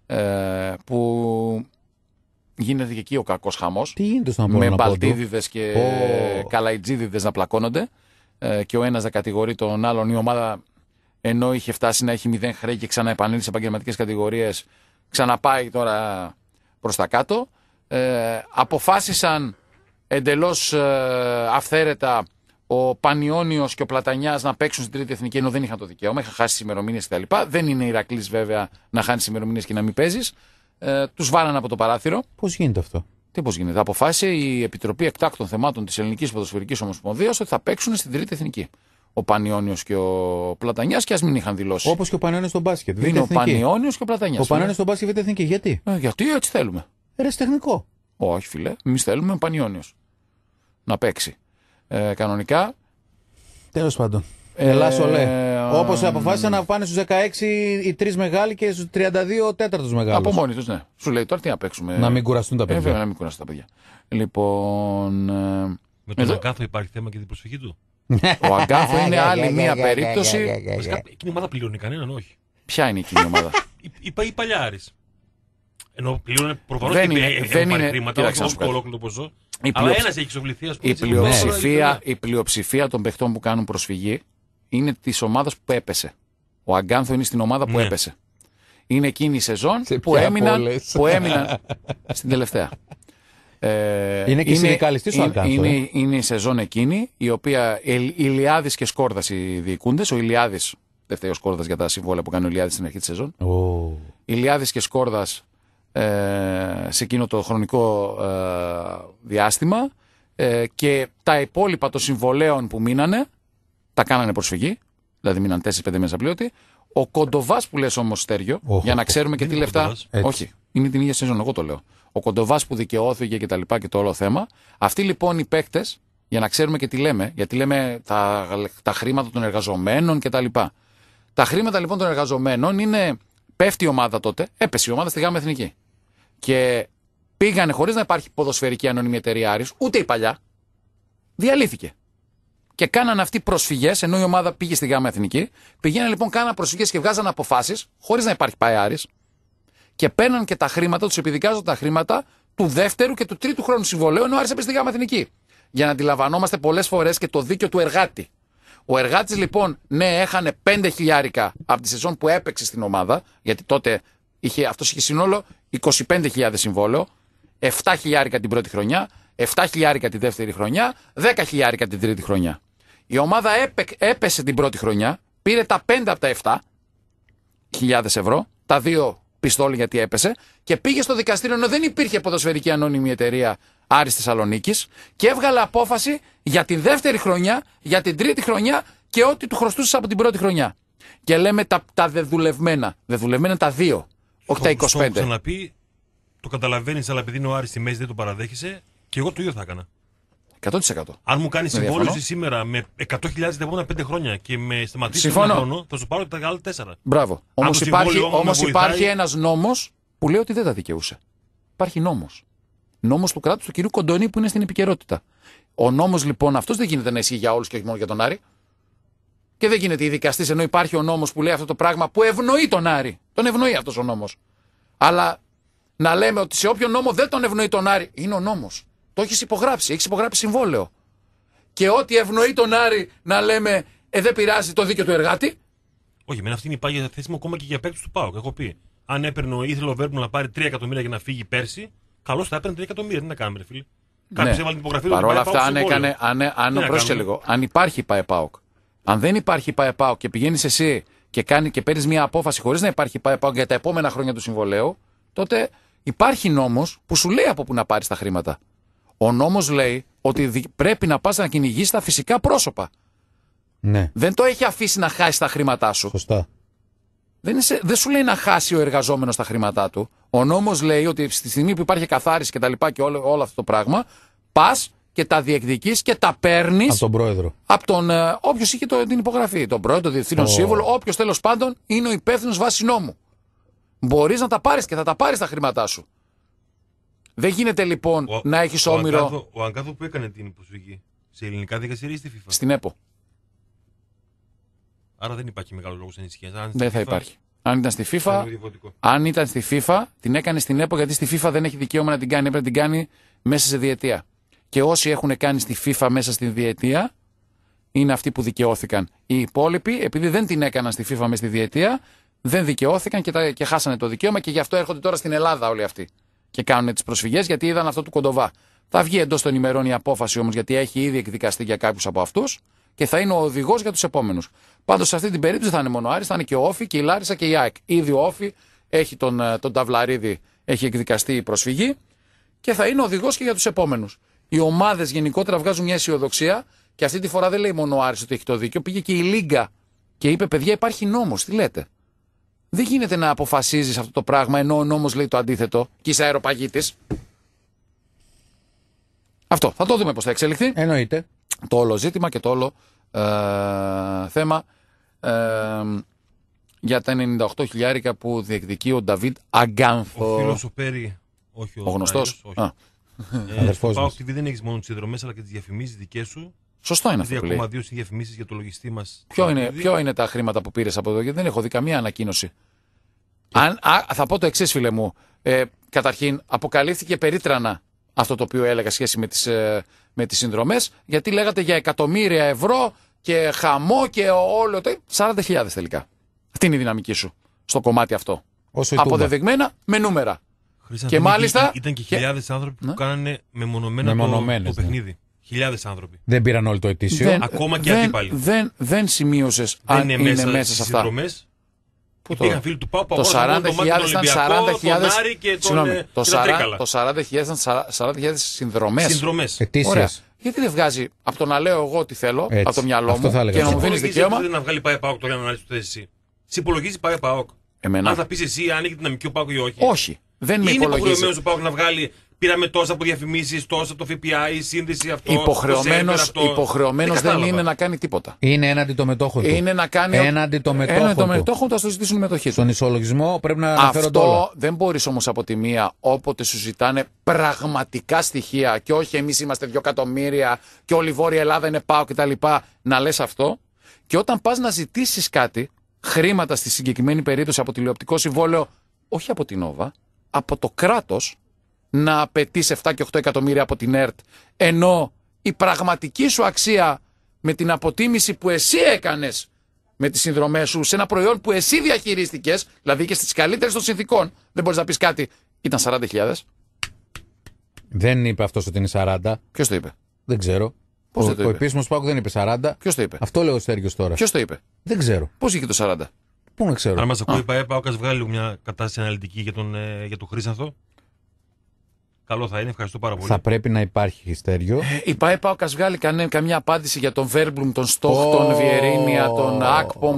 Speaker 1: που γίνεται και εκεί ο κακός χαμός.
Speaker 2: Τι γίνεται στον Απόλλωνα Πόντου?
Speaker 1: Με μπαλτίδιδες και καλαϊτζίδιδες να πλακώνονται και ο ένας να κατηγορεί τον άλλον. Η ομάδα, ενώ είχε φτάσει να έχει 0 χρέη και ξαναεπανέλθει σε επαγγελματικές κατηγορίες, ξαναπάει τώρα προς τα κάτω. Αποφάσισαν εντελώς αυθαίρετα ο Πανιώνιος και ο Πλατανιάς να παίξουν στην τρίτη εθνική, ενώ δεν είχαν το δικαίωμα, είχαν χάσει ημερομηνίες κτλ. Δεν είναι Ηρακλής βέβαια να χάνεις ημερομηνίες και να μην παίζεις. Τους βάλανε από το παράθυρο.
Speaker 2: Πώς γίνεται αυτό?
Speaker 1: Τι πώς γίνεται? Αποφάσισε η Επιτροπή Εκτάκτων Θεμάτων της Ελληνικής Ποδοσφαιρικής Ομοσπονδίας ότι θα παίξουν στην τρίτη εθνική. Ο Πανιώνιος και ο Πλατανιάς, και ας μην είχαν δηλώσει.
Speaker 2: Όπως και ο Πανιώνιος στον μπάσκετ.
Speaker 1: Είναι ο Πανιώνιος και ο Πλατανιάς.
Speaker 2: Ο Πανιώνιος στον μπάσκετ εθνική. Γιατί?
Speaker 1: Γιατί έτσι θέλουμε.
Speaker 2: Τεχνικό.
Speaker 1: Όχι, φίλε. Εμείς θέλουμε ο Πανιώνιος να παίξει. Κανονικά.
Speaker 2: Τέλος πάντων. Ελλάς ολέ. Όπως αποφάσισαν να πάνε στους 16 οι 3 μεγάλοι και στους 32 ο 4ος μεγάλος.
Speaker 1: Από μόνοι τους, ναι. Σου λέει τώρα τι να παίξουμε.
Speaker 2: Να μην κουραστούν τα παιδιά.
Speaker 1: Να μην κουραστούν τα παιδιά. Λοιπόν,
Speaker 3: Με τον Αγκάθο υπάρχει θέμα και την προσφυγή του.
Speaker 1: Ο Αγκάθο είναι άλλη μία περίπτωση.
Speaker 3: Βασικά, εκείνη η ομάδα πληρώνει κανέναν, όχι.
Speaker 1: Ποια είναι εκείνη η ομάδα?
Speaker 3: Η παλιά Άρης. Ενώ πληρώνει προφανώς
Speaker 1: Δεν
Speaker 3: και
Speaker 1: είναι
Speaker 3: χρήματα,
Speaker 1: κοίταξε,
Speaker 3: όχι το ολόκληρο ποσό.
Speaker 1: Η
Speaker 3: Αλλά ένας έχει εξοφληθεί, ας πούμε.
Speaker 1: Η πλειοψηφία των παιχτών που κάνουν προσφυγή είναι της ομάδας που έπεσε. Ο Αγκάνθο είναι στην ομάδα που έπεσε. Είναι εκείνη η σεζόν που έμειναν στην τελευταία.
Speaker 2: Είναι και συνδικαλιστής ο Αγκάνθο.
Speaker 1: Είναι η σεζόν εκείνη, η οποία Ηλιάδης και Σκόρδας οι διοικούντες. Ο Ηλιάδης, δεν φταίει ο Σκόρδας για τα συμβόλαια που κάνει ο Ηλιάδης στην αρχή της σεζόν. Ηλιάδης και Σκόρδας σε εκείνο το χρονικό διάστημα και τα υπόλοιπα των συμβολέων που μείνανε τα κάνανε προσφυγή, δηλαδή μείναν 4-5 μέσα πλήρωτοι. Ο Κοντοβάς που λες όμως, Στέργιο, για να ξέρουμε και τι λεφτά. Όχι, είναι την ίδια σεζόν, εγώ το λέω. Ο Κοντοβάς που δικαιώθηκε και τα λοιπά και το όλο θέμα. Αυτοί λοιπόν οι παίκτες, για να ξέρουμε και τι λέμε, γιατί λέμε τα χρήματα των εργαζομένων και τα λοιπά. Τα χρήματα λοιπόν των εργαζομένων είναι, πέφτει η ομάδα τότε, έπεσε η ομάδα στη ΓΑΜΑ Εθνική. Και πήγανε χωρίς να υπάρχει ποδοσφαιρική ανώνυμη εταιρεία Άρης, ούτε η παλιά, διαλύθηκε. Και κάνανε αυτοί προσφυγές, ενώ η ομάδα πήγε στη ΓΑΜΑ Εθνική. Πηγαίνανε λοιπόν, κάνανε προσφυγές και βγάζανε αποφάσεις, χωρίς να υπάρχει ΠΑΕ Άρης. Και παίρναν και τα χρήματα, τους επιδικάζονταν τα χρήματα του δεύτερου και του τρίτου χρόνου συμβολέου, ενώ Άρης έπεσε στη ΓΑΜΑ Εθνική. Για να αντιλαμβανόμαστε πολλές φορές και το δίκαιο του εργάτη. Ο εργάτης λοιπόν, ναι, έχανε 5 χιλιάρικα από τη σεζόν που έπαιξε στην ομάδα, γιατί τότε αυτός είχε συνόλο 25.000 συμβόλαιο, 7 χιλιάρικα την πρώτη χρονιά, 7 χιλιάρικα τη δεύτερη χρονιά, 10 χιλιάρικα την τρίτη χρονιά. Η ομάδα έπεσε την πρώτη χρονιά, πήρε τα 5 από τα 7.000 ευρώ, τα 2 πιστόλι γιατί έπεσε, και πήγε στο δικαστήριο ενώ δεν υπήρχε ποδοσφαιρική ανώνυμη εταιρεία Άρης Θεσσαλονίκης και έβγαλε απόφαση για τη δεύτερη χρονιά, για την τρίτη χρονιά και ό,τι του χρωστούσε από την πρώτη χρονιά. Και λέμε τα δεδουλευμένα. Δεδουλευμένα τα 2, όχι τα 25.
Speaker 3: Το ξαναπεί, το καταλαβαίνεις, αλλά επειδή είναι ο Άρης στη μέση δεν το παραδέχεσαι, και εγώ το ίδιο θα έκανα.
Speaker 1: 100%.
Speaker 3: Αν μου κάνει συμβόλαιο σήμερα με 100.000 τα επόμενα 5 χρόνια και με σταματήσει ένα χρόνο, θα σου πάρω τα άλλα 4.
Speaker 1: Μπράβο. Όμως υπάρχει ένας νόμος που λέει ότι δεν τα δικαιούσε. Υπάρχει νόμος. Νόμος του κράτους του κυρίου Κοντονή που είναι στην επικαιρότητα. Ο νόμος λοιπόν αυτός δεν γίνεται να ισχύει για όλους και όχι μόνο για τον Άρη. Και δεν γίνεται η δικαστής, ενώ υπάρχει ο νόμος που λέει αυτό το πράγμα που ευνοεί τον Άρη. Τον ευνοεί αυτός ο νόμος. Αλλά να λέμε ότι σε όποιο νόμο δεν τον ευνοεί τον Άρη, είναι ο νόμος. Το έχεις υπογράψει, έχεις υπογράψει συμβόλαιο. Και ό,τι ευνοεί τον Άρη να λέμε δεν πειράζει το δίκαιο του εργάτη.
Speaker 3: Όχι, με αυτή είναι η πάγια θέση μου ακόμα και για παίκτους του ΠΑΟΚ. Έχω πει. Αν ήθελε ο Βέρμπου να πάρει 3 εκατομμύρια για να φύγει πέρσι, καλώς θα έπαιρνε 3 εκατομμύρια. Τι να κάνουμε, ρε φίλε. Κάποιος έβαλε την υπογραφή του.
Speaker 1: Παρ' όλα αυτά, αν υπάρχει ΠΑΕ ΠΑΟΚ, αν δεν υπάρχει ΠΑΕ ΠΑΟΚ και πηγαίνεις εσύ και παίρνεις μια απόφαση χωρίς να υπάρχει ΠΑΕ ΠΑΟΚ για τα επόμενα χρόνια του συμβολέου, τότε υπάρχει νόμος που σου λέει από πού να πάρεις τα χρήματα. Ο νόμος λέει ότι πρέπει να πας να κυνηγήσεις τα φυσικά πρόσωπα.
Speaker 2: Ναι.
Speaker 1: Δεν το έχει αφήσει να χάσει τα χρήματά σου.
Speaker 2: Σωστά.
Speaker 1: Δεν σου λέει να χάσει ο εργαζόμενος τα χρήματά του. Ο νόμος λέει ότι στη στιγμή που υπάρχει καθάριση και τα λοιπά και όλο αυτό το πράγμα, πας και τα διεκδικείς και τα παίρνεις
Speaker 2: από τον πρόεδρο.
Speaker 1: Από τον όποιος είχε την υπογραφή. Τον πρόεδρο, τον διευθύνων σύμβολο, όποιος τέλος πάντων είναι ο υπεύθυνος βάσει νόμου. Μπορείς να τα πάρεις και θα τα πάρεις τα χρήματά σου. Δεν γίνεται λοιπόν να έχεις όμηρο.
Speaker 3: Ο Αγκάθο που έκανε την προσφυγή σε ελληνικά δικαστήρια ή στη FIFA?
Speaker 1: Στην ΕΠΟ.
Speaker 3: Άρα δεν υπάρχει μεγάλο λόγος ανησυχίας.
Speaker 1: Δεν θα υπάρχει. Αν ήταν στη FIFA, την έκανε στην ΕΠΟ, γιατί στη FIFA δεν έχει δικαίωμα να την κάνει. Έπρεπε να την κάνει μέσα σε διετία. Και όσοι έχουν κάνει στη FIFA μέσα στη διετία είναι αυτοί που δικαιώθηκαν. Οι υπόλοιποι, επειδή δεν την έκαναν στη FIFA μέσα στη διετία, δεν δικαιώθηκαν και χάσανε το δικαίωμα, και γι' αυτό έρχονται τώρα στην Ελλάδα όλοι αυτοί και κάνουν τις προσφυγές, γιατί είδαν αυτό του Κοντοβά. Θα βγει εντός των ημερών η απόφαση όμως, γιατί έχει ήδη εκδικαστεί για κάποιους από αυτούς και θα είναι ο οδηγός για τους επόμενους. Πάντως σε αυτή την περίπτωση θα είναι μόνο ο Άρης, θα είναι και ο Όφη και η Λάρισα και η ΑΕΚ. Ήδη ο Όφη έχει τον Ταυλαρίδη, έχει εκδικαστεί η προσφυγή και θα είναι οδηγός και για τους επόμενους. Οι ομάδες γενικότερα βγάζουν μια αισιοδοξία και αυτή τη φορά δεν λέει μόνο ο Άρης ότι έχει το δίκιο. Πήγε και η Λίγκα και είπε: παιδιά, υπάρχει νόμος. Τι λέτε? Δεν γίνεται να αποφασίζεις αυτό το πράγμα ενώ ο νόμος λέει το αντίθετο και είσαι αεροπαγίτης. Αυτό. Θα το δούμε πώς θα εξελιχθεί.
Speaker 2: Εννοείται.
Speaker 1: Το όλο ζήτημα και το όλο θέμα για τα 98 χιλιάρικα που διεκδικεί ο Νταβίτ Αγκάνθο.
Speaker 3: Ο φίλος ο Πέρι, όχι ο
Speaker 1: γνωστός.
Speaker 2: Αδερφός
Speaker 3: Στο
Speaker 2: μας.
Speaker 3: PAOK TV δεν έχεις μόνο τις συνδρομές αλλά και τις διαφημίσεις δικές σου.
Speaker 1: Σωστό είναι αυτό που λέει.
Speaker 3: 2,2 διαφημίσεις για το λογιστή μας.
Speaker 1: Ποιο είναι τα χρήματα που πήρες από εδώ, γιατί δεν έχω δει καμία ανακοίνωση. Θα πω το εξής, φίλε μου. Καταρχήν, αποκαλύφθηκε περίτρανα αυτό το οποίο έλεγα σχέση με τις συνδρομές, γιατί λέγατε για εκατομμύρια ευρώ και χαμό και όλο το. 40.000 τελικά. Αυτή είναι η δυναμική σου στο κομμάτι αυτό.
Speaker 2: Όσο η Τούμπα.
Speaker 1: Αποδεδειγμένα με νούμερα.
Speaker 3: Χρήσαν,
Speaker 1: Και μάλιστα.
Speaker 3: Ήταν και χιλιάδες άνθρωποι που κάνανε μεμονωμένα το
Speaker 2: Μεμονωμένες, ναι.
Speaker 3: παιχνίδι. Χιλιάδες άνθρωποι.
Speaker 2: Δεν πήραν όλοι το ετήσιο.
Speaker 3: Ακόμα και αντίπαλοι.
Speaker 1: Δεν σημείωσες αν
Speaker 3: Δεν
Speaker 1: είναι μέσα
Speaker 3: στις
Speaker 1: σε αυτά.
Speaker 3: συνδρομές.
Speaker 1: Πού το-
Speaker 3: Υπήρχαν φίλοι του ΠΑΟΚ που
Speaker 1: Το
Speaker 3: αγόρασαν μόνο
Speaker 1: 40.000
Speaker 3: τον
Speaker 1: ήταν
Speaker 3: Ολυμπιακό,
Speaker 1: 40.000.
Speaker 3: τον Άρη και
Speaker 1: Συγγνώμη,
Speaker 3: τα Τρίκαλα.
Speaker 1: το 40.000 ήταν 40.000 συνδρομές.
Speaker 3: Συνδρομές.
Speaker 1: Ωραία.
Speaker 2: Ετήσιες.
Speaker 1: Γιατί δεν βγάζει από το να λέω εγώ τι θέλω,
Speaker 2: Έτσι.
Speaker 1: από το μυαλό
Speaker 2: Αυτό
Speaker 1: μου
Speaker 2: θα έλεγα.
Speaker 1: και να μου
Speaker 2: Εσύ
Speaker 1: δίνει
Speaker 3: Υπολογίζει
Speaker 1: δικαίωμα.
Speaker 3: ότι δεν να βγάλει πάει ΠΑΟΚ το για να αναλύσει το θέσει εσύ. Σε υπολογίζει πάει ΠΑΟΚ.
Speaker 1: Εμένα.
Speaker 3: Αν θα πει εσύ αν έχει δυναμική ο ΠΑΟΚ ή όχι.
Speaker 1: Όχι. Δεν με
Speaker 3: Είναι
Speaker 1: υπολογίζει.
Speaker 3: υποχρεωμένο ο ΠΑΟΚ να βγάλει. Πήραμε τόσα από διαφημίσεις, τόσα από το ΦΠΑ, η σύνδεση αυτό.
Speaker 1: Υποχρεωμένος δεν είναι να κάνει τίποτα.
Speaker 2: Είναι έναντι το μετόχο του.
Speaker 1: Είναι να κάνει.
Speaker 2: Έναντι το μετόχο του.
Speaker 1: μετόχο θα στο ζητήσουν μετοχή του.
Speaker 2: Στον ισολογισμό πρέπει να αναφέρονται όλα.
Speaker 1: Αυτό δεν μπορείς όμως από τη μία, όποτε σου ζητάνε πραγματικά στοιχεία και όχι εμείς είμαστε 2 εκατομμύρια και όλη η Βόρεια Ελλάδα είναι ΠΑΟΚ κτλ. Να λες αυτό. Και όταν πας να ζητήσεις κάτι, χρήματα στη συγκεκριμένη περίπτωση από τηλεοπτικό συμβόλαιο, όχι από την Nova, από το κράτος, να απαιτείς 7 και 8 εκατομμύρια από την ΕΡΤ, ενώ η πραγματική σου αξία με την αποτίμηση που εσύ έκανες με τις συνδρομές σου σε ένα προϊόν που εσύ διαχειρίστηκες, δηλαδή και στις καλύτερες των συνθήκων, δεν μπορείς να πεις κάτι, ήταν 40.000.
Speaker 2: Δεν είπε αυτό ότι είναι 40.
Speaker 1: Ποιος το είπε?
Speaker 2: Δεν ξέρω.
Speaker 1: Πώς δεν το
Speaker 2: Ο
Speaker 1: είπε?
Speaker 2: επίσημος ΠΑΟΚ δεν είπε 40.
Speaker 1: Ποιος το είπε?
Speaker 2: Αυτό λέει ο Στέργιος τώρα.
Speaker 1: Ποιος το είπε?
Speaker 2: Δεν ξέρω.
Speaker 1: Πώς βγήκε το 40?
Speaker 2: Πού να ξέρω.
Speaker 3: Αν μας ακούει η ΠΑΟΚ, ας βγάλει μια κατάσταση αναλυτική για τον Χρήσανθο. Καλό θα είναι, ευχαριστώ πάρα πολύ.
Speaker 2: Θα πρέπει να υπάρχει Στέργιο.
Speaker 1: Η ΠΑΟΚ ας βγάλει καμιά απάντηση για τον Βέρμπλουμ, τον Στόχ, τον Βιερίνια, τον Ακπομ,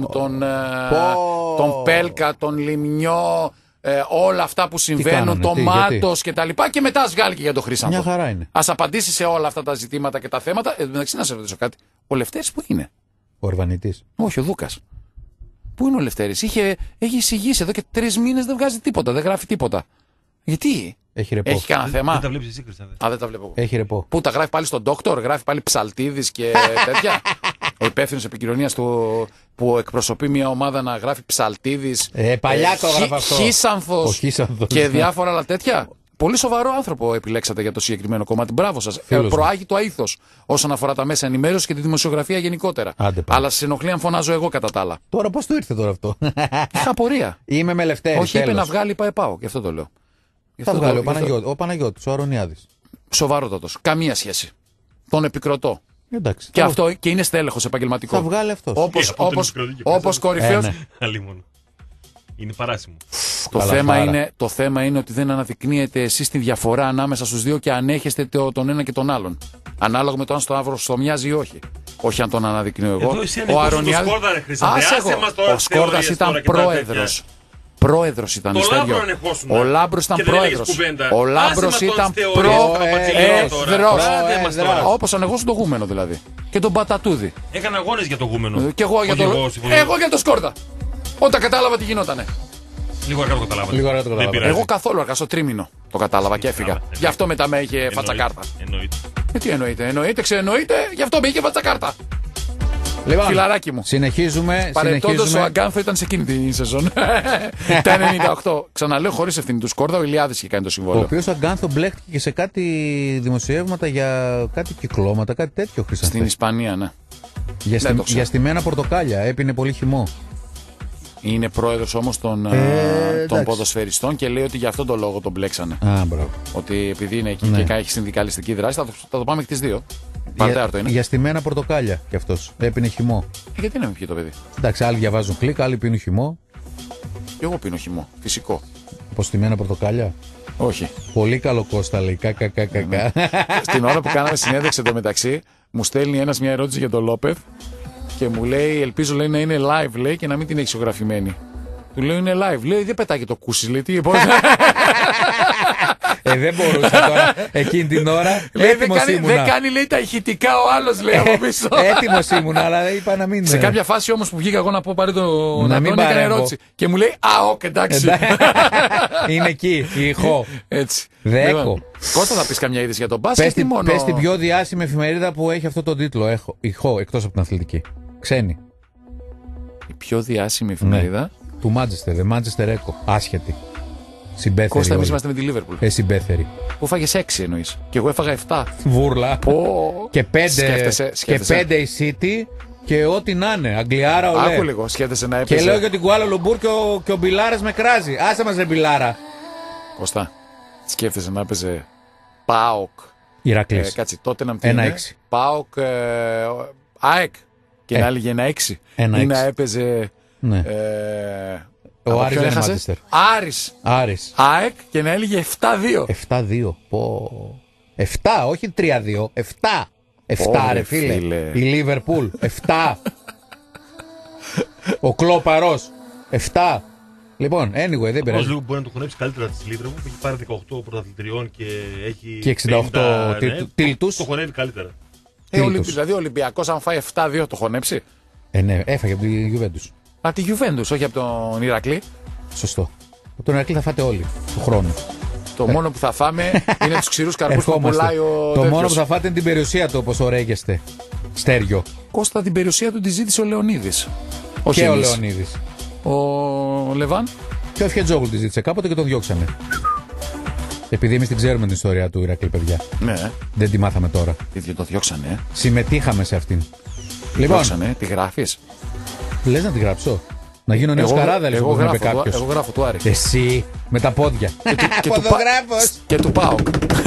Speaker 1: τον Πέλκα, τον Λιμνιό, όλα αυτά που συμβαίνουν,
Speaker 2: κάνανε,
Speaker 1: το
Speaker 2: τι,
Speaker 1: Μάτος και τα λοιπά, και μετά ας βγάλει και για τον Χρήσανθο.
Speaker 2: Μια χαρά είναι.
Speaker 1: Ας απαντήσει σε όλα αυτά τα ζητήματα και τα θέματα. Εντάξει, να σε ρωτήσω κάτι. Ο Λευτέρης που είναι?
Speaker 2: Ο Ορβανητής.
Speaker 1: Όχι, ο Δούκας. Πού είναι ο Λευτέρης? Έχει εισηγήσει εδώ και 3 μήνες, δεν βγάζει τίποτα, δεν γράφει τίποτα. Γιατί?
Speaker 2: Έχει ρεπό.
Speaker 1: Έχει κανένα θέμα?
Speaker 3: Δεν τα βλέπεις εσύ, Χρήσανθε.
Speaker 1: Α, δεν τα βλέπω εγώ.
Speaker 2: Έχει ρεπό.
Speaker 1: Πού τα γράφει πάλι στον Ντόκτορ, γράφει πάλι Ψαλτίδης και τέτοια. Ο υπεύθυνος επικοινωνίας του που εκπροσωπεί μια ομάδα να γράφει Ψαλτίδης.
Speaker 2: Παλιά το έγραφε αυτό.
Speaker 1: Χίσανθος
Speaker 2: Ο Χίσανθος,
Speaker 1: και
Speaker 2: ναι.
Speaker 1: διάφορα άλλα τέτοια. Πολύ σοβαρό άνθρωπο επιλέξατε για το συγκεκριμένο κομμάτι. Μπράβο σας.
Speaker 2: Φίλος
Speaker 1: Προάγει το αήθος όσον αφορά τα μέσα ενημέρωση και τη δημοσιογραφία γενικότερα.
Speaker 2: Άντε πάλι.
Speaker 1: Αλλά σε ενοχλεί αν φωνάζω εγώ κατά τα άλλα.
Speaker 2: Τώρα πώς του ήρθε τώρα αυτό.
Speaker 1: Είχα απορία.
Speaker 2: Είμαι με Λευτέρη.
Speaker 1: Όχι, είπε
Speaker 2: τέλος.
Speaker 1: να βγάλει ΠΑΕ-ΠΑΟΚ, γι' αυτό το λέω. Γι'
Speaker 2: Θα
Speaker 1: αυτό
Speaker 2: βγάλει
Speaker 1: το-
Speaker 2: ο Παναγιώτης, ο Αρωνιάδης.
Speaker 1: Σοβαρότατος. Καμία σχέση. Τον επικροτώ.
Speaker 2: Εντάξει.
Speaker 1: Και
Speaker 2: θα-
Speaker 1: αυτό και είναι στέλεχος επαγγελματικό.
Speaker 2: Θα βγάλει αυτός.
Speaker 1: Όπως κορυφαίος.
Speaker 3: Ναι. Αλλήμον. Είναι παράσιμο.
Speaker 1: Το θέμα είναι ότι δεν αναδεικνύετε εσείς τη διαφορά ανάμεσα στους δύο και ανέχεστε τον ένα και τον άλλον. Ανάλογα με το αν στο άβρο στο μοιάζει ή όχι. Όχι αν τον αναδεικνύω εγώ.
Speaker 3: Εδώ εσύ ανεχόσου το Σκόρδα, ρε Χρήστανθε. Άσε μας τώρα
Speaker 1: Ο
Speaker 3: τις
Speaker 1: Σκόρδας
Speaker 3: θεωρίες
Speaker 1: ήταν
Speaker 3: τώρα και τα
Speaker 1: πρόεδρος. Πρόεδρος ήταν
Speaker 3: Το
Speaker 1: Στέργιο.
Speaker 3: Λάμπρο ανεχόσουν.
Speaker 1: Ο Λάμπρος ήταν
Speaker 3: Και δεν έλεγες
Speaker 1: πρόεδρος.
Speaker 3: κουβέντα.
Speaker 1: Ο
Speaker 3: Άσε
Speaker 1: Λάμπρος
Speaker 3: μας τώρα
Speaker 1: ήταν
Speaker 3: τις θεωρίες, τα παπατσιλιώνα τώρα.
Speaker 1: πρόεδρος.
Speaker 3: Άντε μας τώρα.
Speaker 1: Όπως ανεγώσουν το γούμενο δηλαδή. Και τον Πατατούδη.
Speaker 3: Έκανα αγώνες για το γούμενο.
Speaker 1: Και εγώ για
Speaker 3: Όχι
Speaker 1: το.
Speaker 3: συμφωνώ.
Speaker 1: Εγώ για το Σκόρδα. Όταν κατάλαβα τι γινότανε.
Speaker 3: Λίγο αργά το καταλάβατε.
Speaker 2: Λίγο αργά το
Speaker 3: Δεν
Speaker 2: καταλάβατε.
Speaker 3: πειράζει.
Speaker 1: Εγώ καθόλου αργά στο τρίμηνο το κατάλαβα και έφυγα. Γι' αυτό μετά με είχε φατσακάρτα.
Speaker 3: Εννοείται.
Speaker 1: Τι εννοείται, ξενοείται, γι' αυτό με είχε φατσακάρτα.
Speaker 2: Λοιπόν,
Speaker 1: Φιλαράκι μου.
Speaker 2: συνεχίζουμε.
Speaker 1: Παρεπτόντως ο Αγκάνθο ήταν σε εκείνη τη σεζόν. Τα 98. Ξαναλέω, χωρίς ευθύνη του Σκόρδα, ο Ηλιάδης είχε κάνει το
Speaker 2: Ο
Speaker 1: συμβόλαιο.
Speaker 2: οποίος Αγκάνθο μπλέχτηκε και σε κάτι δημοσιεύματα για κάτι κυκλώματα, κάτι τέτοιο Χρυσανθέ.
Speaker 1: Στην Ισπανία, ναι. δεν το ξέρω.
Speaker 2: Για στημένα πορτοκάλια, έπινε πολύ χυμό.
Speaker 1: Είναι πρόεδρος όμως των
Speaker 2: εντάξει.
Speaker 1: ποδοσφαιριστών και λέει ότι για αυτόν τον λόγο τον μπλέξανε.
Speaker 2: Α, μπράβο.
Speaker 1: Ότι επειδή είναι εκεί
Speaker 2: Ναι.
Speaker 1: και έχει συνδικαλιστική δράση, θα το πάμε και τις δύο. Παρτέαρτο είναι.
Speaker 2: Για στημένα πορτοκάλια κι αυτός. Έπινε χυμό.
Speaker 1: Γιατί να μην πιει το παιδί.
Speaker 2: Εντάξει, άλλοι διαβάζουν κλικ, άλλοι πίνουν χυμό.
Speaker 1: Και εγώ πίνω χυμό. Φυσικό.
Speaker 2: Από στημένα πορτοκάλια.
Speaker 1: Όχι.
Speaker 2: Πολύ καλό Κώστα λέει. Κακα.
Speaker 1: Στην ώρα που κάναμε συνέντευξη εντωμεταξύ, μου στέλνει ένας μια ερώτηση για τον Λόπεθ και μου λέει, ελπίζω λέει, να είναι live λέει, και να μην την έχει ηχογραφημένη. Του λέω είναι live. Λέει δεν πετάει και το κούσει. Λέει τι
Speaker 2: Δεν μπορούσα τώρα εκείνη την ώρα. Έτοιμος ήμουνα.
Speaker 1: Δεν κάνει, λέει, τα ηχητικά ο άλλος, λέει, από πίσω.
Speaker 2: Έτοιμος ήμουνα, αλλά είπα να μην.
Speaker 1: Σε κάποια φάση όμως που βγήκα εγώ να πω πάρε τον
Speaker 2: Να μην
Speaker 1: Αντώνη, έκανε
Speaker 2: παρέμβω.
Speaker 1: ερώτηση. Και μου λέει, οκ, εντάξει.
Speaker 2: Είναι εκεί, η ηχό.
Speaker 1: Έτσι.
Speaker 2: Δέκο.
Speaker 1: Λοιπόν, Κώστα, θα πεις καμιά είδηση για τον μπάσκετ ή μόνο?
Speaker 2: Πες την πιο διάσημη εφημερίδα που έχει αυτό τον τίτλο. Ηχό, εκτός από την αθλητική. Ξένη.
Speaker 1: Η πιο διάσημη εφημερίδα.
Speaker 2: Του Manchester, The Manchester Echo. Άσχετη. Συμπέθερη.
Speaker 1: Κώστα, εμείς
Speaker 2: όλοι.
Speaker 1: είμαστε με τη Λίβερπουλ.
Speaker 2: Συμπέθερη.
Speaker 1: Που φάγες 6 εννοείς. Και εγώ έφαγα 7.
Speaker 2: Βούρλα. Και 5
Speaker 1: Σκέφτεσαι.
Speaker 2: η City και ό,τι να είναι. Αγγλιάρα, ολέ.
Speaker 1: Άκου λίγο, σκέφτεσαι να
Speaker 2: Και
Speaker 1: έπαιζε.
Speaker 2: λέω για την Κουάλα Λουμπούρ και ο Μπιλάρας με κράζει. Άσε μας ρε Μπιλάρα.
Speaker 1: Κώστα, σκέφτεσαι να έπαιζε ΠΑΟΚ.
Speaker 2: Ηρακλής.
Speaker 1: Κάτσε, τότε να
Speaker 2: 1-6.
Speaker 1: ΠΑΟΚ ΑΕΚ. Και να έλεγε 1-6.
Speaker 2: 1-6.
Speaker 1: Ή να έπαιζε.
Speaker 2: Ναι. Ο Άρης δεν είναι Manchester. Άρης.
Speaker 1: ΑΕΚ και να έλεγε 7-2.
Speaker 2: 7-2. Πω. 7, όχι 3-2. 7. 7 ρε φίλε. Η Λίβερπουλ. 7. Ο Κλόπαρος. 7. Λοιπόν, anyway, δεν
Speaker 3: Πώς
Speaker 2: πειράζει.
Speaker 3: λίγο μπορεί να το χωνέψει καλύτερα τη Λίβερπουλ που έχει πάρει 18 πρωταθλητριών και έχει.
Speaker 2: Και 68 τίλτους.
Speaker 3: Το χωνεύει καλύτερα.
Speaker 1: Δηλαδή ο Ολυμπιακός, αν φάει 7-2, το χωνέψει.
Speaker 2: Ναι, έφαγε από τη Juventus.
Speaker 1: Από τη Juventus, όχι από τον Ηρακλή.
Speaker 2: Σωστό. Από τον Ηρακλή θα φάτε όλοι του χρόνου.
Speaker 1: Το μόνο που θα φάμε είναι τους ξηρούς καρπούς που πουλάει ο
Speaker 2: Το
Speaker 1: τέτοιος.
Speaker 2: μόνο που θα φάτε είναι την περιουσία του, όπως ορέγεστε. Στέριο.
Speaker 1: Κώστα, την περιουσία του τη ζήτησε ο Λεωνίδης. Όχι
Speaker 2: Και ο
Speaker 1: εμείς.
Speaker 2: Λεωνίδης.
Speaker 1: Ο Λεβάν.
Speaker 2: Και ο Φιατζόγλου τη ζήτησε κάποτε και τον διώξανε. Επειδή εμείς την ξέρουμε την ιστορία του Ηρακλή, παιδιά.
Speaker 1: Ναι,
Speaker 2: Δεν τη μάθαμε τώρα.
Speaker 1: τι το διώξανε.
Speaker 2: Συμμετείχαμε σε αυτήν.
Speaker 1: Λοιπόν, διώξανε, τη γράφεις.
Speaker 2: Λες να τη γράψω. Να γίνω νέος Καράδαλης,
Speaker 1: εγώ
Speaker 2: όπως είπε
Speaker 1: γράφω,
Speaker 2: κάποιος.
Speaker 1: εγώ γράφω του Άρη.
Speaker 2: Εσύ με τα πόδια.
Speaker 1: Και του Και του ΠΑΟΚ.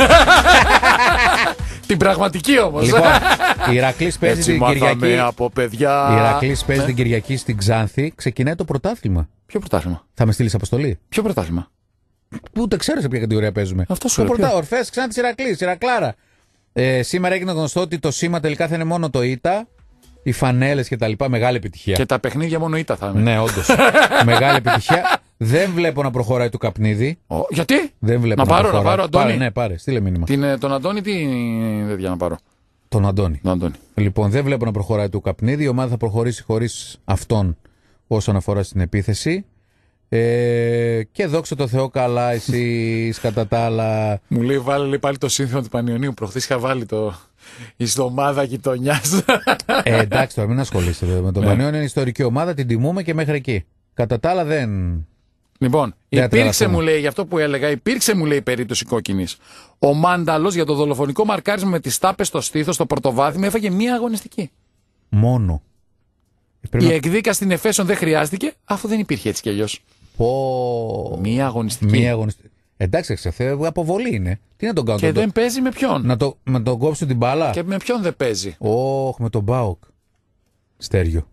Speaker 1: Την πραγματική όμως.
Speaker 2: Λοιπόν, η Ηρακλής παίζει
Speaker 1: Έτσι
Speaker 2: την Κυριακή.
Speaker 1: μάθαμε από παιδιά.
Speaker 2: Η Ηρακλής παίζει την Κυριακή στην Ξάνθη. Ξεκινάει το πρωτάθλημα.
Speaker 1: Ποιο πρωτάθλημα?
Speaker 2: Θα με στείλεις αποστολή.
Speaker 1: Ποιο πρωτάθλημα?
Speaker 2: Ούτε ξέρω σε ποια κατηγορία παίζουμε.
Speaker 1: Αυτό σου λέω, ποιο?
Speaker 2: Ορφές Ξάνθης Ηρακλής, Ηρακλάρα. Σήμερα έγινε γνωστό ότι το σήμα τελικά θα είναι μόνο το ΙΤΑ, οι φανέλες και τα λοιπά. Μεγάλη επιτυχία.
Speaker 1: Και τα παιχνίδια μόνο ήττα θα είναι.
Speaker 2: Ναι, όντως. Μεγάλη επιτυχία. Δεν βλέπω να προχωράει του Καπνίδη.
Speaker 1: Γιατί?
Speaker 2: Δεν βλέπω
Speaker 1: Να πάρω,
Speaker 2: προχωράει.
Speaker 1: να πάρω, Αντώνη.
Speaker 2: Πάρε, ναι, πάρε. Στείλε μήνυμα.
Speaker 1: Τον Αντώνη τι δεν να πάρω.
Speaker 2: Τον Αντώνη.
Speaker 1: Τον Αντώνη.
Speaker 2: Λοιπόν, δεν βλέπω να προχωράει του Καπνίδη. Η ομάδα θα προχωρήσει χωρίς αυτόν όσον αφορά στην επίθεση. Και δόξα τω Θεώ καλά, εσείς κατά τα άλλα.
Speaker 1: Μου λέει βάλε πάλι το σύνθημα του Πανιωνίου. Προχθές είχα βάλει το. Η ομάδα γειτονιάς.
Speaker 2: Εντάξει, τώρα μην ασχολείστε με τον Πανιόνιο. Είναι ιστορική ομάδα, την τιμούμε και μέχρι εκεί. Κατά τα άλλα δεν.
Speaker 1: Λοιπόν,
Speaker 2: Δεν
Speaker 1: υπήρξε,
Speaker 2: τρελαθούμε.
Speaker 1: μου λέει, γι' αυτό που έλεγα, υπήρξε, μου λέει, περίπτωση κόκκινης. Ο Μάνταλος για το δολοφονικό μαρκάρισμα με τις τάπες στο στήθος, στο πρωτοβάθμιο, έφαγε μία αγωνιστική.
Speaker 2: Μόνο.
Speaker 1: Η εκδίκαση στην Εφέσον δεν χρειάστηκε, αφού δεν υπήρχε έτσι κι αλλιώς.
Speaker 2: Πω.
Speaker 1: Μία αγωνιστική.
Speaker 2: Μία αγωνιστική. Εντάξει, ξεφεύγει, αποβολή είναι. Τι να τον κάνω.
Speaker 1: Και δεν παίζει με ποιον.
Speaker 2: Να τον κόψουν την μπάλα.
Speaker 1: Και με ποιον δεν παίζει.
Speaker 2: Όχι, με τον Μπάουκ. Στέριο.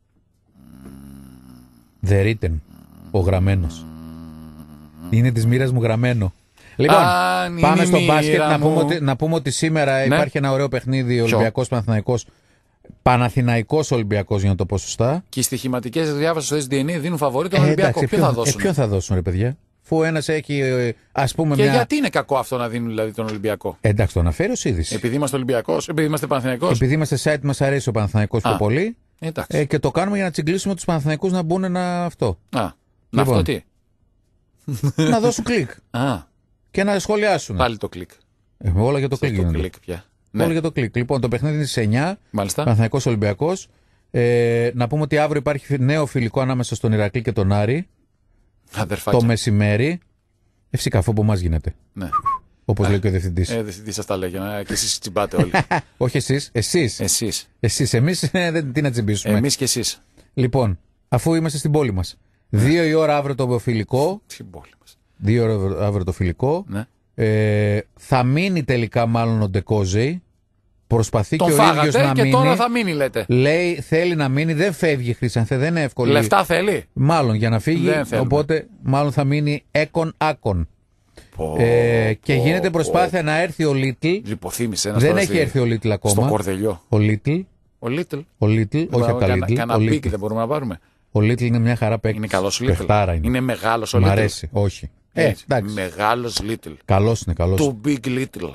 Speaker 2: The written. Ο γραμμένος. Είναι της μοίρας μου γραμμένο. Λοιπόν,
Speaker 1: Αν είναι
Speaker 2: πάμε
Speaker 1: η
Speaker 2: στο
Speaker 1: μοίρα
Speaker 2: μπάσκετ
Speaker 1: μου.
Speaker 2: να πούμε ότι σήμερα υπάρχει ένα ωραίο παιχνίδι Ολυμπιακός Παναθηναϊκός. Παναθηναϊκός Ολυμπιακός για να το πω σωστά.
Speaker 1: Και οι στοιχηματικές διάβασεις στο SDN δίνουν φαβορί τον Ολυμπιακό.
Speaker 2: εντάξει,
Speaker 1: Ποιο θα δώσουν.
Speaker 2: ποιον θα δώσουν, ρε παιδιά. Φου ένας έχει, ας πούμε,
Speaker 1: Και
Speaker 2: μια.
Speaker 1: γιατί είναι κακό αυτό να δίνουν δηλαδή τον Ολυμπιακό.
Speaker 2: Εντάξει, το αναφέρω ως είδηση.
Speaker 1: Επειδή είμαστε Ολυμπιακός, επειδή είμαστε Παναθηναϊκός.
Speaker 2: Επειδή είμαστε site, μας αρέσει ο Παναθηναϊκός πιο πολύ.
Speaker 1: Εντάξει.
Speaker 2: Και το κάνουμε για να τσιγκλίσουμε τους Παναθηναϊκούς να μπουν αυτό.
Speaker 1: Να
Speaker 2: Λοιπόν.
Speaker 1: αυτό τι.
Speaker 2: Να δώσουν κλικ. Και να σχολιάσουν.
Speaker 1: Πάλι το κλικ.
Speaker 2: Όλα για το κλικ
Speaker 1: Το
Speaker 2: γίνονται.
Speaker 1: κλικ πια.
Speaker 2: Όλα
Speaker 1: Ναι.
Speaker 2: για το κλικ. Λοιπόν, το παιχνίδι είναι στις 9.
Speaker 1: Μάλιστα.
Speaker 2: Παναθηναϊκός Ολυμπιακός. Να πούμε ότι αύριο υπάρχει νέο φιλικό ανάμεσα στον Ηρακλή και τον Άρη.
Speaker 1: Αδερφάκια.
Speaker 2: Το μεσημέρι. Φυσικά, αφού από εμάς γίνεται.
Speaker 1: Ναι.
Speaker 2: Όπως λέει και ο διευθυντής.
Speaker 1: Διευθυντής σας τα λέγει. Και εσείς τσιμπάτε όλοι.
Speaker 2: Όχι εσείς. Εσείς. Εμείς τι να τσιμπήσουμε.
Speaker 1: Εμείς και εσείς.
Speaker 2: Λοιπόν, αφού είμαστε στην πόλη μας. 2 η ώρα αύριο το φιλικό.
Speaker 1: Στην πόλη μας.
Speaker 2: 2 η ώρα αύριο το φιλικό.
Speaker 1: Ναι.
Speaker 2: Θα μείνει τελικά μάλλον ο Ντεκόζεϊ. Προσπαθεί
Speaker 1: Τον
Speaker 2: και ο ίδιος
Speaker 1: φάγατε
Speaker 2: να
Speaker 1: και
Speaker 2: μείνει.
Speaker 1: τώρα θα μείνει, λέτε.
Speaker 2: Λέει θέλει να μείνει, δεν φεύγει Χρυσανθέ, δεν είναι εύκολο.
Speaker 1: Λεφτά θέλει.
Speaker 2: Μάλλον για να φύγει,
Speaker 1: Δεν θέλουμε.
Speaker 2: οπότε μάλλον θα μείνει έκον. Και γίνεται προσπάθεια να έρθει ο Λίτλ.
Speaker 1: Λιποθύμησε ένας
Speaker 2: Δεν
Speaker 1: τώρα
Speaker 2: έχει έρθει ο Λίτλ ακόμα.
Speaker 1: στο κορδελιό.
Speaker 2: Ο Λίτλ.
Speaker 1: Ο Λίτλ.
Speaker 2: Όχι από τα Λίτλ.
Speaker 1: Κάνα
Speaker 2: Ο
Speaker 1: πίκ
Speaker 2: Λίτλ.
Speaker 1: δεν μπορούμε να πάρουμε.
Speaker 2: Ο Λίτλ είναι μια χαρά παίκτης.
Speaker 1: Είναι καλός ο Λίτλ.
Speaker 2: Παιχτάρα είναι.
Speaker 1: Είναι μεγάλος ο
Speaker 2: Μ'
Speaker 1: Λίτλ.
Speaker 2: αρέσει. Όχι. Εντάξει.
Speaker 1: Μεγάλος Little.
Speaker 2: Καλός είναι, καλός.
Speaker 1: Too big Little.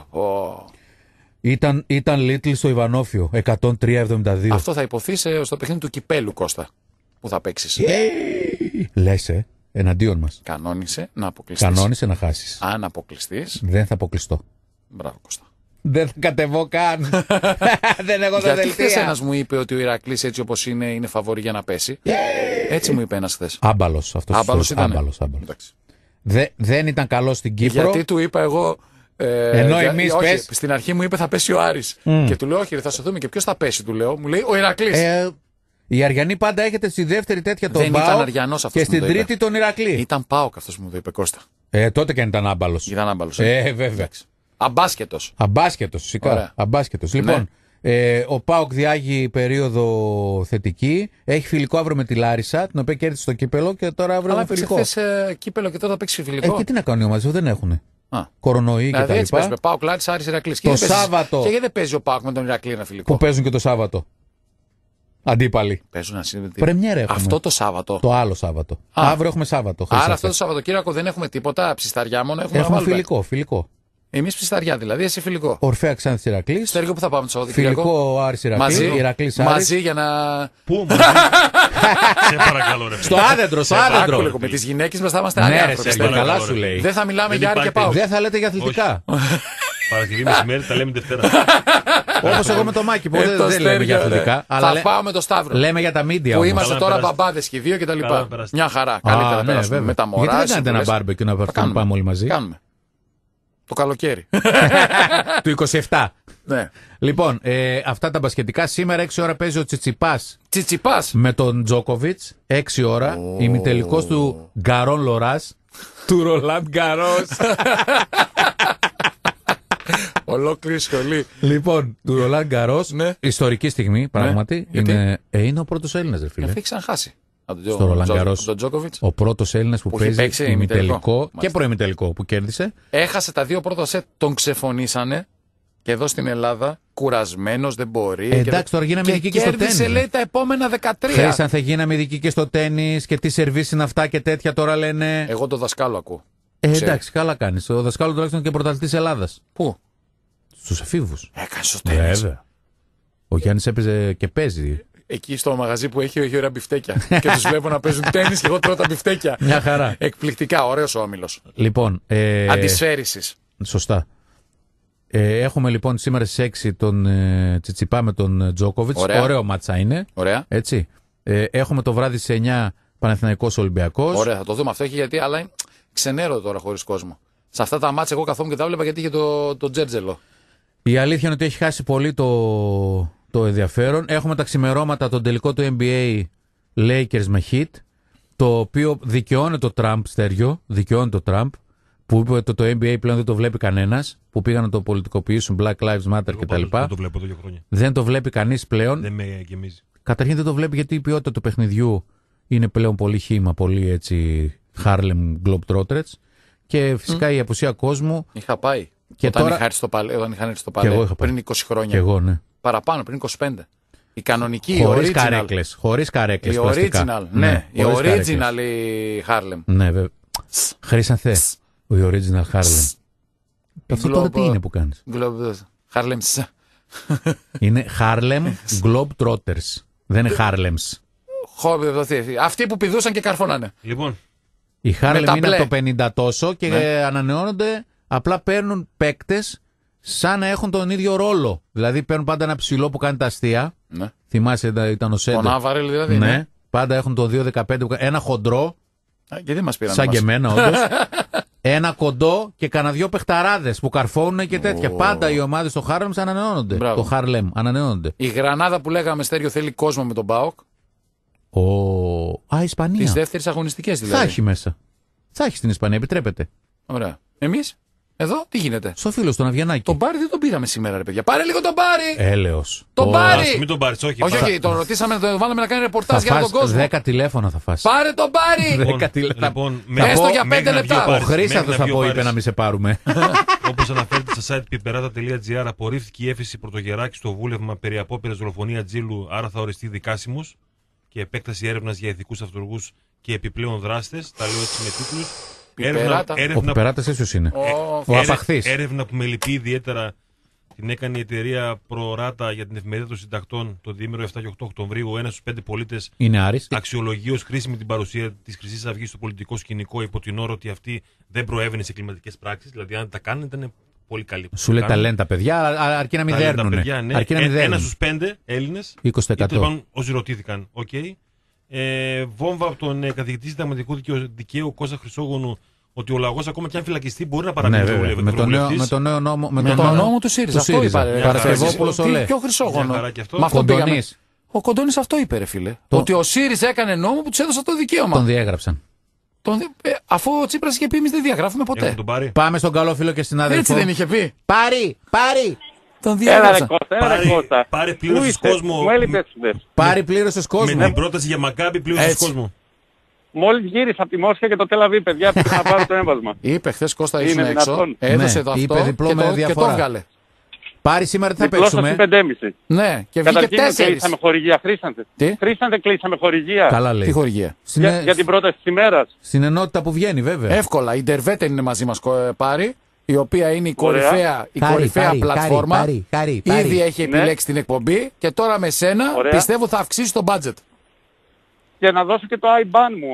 Speaker 2: Ήταν Little στο Ιβανόφιο, 103-72.
Speaker 1: Αυτό θα υποθεί στο παιχνίδι του κυπέλου, Κώστα, που θα παίξεις.
Speaker 2: Λες, εναντίον μας.
Speaker 1: Κανόνισε να αποκλειστείς.
Speaker 2: Κανόνισε να χάσεις.
Speaker 1: Αν αποκλειστείς.
Speaker 2: Δεν θα αποκλειστώ.
Speaker 1: Μπράβο, Κώστα.
Speaker 2: Δεν θα κατεβώ καν. Δεν έχω τα
Speaker 1: Γιατί χθες
Speaker 2: δελτία.
Speaker 1: ένας μου είπε ότι ο Ηρακλής έτσι όπως είναι φαβορί για να πέσει. Έτσι μου είπε ένας χθες.
Speaker 2: Άμπαλος αυτός.
Speaker 1: Άμπαλος ήταν.
Speaker 2: Άμπαλος.
Speaker 1: Εντάξει.
Speaker 2: Δεν ήταν καλός στην Κύπρο.
Speaker 1: Γιατί του είπα εγώ.
Speaker 2: Ενώ εμείς
Speaker 1: όχι,
Speaker 2: πες.
Speaker 1: στην αρχή μου είπε θα πέσει ο Άρης. Και του λέω, όχι, θα σε δούμε και ποιος θα πέσει, του λέω. Μου λέει ο Ηρακλής.
Speaker 2: Η Αριανή πάντα έχετε στη δεύτερη τέτοια τον
Speaker 1: Δεν
Speaker 2: ΠΑΟΚ
Speaker 1: ήταν Αριανός αυτός
Speaker 2: και
Speaker 1: που μου
Speaker 2: στην
Speaker 1: το είπε.
Speaker 2: τρίτη τον Ηρακλή.
Speaker 1: Ήταν ΠΑΟΚ αυτός που μου το είπε, Κώστα.
Speaker 2: Τότε και αν ήταν άμπαλος.
Speaker 1: Ήταν άμπαλος.
Speaker 2: Βέβαια.
Speaker 1: Αμπάσκετος.
Speaker 2: Αμπάσκετος, φυσικά.
Speaker 1: Ωραία.
Speaker 2: Αμπάσκετος.
Speaker 1: Ναι.
Speaker 2: Λοιπόν, ο ΠΑΟΚ διάγει περίοδο θετική. Έχει φιλικό αύριο με τη Λάρισα, την οποία κέρδισε στο κύπελο και τώρα αύριο
Speaker 1: Αλλά
Speaker 2: είναι
Speaker 1: έπαιξε
Speaker 2: φιλικό.
Speaker 1: χθες κύπελο και τώρα θα παίξει φιλικό.
Speaker 2: Και τι να κάνουν οι ομάδες, δεν έχουν.
Speaker 1: Α.
Speaker 2: Κορονοϊ
Speaker 1: Δηλαδή
Speaker 2: κτλ.
Speaker 1: έτσι παίζουμε. ΠΑΟΚ, Λάρης, Άρης, Ηρακλής.
Speaker 2: Το
Speaker 1: Και δεν παίζει-
Speaker 2: Σάββατο.
Speaker 1: Και γιατί δεν παίζει ο ΠΑΟΚ με τον Ηρακλή ένα φιλικό.
Speaker 2: Που παίζουν και το Σάββατο. Αντίπαλοι.
Speaker 1: Παίζουν να συνδεδει-
Speaker 2: Πρεμιέρα έχουμε.
Speaker 1: Αυτό το Σάββατο.
Speaker 2: Το άλλο Σάββατο. Αύριο έχουμε Σάββατο.
Speaker 1: Άρα
Speaker 2: Χρυσάφε.
Speaker 1: αυτό το Σαββατοκύριακο δεν έχουμε τίποτα. Ψισταριά μόνο έχουμε να
Speaker 2: Έχουμε
Speaker 1: βάλουμε.
Speaker 2: φιλικό.
Speaker 1: Εμείς ψισταριά δηλαδή, εσύ φιλικό.
Speaker 2: Ορφαία Ξάνθης Ηρακλής.
Speaker 1: Στέργιο που θα πάμε το Σαββατοκύριακο.
Speaker 2: Φιλικό Άρης Ηρακλής.
Speaker 1: Μαζί,
Speaker 2: Ηρακλής Άρης.
Speaker 1: μαζί για να.
Speaker 3: Πού, μαζί. Σε παρακαλώ, ρε.
Speaker 2: Στο άδεντρο, στο άδεντρο.
Speaker 1: Άκου λίγο, με τις γυναίκες μας θα είμαστε
Speaker 2: Ναι,
Speaker 1: άλλοι
Speaker 2: ρε,
Speaker 1: άνθρωποι.
Speaker 2: Σέργιο,
Speaker 3: Στέργιο.
Speaker 2: καλά
Speaker 3: Παρακαλώ,
Speaker 2: σου
Speaker 3: ρε.
Speaker 2: λέει.
Speaker 1: Δεν θα μιλάμε
Speaker 3: Δεν
Speaker 1: για Άρη και
Speaker 3: υπάρχει
Speaker 1: ΠΑΟΚ.
Speaker 2: Δεν θα λέτε για αθλητικά.
Speaker 3: Παρασκευή μεσημέρι τα λέμε Δευτέρα.
Speaker 2: Όπως εγώ με το Μάκη που δεν
Speaker 1: Το
Speaker 2: λέμε για
Speaker 1: Στέργιο,
Speaker 2: αθλητικά.
Speaker 1: ρε.
Speaker 2: Αλλά
Speaker 1: Θα πάω με το Σταύρο.
Speaker 2: λέμε για τα media
Speaker 1: Που
Speaker 2: όμως.
Speaker 1: είμαστε
Speaker 3: Καλά
Speaker 1: τώρα
Speaker 3: περάσετε.
Speaker 1: μπαμπάδες και οι δύο και τα
Speaker 3: Καλά
Speaker 1: λοιπά.
Speaker 3: περάσετε.
Speaker 1: Μια χαρά. Καλύτερα
Speaker 2: ναι,
Speaker 1: περάσουμε
Speaker 2: βέβαια.
Speaker 1: με τα μωρά.
Speaker 2: Γιατί δεν κάνετε ένα
Speaker 1: συμβουλές.
Speaker 2: barbecue να
Speaker 1: κάνουμε.
Speaker 2: πάμε όλοι μαζί.
Speaker 1: Κάνουμε. Το καλοκαίρι.
Speaker 2: Του 27.
Speaker 1: Ναι.
Speaker 2: Λοιπόν, αυτά τα μπασκετικά. Σήμερα 6 ώρα παίζει ο Τσιτσιπάς
Speaker 1: Τσιτσιπάς.
Speaker 2: με τον Τζόκοβιτς. 6 ώρα. Ημιτελικός του Γκαρόν Λοράς. Του Ρολάντ Γκαρός.
Speaker 1: Ολόκληρη σχολή.
Speaker 2: Λοιπόν, του Ρολάντ Γκαρός.
Speaker 1: Ναι.
Speaker 2: Ιστορική στιγμή, πράγματι.
Speaker 1: Γιατί?
Speaker 2: Είναι ο πρώτος Έλληνας, ρε φίλε.
Speaker 1: Γιατί έχει ξαναχάσει.
Speaker 2: Στο Ρολάντ Γκαρός.
Speaker 1: Από τον Τζόκοβιτς.
Speaker 2: Ο πρώτος Έλληνας που
Speaker 1: Που έχει
Speaker 2: παίζει
Speaker 1: παίξει ημιτελικό.
Speaker 2: ημιτελικό και
Speaker 1: Μάλιστα.
Speaker 2: προημιτελικό που κέρδισε.
Speaker 1: Έχασε τα δύο πρώτα σετ, τον ξεφωνήσανε. Και εδώ στην Ελλάδα, κουρασμένος, δεν μπορεί.
Speaker 2: Εντάξει, τώρα γίναμε ειδικοί και στο
Speaker 1: κέρδισε,
Speaker 2: τένις.
Speaker 1: λέει, τα επόμενα 13.
Speaker 2: Χθες αν θα γίναμε ειδικοί και στο τένις και τι σερβίς είναι αυτά και τέτοια τώρα λένε.
Speaker 1: Εγώ το δασκάλο ακούω.
Speaker 2: Εντάξει, καλά κάνεις. Ο δασκάλος τουλάχιστον και πρωταθλητής Ελλάδας.
Speaker 1: Πού?
Speaker 2: Στους εφήβους.
Speaker 1: Έκανε στο τένις.
Speaker 2: Βέβαια. Ο Γιάννης έπαιζε και παίζει.
Speaker 1: Εκεί στο μαγαζί που έχει ωραία μπιφτέκια. Και τους βλέπω να παίζουν τένις και εγώ τρώω τα μπιφτέκια.
Speaker 2: Μια χαρά.
Speaker 1: Εκπληκτικά, ωραίος ο όμιλος.
Speaker 2: Λοιπόν.
Speaker 1: Αντισφαίρησης.
Speaker 2: Σωστά. Έχουμε λοιπόν σήμερα στις 6 τον Τσιτσιπά με τον Τζόκοβιτς.
Speaker 1: Ωραία.
Speaker 2: Ωραίο μάτσα είναι.
Speaker 1: Ωραία.
Speaker 2: Έτσι. Έχουμε το βράδυ στις 9 Παναθηναϊκός Ολυμπιακός.
Speaker 1: Ωραία, θα το δούμε αυτό. Έχει γιατί, αλλά είναι ξενέρο τώρα χωρίς κόσμο. Σε αυτά τα μάτια εγώ καθόμουν και τα βλέπα γιατί είχε το Τζέρτζελο.
Speaker 2: Η αλήθεια είναι ότι έχει χάσει πολύ το ενδιαφέρον. Έχουμε τα ξημερώματα τον τελικό του NBA Lakers με Heat, το οποίο δικαιώνει το Τραμπ, Στέργιο, δικαιώνει το Τραμπ, που είπε ότι το NBA πλέον δεν το βλέπει κανένας, που πήγαν να το πολιτικοποιήσουν, Black Lives Matter κτλ.
Speaker 3: Δεν το βλέπω εδώ και χρόνια.
Speaker 2: Δεν το βλέπει κανείς πλέον.
Speaker 3: Δεν με γεμίζει.
Speaker 2: Καταρχήν δεν το βλέπει γιατί η ποιότητα του παιχνιδιού είναι πλέον πολύ χύμα, πολύ έτσι Harlem Globetrotters. Και φυσικά η απουσία κόσμου.
Speaker 1: Είχα πάει.
Speaker 2: Και
Speaker 1: όταν
Speaker 2: τώρα-
Speaker 1: είχα έρθει στο παλέ, εγώ
Speaker 2: εγώ είχα πάει.
Speaker 1: πριν 20 χρόνια.
Speaker 2: Και εγώ, ναι.
Speaker 1: Παραπάνω, πριν 25. Η κανονική, η
Speaker 2: Χωρίς
Speaker 1: original.
Speaker 2: καρέκλες. Χωρίς καρέκλες.
Speaker 1: Η
Speaker 2: πλαστικά.
Speaker 1: original, ναι. Η
Speaker 2: χωρίς
Speaker 1: original
Speaker 2: καρέκλες.
Speaker 1: η Harlem.
Speaker 2: Ναι, βέβαια. Χρήσανθε. Ο original Harlem. Αυτό τώρα τι είναι που κάνεις?
Speaker 1: Harlem.
Speaker 2: Είναι Harlem Globetrotters. Δεν είναι Harlems.
Speaker 1: Αυτοί που πηδούσαν και καρφώνανε.
Speaker 3: Λοιπόν,
Speaker 2: Οι Harlem
Speaker 1: τα
Speaker 2: είναι
Speaker 1: μπλε.
Speaker 2: από το 50 τόσο και
Speaker 1: Ναι.
Speaker 2: ανανεώνονται. Απλά παίρνουν παίκτες σαν να έχουν τον ίδιο ρόλο. Δηλαδή παίρνουν πάντα ένα ψηλό που κάνει τα αστεία.
Speaker 1: Ναι.
Speaker 2: Θυμάσαι, ήταν ο Σέντερ.
Speaker 1: Τον Άβαρελ δηλαδή.
Speaker 2: Ναι. Πάντα έχουν το 2-15 που κάνει. Ένα χοντρό,
Speaker 1: Γιατί μας πήραν
Speaker 2: σαν
Speaker 1: εμάς?
Speaker 2: και εμένα όντως. Ένα κοντό και κανένα δυο παιχταράδες που καρφώνουν και τέτοια. Πάντα οι ομάδες στο Harlem ανανεώνονται.
Speaker 1: Μπράβο.
Speaker 2: Το Harlem ανανεώνονται.
Speaker 1: Η Γρανάδα που λέγαμε, Στέριο, θέλει κόσμο με τον ΠΑΟΚ.
Speaker 2: Α, Ισπανία.
Speaker 1: Τις δεύτερες αγωνιστικές δηλαδή.
Speaker 2: Θα έχει μέσα. Θα έχει στην Ισπανία, επιτρέπεται.
Speaker 1: Ωραία. Εμείς, εδώ, τι γίνεται?
Speaker 2: Στο φίλο στον Αβγιανάκη.
Speaker 1: Τον Μπάρι δεν τον πήραμε σήμερα, ρε παιδιά. Πάρε λίγο τον Μπάρι!
Speaker 2: Έλεος.
Speaker 1: Τον Μπάρι!
Speaker 3: ας μην τον πάρεις, όχι.
Speaker 1: Όχι,
Speaker 3: πάρε.
Speaker 1: όχι, τον ρωτήσαμε, τον βάλαμε να κάνει
Speaker 2: Θα
Speaker 1: ρεπορτάζ για
Speaker 2: φας
Speaker 1: τον κόσμο.
Speaker 2: 10 τηλέφωνα θα φας.
Speaker 1: Πάρε τον Μπάρι!
Speaker 2: Δέκα τηλέφωνα.
Speaker 3: Λοιπόν,
Speaker 1: Έστω για 5 λεπτά.
Speaker 2: Ο Χρήσταθος θα πω είπε να μην σε πάρουμε.
Speaker 3: Όπως αναφέρεται στο site piperata.gr, απορρίφθηκε η έφεση Πρωτογεράκη στο βούλευμα περί απόπειρας δολοφονία Τζίλου, άρα θα οριστεί δικάσιμος και επέκταση έρευνας για ηθικούς αυτούργους και επιπλέον δράστες. Τα λέω έτσι με τίτλους.
Speaker 2: Ο Πιπεράτας ίσως είναι. Ο Απαχθής.
Speaker 3: Έρευνα που με λυπεί ιδιαίτερα την έκανε η εταιρεία Προράτα για την εφημερίδα των συντακτών το διήμερο 7 και 8 Οκτωβρίου. 1 στους 5 πολίτες αξιολογεί ως χρήσιμη την παρουσία της Χρυσής Αυγής στο πολιτικό σκηνικό υπό την όρο ότι αυτή δεν προέβαινε σε κλιματικές πράξεις. Δηλαδή, αν τα κάνετε, ήταν πολύ καλή.
Speaker 2: Σου λέει ταλέντα παιδιά, αρκεί να μην δέρνουν.
Speaker 3: Ναι. 1 στους 5 Έλληνες.
Speaker 2: 20%.
Speaker 3: Όσοι ρωτήθηκαν, βόμβα από τον καθηγητή συνταγματικού δικαίου Κώστα Χρυσόγονου ότι ο λαός ακόμα και αν φυλακιστεί μπορεί να παραμείνει ευρωβουλευτής.
Speaker 2: Με τον νέο νόμο,
Speaker 1: νόμο του ΣΥΡΙΖΑ. Αυτό είπε.
Speaker 2: Παρασκευόπουλος ο Λέ.
Speaker 1: Ποιο Χρυσόγονο.
Speaker 2: Κοντονής.
Speaker 1: Ο Κοντονής αυτό είπε, ρε φίλε. Ότι ο ΣΥΡΙΖΑ έκανε νόμο που τους έδωσε το δικαίωμα.
Speaker 2: Τον διέγραψαν.
Speaker 1: Αφού ο Τσίπρας είχε πει, εμείς δεν διαγράφουμε ποτέ.
Speaker 2: Πάμε στον καλό φίλο και συνάδελφο.
Speaker 1: Έτσι δεν είχε πει.
Speaker 2: Πάρει.
Speaker 1: Τον διέγραψαν.
Speaker 3: Πάρε πλήρωσες κόσμο.
Speaker 2: Πάρει πλήρωσες κόσμο.
Speaker 3: Με την πρόταση για Μακάμπι πλήρωσες κόσμο.
Speaker 6: Μόλις γύρισα από τη Μόσχα και το Τελαβή, παιδιά, πήγα να πάρω το έμβασμα.
Speaker 1: Είπε χθες Κώστα ήσουν έξω. Έδωσε το αυτό και το έβγαλε.
Speaker 2: Πάρει σήμερα τι θα παίξουμε.
Speaker 6: 5,5.
Speaker 1: Ναι, και βγήκε 4.
Speaker 6: Κλείσαμε χορηγία, Χρήσαντε.
Speaker 1: Τι?
Speaker 6: Χρήσαντε, κλείσαμε χορηγία.
Speaker 2: Καλά λέει.
Speaker 1: Τι χορηγία.
Speaker 6: Για την πρόταση της ημέρας.
Speaker 2: Στην ενότητα που βγαίνει, βέβαια.
Speaker 1: Εύκολα. Η Ντερβέτεν είναι μαζί μας, Πάρη, η οποία είναι η κορυφαία πλατφόρμα. Ήδη έχει επιλέξει την εκπομπή και τώρα με σένα πιστεύω θα αυξήσει το budget.
Speaker 6: Και να δώσω και το IBAN μου.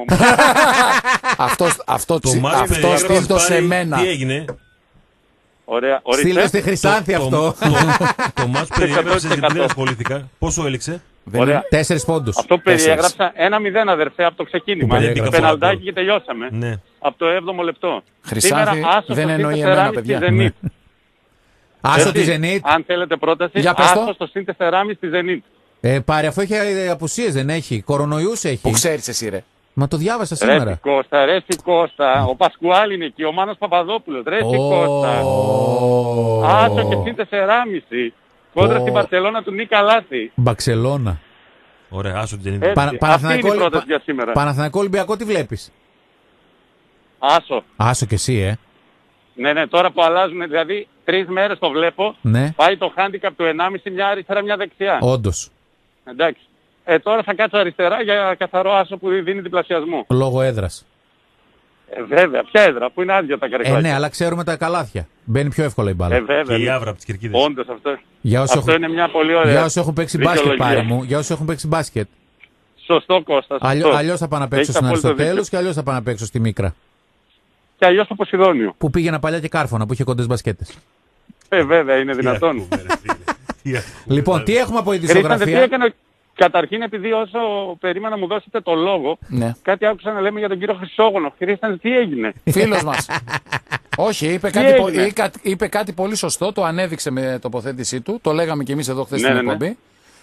Speaker 1: Αυτό στείλτο σε μένα.
Speaker 3: Τι έγινε.
Speaker 6: Ωραία.
Speaker 2: Στείλτε στη Χρυσάνθη αυτό.
Speaker 3: Το μάτς που περιέγραψες γιατί δεν ασχολήθηκα. Πόσο έληξε?
Speaker 2: 4 πόντους.
Speaker 6: Αυτό που περιέγραψα 1-0 αδερφέ από το ξεκίνημα. Πεναλτάκι και τελειώσαμε. Από το 7ο λεπτό.
Speaker 1: Χρυσάνθη δεν εννοεί εμένα, παιδιά.
Speaker 2: Άσο τη Zenit.
Speaker 6: Αν θέλετε πρόταση, άσο στο συν 4,5 τη Zenit.
Speaker 2: Πάρε, αφού έχει απουσίες δεν έχει, κορονοϊούς έχει.
Speaker 1: Που ξέρεις εσύ ρε.
Speaker 2: Μα το διάβασα σήμερα.
Speaker 6: Ρε Κώστα, ο Πασκουάλ είναι εκεί, ο Μάνος Παπαδόπουλος, ρε Κώστα. Άσο και συν 4,5. Κόντρα στην Μπαρσελόνα του Νίκα Λάθη.
Speaker 2: Μπαξελώνα.
Speaker 3: Ωραία, άσο την είναι.
Speaker 6: Αυτή είναι η πρόταση για σήμερα.
Speaker 2: Παναθηναϊκό Ολυμπιακό τι βλέπεις?
Speaker 6: Άσο.
Speaker 2: Άσο και εσύ,
Speaker 6: Ναι, τώρα που αλλάζουν, δηλαδή 3 μέρες το βλέπω, πάει το handicap του 1,5 μια αριστερά μια δεξιά.
Speaker 2: Όντως.
Speaker 6: Εντάξει. Τώρα θα κάτσω αριστερά για καθαρό άσο που δίνει διπλασιασμό.
Speaker 2: Λόγω έδρας.
Speaker 6: Βέβαια, ποια έδρα, που είναι άδεια τα καρεκλάκια.
Speaker 2: Ναι, αλλά ξέρουμε τα καλάθια. Μπαίνει πιο εύκολα η μπάλα.
Speaker 6: Βέβαια.
Speaker 3: Και η άβρα από τις κερκίδες.
Speaker 6: Όντως αυτό. Είναι μια πολύ ωραία.
Speaker 2: Για όσοι έχουν παίξει μπάσκετ, πάρε μου. Για όσοι έχουν παίξει μπάσκετ.
Speaker 6: Σωστό, Κώστα.
Speaker 2: Αλλιώς θα πάω να παίξω στην Αριστοτέλους και αλλιώς θα πάω να παίξω στη Μίκρα.
Speaker 6: Και αλλιώς στο Ποσειδόνιο.
Speaker 2: Που πήγαινα παλιά και Κάρφωνα που είχε κοντές μπασκέτες.
Speaker 6: Βέβαια, είναι δυνατόν.
Speaker 2: Λοιπόν, τι έχουμε από ειδησιογραφία.
Speaker 6: Καταρχήν, επειδή όσο περίμενα να μου δώσετε το λόγο, κάτι άκουσα να λέμε για τον κύριο Χρυσόγονο. Χρήσαν, τι έγινε?
Speaker 1: Φίλος μας. Όχι, είπε κάτι πολύ σωστό, το ανέδειξε με τοποθέτησή του, το λέγαμε και εμείς εδώ χθες στην εκπομπή.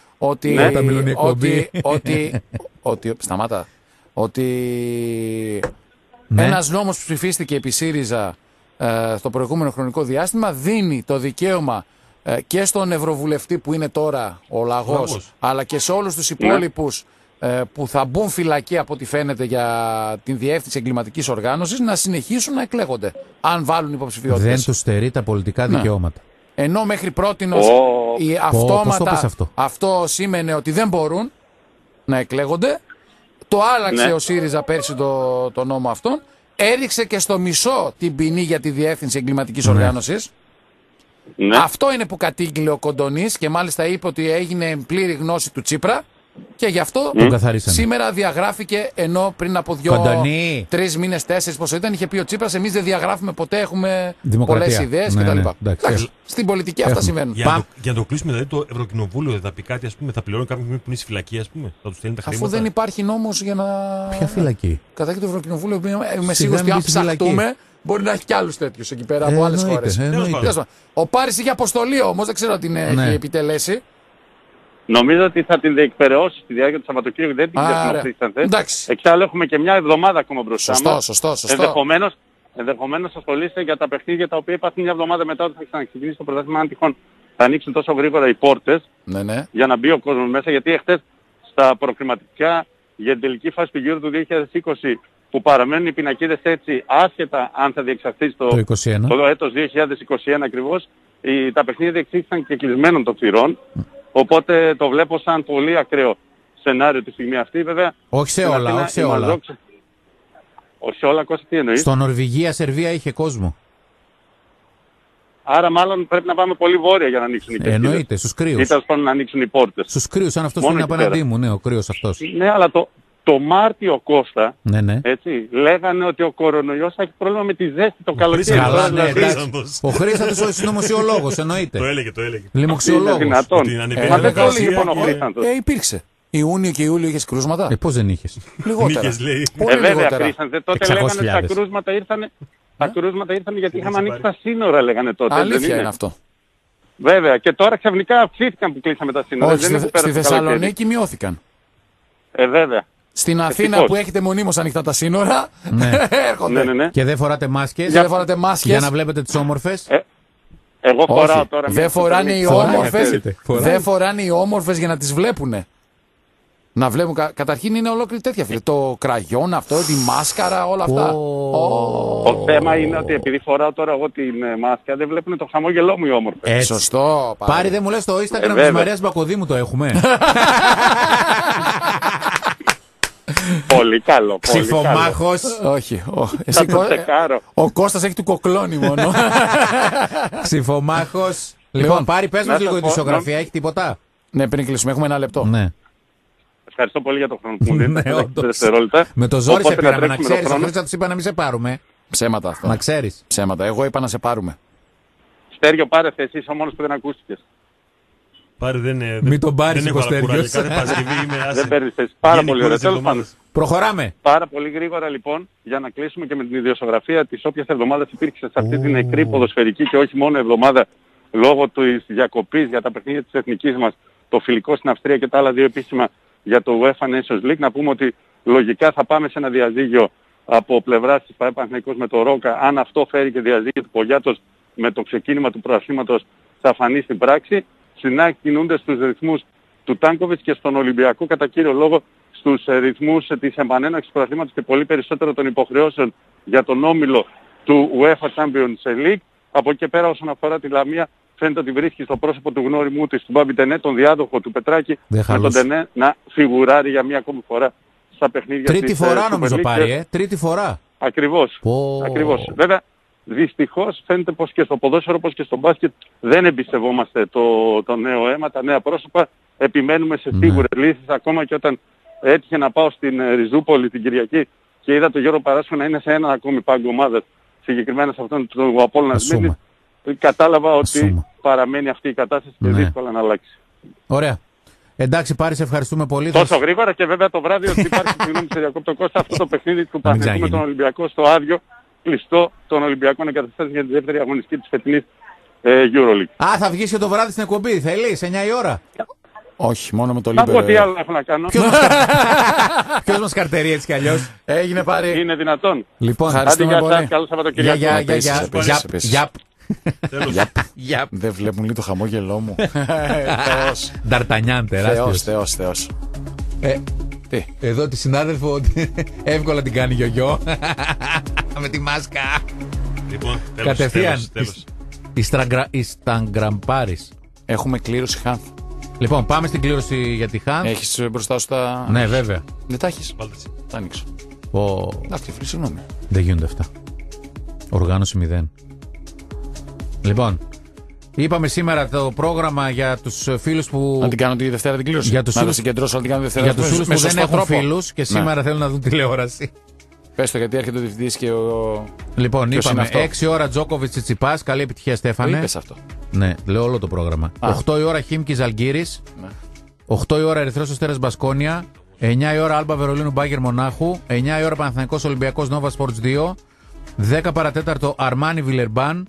Speaker 1: Ότι ένας νόμος που ψηφίστηκε επί ΣΥΡΙΖΑ στο προηγούμενο χρονικό διάστημα δίνει το δικαίωμα και στον Ευρωβουλευτή που είναι τώρα ο Λαγός, αλλά και σε όλους τους υπόλοιπους που θα μπουν φυλακή από ό,τι φαίνεται για την διεύθυνση εγκληματικής οργάνωσης να συνεχίσουν να εκλέγονται αν βάλουν υποψηφιότητες.
Speaker 2: Δεν τους στερεί τα πολιτικά δικαιώματα.
Speaker 1: Ενώ μέχρι πρότινος αυτόματα αυτό σήμαινε ότι δεν μπορούν να εκλέγονται. Το άλλαξε ο ΣΥΡΙΖΑ πέρσι το νόμο αυτόν. Έριξε και στο μισό την ποινή για τη διεύθυνση εγκληματικής οργάνωσης. Αυτό είναι που κατήγγειλε ο Κοντονής και μάλιστα είπε ότι έγινε πλήρη γνώση του Τσίπρα και γι' αυτό σήμερα διαγράφηκε, ενώ πριν από 2-3 μήνες, 4 πόσο ήταν, είχε πει ο Τσίπρας εμείς δεν διαγράφουμε ποτέ, έχουμε πολλές ιδέες κτλ. Στην πολιτική αυτά συμβαίνουν.
Speaker 3: Για να το κλείσουμε, δηλαδή το Ευρωκοινοβούλιο δεν θα πει κάτι, ας πούμε, θα πληρώνει κάποιον που είναι στη φυλακή, ας πούμε, θα του στέλνει τα χρήματα.
Speaker 1: Αφού δεν υπάρχει νόμος για να.
Speaker 2: Ποια φυλακή?
Speaker 1: Καταρχήν το Ευρωκοινοβούλιο, είμαι σίγουρος ότι αν ψαχτούμε. Μπορεί να έχει κι άλλους τέτοιους εκεί πέρα από άλλες χώρες. Ο Πάρης είχε αποστολή όμως, δεν ξέρω αν την έχει επιτελέσει.
Speaker 6: Νομίζω ότι θα την διεκπεραιώσει στη διάρκεια του Σαββατοκύριακου, δεν την ξεχνωθήσατε. Εξάλλου έχουμε και μια εβδομάδα ακόμα μπροστά μας.
Speaker 1: Σωστό.
Speaker 6: Ενδεχομένως ασχολείστε για τα παιχνίδια τα οποία υπάρχουν μια εβδομάδα μετά ότι θα ξαναξεκινήσει το πρωτάθλημα, αν τυχόν θα ανοίξουν τόσο γρήγορα οι πόρτες για να μπει ο κόσμος μέσα. Γιατί εχθές στα προκριματικά για την τελική φάση του γύρου του 2020 που παραμένουν οι πινακίδες έτσι άσχετα αν θα διεξαχθεί το έτος 2021 ακριβώς, τα παιχνίδια διεξήχθησαν και κλεισμένων των θυρών, οπότε το βλέπω σαν πολύ ακραίο σενάριο τη στιγμή αυτή. Βέβαια,
Speaker 2: όχι σε όλα.
Speaker 7: Όχι όλα, Κώστα, τι εννοείς?
Speaker 2: Στο Νορβηγία-Σερβία είχε κόσμο.
Speaker 7: Άρα μάλλον πρέπει να πάμε πολύ βόρεια για να ανοίξουν οι κερκίδες.
Speaker 2: Εννοείται, στους κρύους.
Speaker 7: Ή τέλος πάντων να ανοίξουν οι πόρτες.
Speaker 2: Στους κρύους, σαν αυτός που
Speaker 7: Μόνο
Speaker 2: είναι
Speaker 7: εκεί
Speaker 2: απέναντί
Speaker 7: πέρα.
Speaker 2: μου, ναι, ο κρύος αυτός.
Speaker 7: Ναι, αλλά το Μάρτιο, Κώστα,
Speaker 2: Ναι.
Speaker 7: έτσι, λέγανε ότι ο κορονοϊός θα έχει πρόβλημα με τη ζέστη το καλοκαίρι.
Speaker 2: Καλά,
Speaker 7: Τώρα,
Speaker 2: ναι,
Speaker 7: δηλαδή,
Speaker 2: εντάξει. Ο Χρήστατος ο συνωμοσιολόγος, εννοείται.
Speaker 3: Το έλεγε.
Speaker 7: είναι
Speaker 2: Λοιμοξιολόγος.
Speaker 7: δυνατόν.
Speaker 3: Ότι ανεβαίνει
Speaker 7: Μα δεν το
Speaker 3: εργασία
Speaker 7: έλεγε λοιπόν ο
Speaker 3: και-
Speaker 7: Χρήσταντος.
Speaker 1: Υπήρξε. Ιούνιο και Ιούλιο είχες κρούσματα.
Speaker 2: Πώς δεν είχες?
Speaker 1: Λιγότερα.
Speaker 3: Νίκες, λέει.
Speaker 1: Πολύ
Speaker 7: Βέβαια,
Speaker 1: λιγότερα.
Speaker 7: Χρήσταντε, τότε
Speaker 2: 600.000.
Speaker 7: λέγανε ότι τα κρούσματα ήρθαν. Τα κρούσματα ήρθαν γιατί είχαμε ανοίξει τα σύνορα, λέγανε τότε. δεν
Speaker 1: Αλήθεια είναι αυτό.
Speaker 7: Βέβαια. Και τώρα ξαφνικά αυξήθηκαν που κλείσαμε τα σύνορα.
Speaker 1: Όχι,
Speaker 7: Δεν είναι που
Speaker 1: στη
Speaker 7: πέρασε το καλοκαίρι.
Speaker 1: Θεσσαλονίκη μειώθηκαν.
Speaker 7: Βέβαια.
Speaker 1: Στην Αθήνα
Speaker 7: Ευτυχώς.
Speaker 1: που έχετε μονίμως ανοιχτά τα σύνορα,
Speaker 2: Ναι.
Speaker 1: έρχονται.
Speaker 7: Ναι.
Speaker 2: Και δεν φοράτε μάσκες
Speaker 1: Και δεν φοράτε μάσκες.
Speaker 2: για να βλέπετε τις όμορφες.
Speaker 7: Εγώ φοράω
Speaker 1: Όχι,
Speaker 7: τώρα.
Speaker 1: δεν φοράνε οι
Speaker 2: Φοράει,
Speaker 1: όμορφες.
Speaker 2: ξέρετε. Φοράει.
Speaker 1: Δεν φοράνε οι όμορφες για να τις βλέπουνε. Να βλέπουν. Καταρχήν είναι ολόκληρη τέτοια φίλε. Το κραγιόν αυτό, τη μάσκαρα, όλα αυτά.
Speaker 7: Το θέμα είναι ότι επειδή φοράω τώρα εγώ την μάσκα, δεν βλέπουν το χαμόγελό μου οι όμορφες.
Speaker 2: Έτσι.
Speaker 1: Σωστό.
Speaker 2: Πάρη, δεν μου λες το Instagram της
Speaker 7: βέβαια.
Speaker 2: Μαρίας Μπακοδήμου το έχουμε.
Speaker 7: Πολύ καλό. Πολύ καλό.
Speaker 2: Ψηφομάχος.
Speaker 1: Όχι.
Speaker 7: Θα
Speaker 1: Εσύ,
Speaker 7: το τσεκάρω.
Speaker 1: ο Κώστας έχει του κοκλώνει μόνο.
Speaker 2: Ψηφομάχος. Λοιπόν, Πάρη, πες
Speaker 7: να
Speaker 2: μας
Speaker 7: σας
Speaker 2: λίγο η
Speaker 7: πω,
Speaker 2: δισογραφία, έχει τίποτα?
Speaker 1: Ναι, πριν κλείσουμε, έχουμε ένα λεπτό.
Speaker 2: Ναι.
Speaker 7: Ευχαριστώ πολύ για το χρόνο που μου
Speaker 2: Ναι,
Speaker 7: δίνετε.
Speaker 2: όντως.
Speaker 7: Δευτερόλεπτα.
Speaker 2: Με το ζόρι σε
Speaker 7: Οπότε να
Speaker 2: πήραμε, να
Speaker 7: τρέξουμε
Speaker 2: ξέρεις.
Speaker 7: το
Speaker 2: Ο
Speaker 7: χρόνο.
Speaker 2: Χρήστατος είπα να μην σε πάρουμε.
Speaker 1: Ψέματα αυτό.
Speaker 2: Να ξέρεις.
Speaker 1: Ψέματα. Εγώ είπα να σε πάρουμε.
Speaker 7: Στέργιο, πάρε θέση, είσαι ο μόνος που δεν ακούστηκες.
Speaker 3: Πάρε,
Speaker 2: Μην τον πάρεις,
Speaker 3: δεν έχω άλλα
Speaker 2: Κωστέργιος.
Speaker 3: κουράγια. Κάθε Παρασκευή είμαι άσε.
Speaker 7: Δεν παίρνεις θέση. Πάρα
Speaker 3: Γενικώς
Speaker 7: πολύ ωραία.
Speaker 3: της
Speaker 7: Τέλος πάντων.
Speaker 3: εβδομάδας.
Speaker 2: Προχωράμε.
Speaker 7: Πάρα πολύ γρήγορα λοιπόν, για να κλείσουμε και με την ιδιοσιογραφία της όποιας εβδομάδας υπήρξε σε αυτή την νεκρή ποδοσφαιρική και όχι μόνο εβδομάδα λόγω της διακοπής για τα παιχνίδια της εθνικής μας, το φιλικό στην Αυστρία και τα άλλα δύο επίσημα για το UEFA Nations League. Να πούμε ότι λογικά θα πάμε σε ένα διαζύγιο από πλευράς της ΠΑΕ Παναθηναϊκός με το Ρόκα. Αν αυτό φέρει και διαζύγιο του Πογιάτος με το ξεκίνημα του προαθλήματος θα φανεί στην πράξη. Στην ΑΕΚ κινούνται στους ρυθμούς του Τάνκοβιτς και στον Ολυμπιακό κατά κύριο λόγο στους ρυθμούς της επανέναρξης του προαθλήματος και πολύ περισσότερο των υποχρεώσεων για τον όμιλο του UEFA Champions League. Από εκεί και πέρα όσον αφορά τη Λαμία φαίνεται ότι βρίσκει στο πρόσωπο του γνώριμού της, του Μπάμπη Τενέ, τον διάδοχο του Πετράκη,
Speaker 2: Δεν
Speaker 7: με τον
Speaker 2: χαλούσε.
Speaker 7: Τενέ να φιγουράρει για μία ακόμη φορά στα παιχνίδια
Speaker 2: Τρίτη
Speaker 7: της
Speaker 2: φορά
Speaker 7: Super
Speaker 2: νομίζω
Speaker 7: League.
Speaker 2: πάρει, Τρίτη φορά.
Speaker 7: Ακριβώς.
Speaker 2: Πω.
Speaker 7: Ακριβώς. Βέβαια, δυστυχώς φαίνεται πως και στο ποδόσφαιρο όπως και στο μπάσκετ δεν εμπιστευόμαστε το νέο αίμα, τα νέα πρόσωπα. Επιμένουμε σε σίγουρες λύσεις ακόμα και όταν έτυχε να πάω στην Ριζούπολη την Κυριακή και είδα τον Γιώργο Παράσχο να είναι σε έναν ακόμη πάγκο ομάδας, συγκεκριμένα σε αυτόν του Απόλλωνα Σμύρνης, κατάλαβα ότι
Speaker 2: Ασούμε.
Speaker 7: παραμένει αυτή η κατάσταση και
Speaker 2: Ναι.
Speaker 7: δύσκολα να αλλάξει.
Speaker 2: Ωραία. Εντάξει, Πάρη, σε ευχαριστούμε πολύ.
Speaker 7: Τόσο γρήγορα και βέβαια το βράδυ ότι υπάρχει, συγγνώμη σε διακόπτω Κώστα, αυτό το παιχνίδι του
Speaker 2: Να μην
Speaker 7: Παναθηναϊκού με τον
Speaker 2: ξαναγίνει.
Speaker 7: Ολυμπιακό στο άδειο, κλειστό των Ολυμπιακών εγκαταστάσεις για τη δεύτερη αγωνιστική της φετινής EuroLeague.
Speaker 2: Α, θα βγεις και το βράδυ στην εκπομπή. Θέλεις, 9 η ώρα.
Speaker 1: Όχι, μόνο με το
Speaker 7: Να πω
Speaker 1: Λίμπερο.
Speaker 7: τι άλλο έχω να κάνω.
Speaker 2: Ποιος μας καρτερεί έτσι κι αλλιώς.
Speaker 1: Έγινε πάρει.
Speaker 7: Είναι δυνατόν.
Speaker 2: Λοιπόν,
Speaker 7: Άντε
Speaker 1: Ευχαριστούμε
Speaker 7: για
Speaker 1: πολύ.
Speaker 7: σας, καλό
Speaker 2: για,
Speaker 7: Σαββατοκύριακο.
Speaker 2: για,
Speaker 1: Επίσης,
Speaker 2: για,
Speaker 1: επίσης,
Speaker 2: για,
Speaker 1: επίσης.
Speaker 2: για,
Speaker 3: Τέλος.
Speaker 1: Δεν βλέπουν λίγο το χαμόγελό μου. Θεός.
Speaker 2: Νταρτανιάν, τεράστιος.
Speaker 1: Θεός.
Speaker 2: Ε,
Speaker 1: Τι.
Speaker 2: Εδώ τη συνάδελφο εύκολα την κάνει γιογιό. Με τη μάσκα.
Speaker 3: Λοιπόν,
Speaker 2: Κατευθείαν.
Speaker 3: τέλος.
Speaker 2: Ισταγκραμπάρης.
Speaker 1: Έχουμε κλήρωση Χάνθ.
Speaker 2: Λοιπόν, πάμε στην κλήρωση για τη Χάν.
Speaker 1: Έχεις μπροστά σου τα.
Speaker 2: Ναι, βέβαια.
Speaker 1: Δεν τα έχεις.
Speaker 3: Βάλτε έτσι.
Speaker 1: Τα ανοίξω.
Speaker 2: Ο...
Speaker 1: Εντάξει, φίλε, συγγνώμη.
Speaker 2: Δεν γίνονται αυτά. Οργάνωση 0. Λοιπόν, είπαμε σήμερα το πρόγραμμα για τους φίλους που...
Speaker 1: Να την κάνω τη Δευτέρα την κλήρωση.
Speaker 2: Για τους
Speaker 1: να τα
Speaker 2: φίλους-
Speaker 1: συγκεντρώσω να την κάνω τη Δευτέρα.
Speaker 2: Για τους φίλους
Speaker 1: με
Speaker 2: που δεν
Speaker 1: σωστό
Speaker 2: έχουν
Speaker 1: τρόπο.
Speaker 2: φίλους και
Speaker 1: Ναι.
Speaker 2: σήμερα θέλουν να δουν τηλεόραση.
Speaker 1: Πες το γιατί έρχεται ο διευθυντής και ο.
Speaker 2: Λοιπόν,
Speaker 1: Ποιος είναι
Speaker 2: είπαμε
Speaker 1: αυτό?
Speaker 2: 6 ώρα Τζόκοβιτς Τσιτσιπάς. Καλή επιτυχία,
Speaker 1: Το
Speaker 2: Στέφανε.
Speaker 1: είπες αυτό.
Speaker 2: Ναι, λέω όλο το πρόγραμμα.
Speaker 1: Α.
Speaker 2: 8 η ώρα Χίμκι Ζαλγκύρης.
Speaker 1: Ναι.
Speaker 2: 8 η ώρα Ερυθρός Αστέρας Μπασκόνια. 9 η ώρα Άλμπα Βερολίνου Μπάγκερ Μονάχου. 9 η ώρα Παναθηναϊκός Ολυμπιακός Νόβα Sports 2. 10 παρατέταρτο Αρμάνι Βιλερμπάν.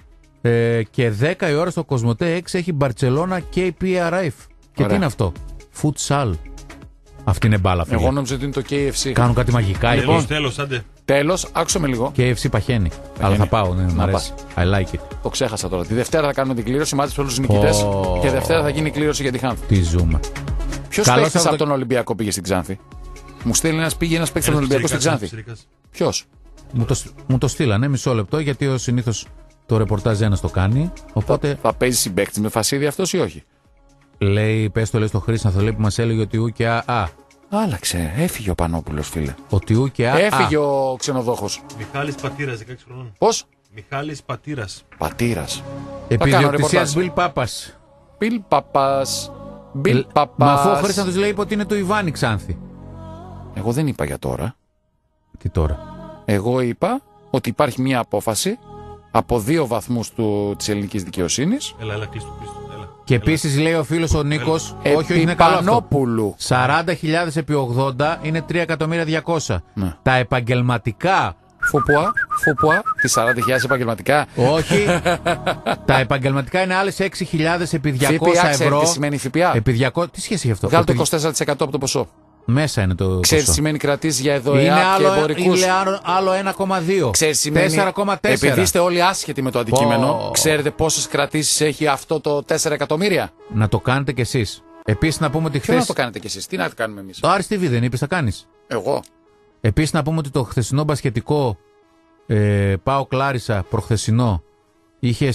Speaker 2: Και 10 η ώρα στο Κοσμοτέ 6 έχει Μπαρτσελώνα KPRF. Και τι είναι αυτό? Futsal. Αυτή είναι μπάλα, φίλε.
Speaker 1: Εγώ νόμιζα ότι είναι το KFC.
Speaker 2: Κάνουν κάτι μαγικά εκεί.
Speaker 3: Τέλος, άντε.
Speaker 1: Τέλος, άκουσα με λίγο.
Speaker 2: KFC παχαίνει. Αλλά θα πάω, ναι, μου
Speaker 1: Να
Speaker 2: αρέσει. I like it.
Speaker 1: Το ξέχασα τώρα. Τη Δευτέρα θα κάνουμε την κλήρωση, μάθησε όλους τους νικητές.
Speaker 2: Ω.
Speaker 1: Και Δευτέρα θα γίνει η κλήρωση για τη Χάνθ.
Speaker 2: Τι ζούμε.
Speaker 1: Ποιος
Speaker 2: Καλό
Speaker 1: παίκτης
Speaker 2: Σαββατο-
Speaker 1: από τον Ολυμπιακό πήγε στην Ξάνθη? Μου στέλνει πήγε ένας παίκτης από τον Ολυμπιακό στην Ξάνθη. Ποιος?
Speaker 2: Μου το στείλανε μισό λεπτό γιατί ο συνήθως το ρεπορτάζ ένας το κάνει. Οπότε
Speaker 1: Θα παίζει συμπαίκτης με Φασίδη αυτός ή όχι?
Speaker 2: λέει, πες το λέει στο Χρήστο, λέει που μας έλεγε ότι ου και α.
Speaker 1: Άλλαξε. Έφυγε ο Πανόπουλος, φίλε.
Speaker 2: Ο Τιού και
Speaker 1: Έφυγε ο ξενοδόχος.
Speaker 3: Μιχάλης Πατήρας, 16 χρονών.
Speaker 1: Πώς?
Speaker 3: Μιχάλης Πατήρας.
Speaker 1: Πατήρας.
Speaker 2: Επιδιοκτησίας Μπιλ Πάπας.
Speaker 1: Μπιλ Πάπας. Μπιλ Πάπας.
Speaker 2: Μα αφού ο Χρήστανθος λέει ότι είναι του Ιβάνη Ξάνθη.
Speaker 1: Εγώ δεν είπα για τώρα.
Speaker 2: Τι τώρα?
Speaker 1: Εγώ είπα ότι υπάρχει μια απόφαση από 2 βαθμούς της ελληνικής δικαιοσύνης.
Speaker 3: Έλα, κλείστο, έλα.
Speaker 2: Και επίσης λέει ο φίλος ο Νίκος, όχι είναι καλό αυτό.
Speaker 1: Πανόπουλου.
Speaker 2: 40.000 επί 80 είναι 3.200.000.
Speaker 1: Ναι.
Speaker 2: Τα επαγγελματικά.
Speaker 1: Φουπουά, τις 40.000 επαγγελματικά.
Speaker 2: Όχι. Τα επαγγελματικά είναι άλλες 6.000 επί 200
Speaker 1: ΦΠΑ,
Speaker 2: ευρώ.
Speaker 1: τι σημαίνει ΦΠΑ?
Speaker 2: Επί 200. Τι σχέση έχει αυτό?
Speaker 1: Βγάλω το 24% από το ποσό.
Speaker 2: Μέσα είναι το
Speaker 1: Ξέρεις τι
Speaker 2: ποσό.
Speaker 1: σημαίνει κρατήσεις για ΕΔΟΕΑ και εμπορικούς?
Speaker 2: Είναι άλλο 1,2.
Speaker 1: Ξέρεις τι σημαίνει?
Speaker 2: 4,4.
Speaker 1: Επειδή είστε όλοι άσχετοι με το αντικείμενο, ξέρετε πόσες κρατήσεις έχει αυτό το 4 εκατομμύρια?
Speaker 2: Να το κάνετε κι εσείς. Επίσης να πούμε ότι
Speaker 1: Ποιο να
Speaker 2: χθες.
Speaker 1: το κάνετε κι εσείς? Τι να το κάνουμε εμείς?
Speaker 2: Το Άρης TV δεν είπες θα κάνεις?
Speaker 1: Εγώ.
Speaker 2: Επίσης να πούμε ότι το χθεσινό μπασκετικό ΠΑΟΚ Λάρισα προχθεσινό είχε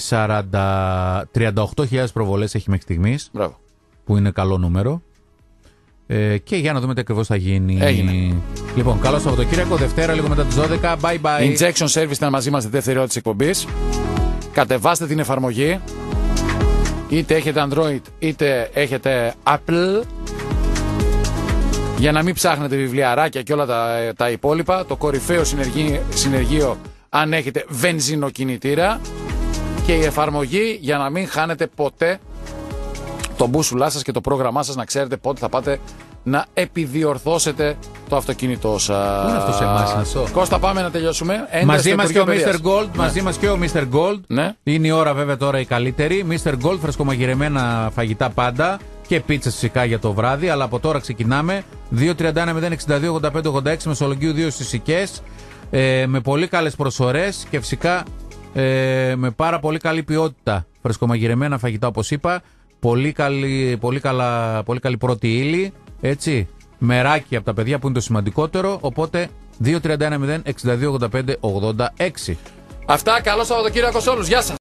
Speaker 2: 38.000 προβολές έχει μέχρι στιγμής.
Speaker 1: Μπράβο.
Speaker 2: Που είναι καλό νούμερο. Και για να δούμε τι ακριβώς θα γίνει.
Speaker 1: Έγινε.
Speaker 2: Λοιπόν, καλό Σαββατοκύριακο, Δευτέρα λίγο μετά τις 12. Bye bye.
Speaker 1: Injection Service ήταν μαζί μας τη δεύτερη ώρα της εκπομπής. Κατεβάστε την εφαρμογή. Είτε έχετε Android είτε έχετε Apple. Για να μην ψάχνετε βιβλιαράκια και όλα τα υπόλοιπα. Το κορυφαίο συνεργείο αν έχετε βενζινοκινητήρα. Και η εφαρμογή για να μην χάνετε ποτέ το μπούσουλά σας και το πρόγραμμά σας, να ξέρετε πότε θα πάτε να επιδιορθώσετε το αυτοκίνητό σας.
Speaker 2: Πού είναι αυτό σε εμάς, είναι αυτό?
Speaker 1: Κώστα, πάμε να τελειώσουμε.
Speaker 2: Μαζί μας και ο Mr. Gold.
Speaker 1: Ναι.
Speaker 2: Μαζί μας και ο Mr. Gold.
Speaker 1: Ναι.
Speaker 2: Είναι η ώρα βέβαια τώρα η καλύτερη. Mr. Gold, φρεσκομαγειρεμένα φαγητά πάντα. Και πίτσες φυσικά για το βράδυ. Αλλά από τώρα ξεκινάμε. 2-31-0-62-85-86 Μεσολογγίου 2 στις Σικές. Με πολύ καλές προσφορές και φυσικά με πάρα πολύ καλή ποιότητα. Φρεσκομαγειρεμένα φαγητά όπως είπα. Πολύ καλή πρώτη ύλη. Έτσι. Μεράκι από τα παιδιά που είναι το σημαντικότερο. Οπότε 2-31-0-62-85-86.
Speaker 1: Αυτά, καλό Σαββατοκύριακο σε όλους. Γεια σας.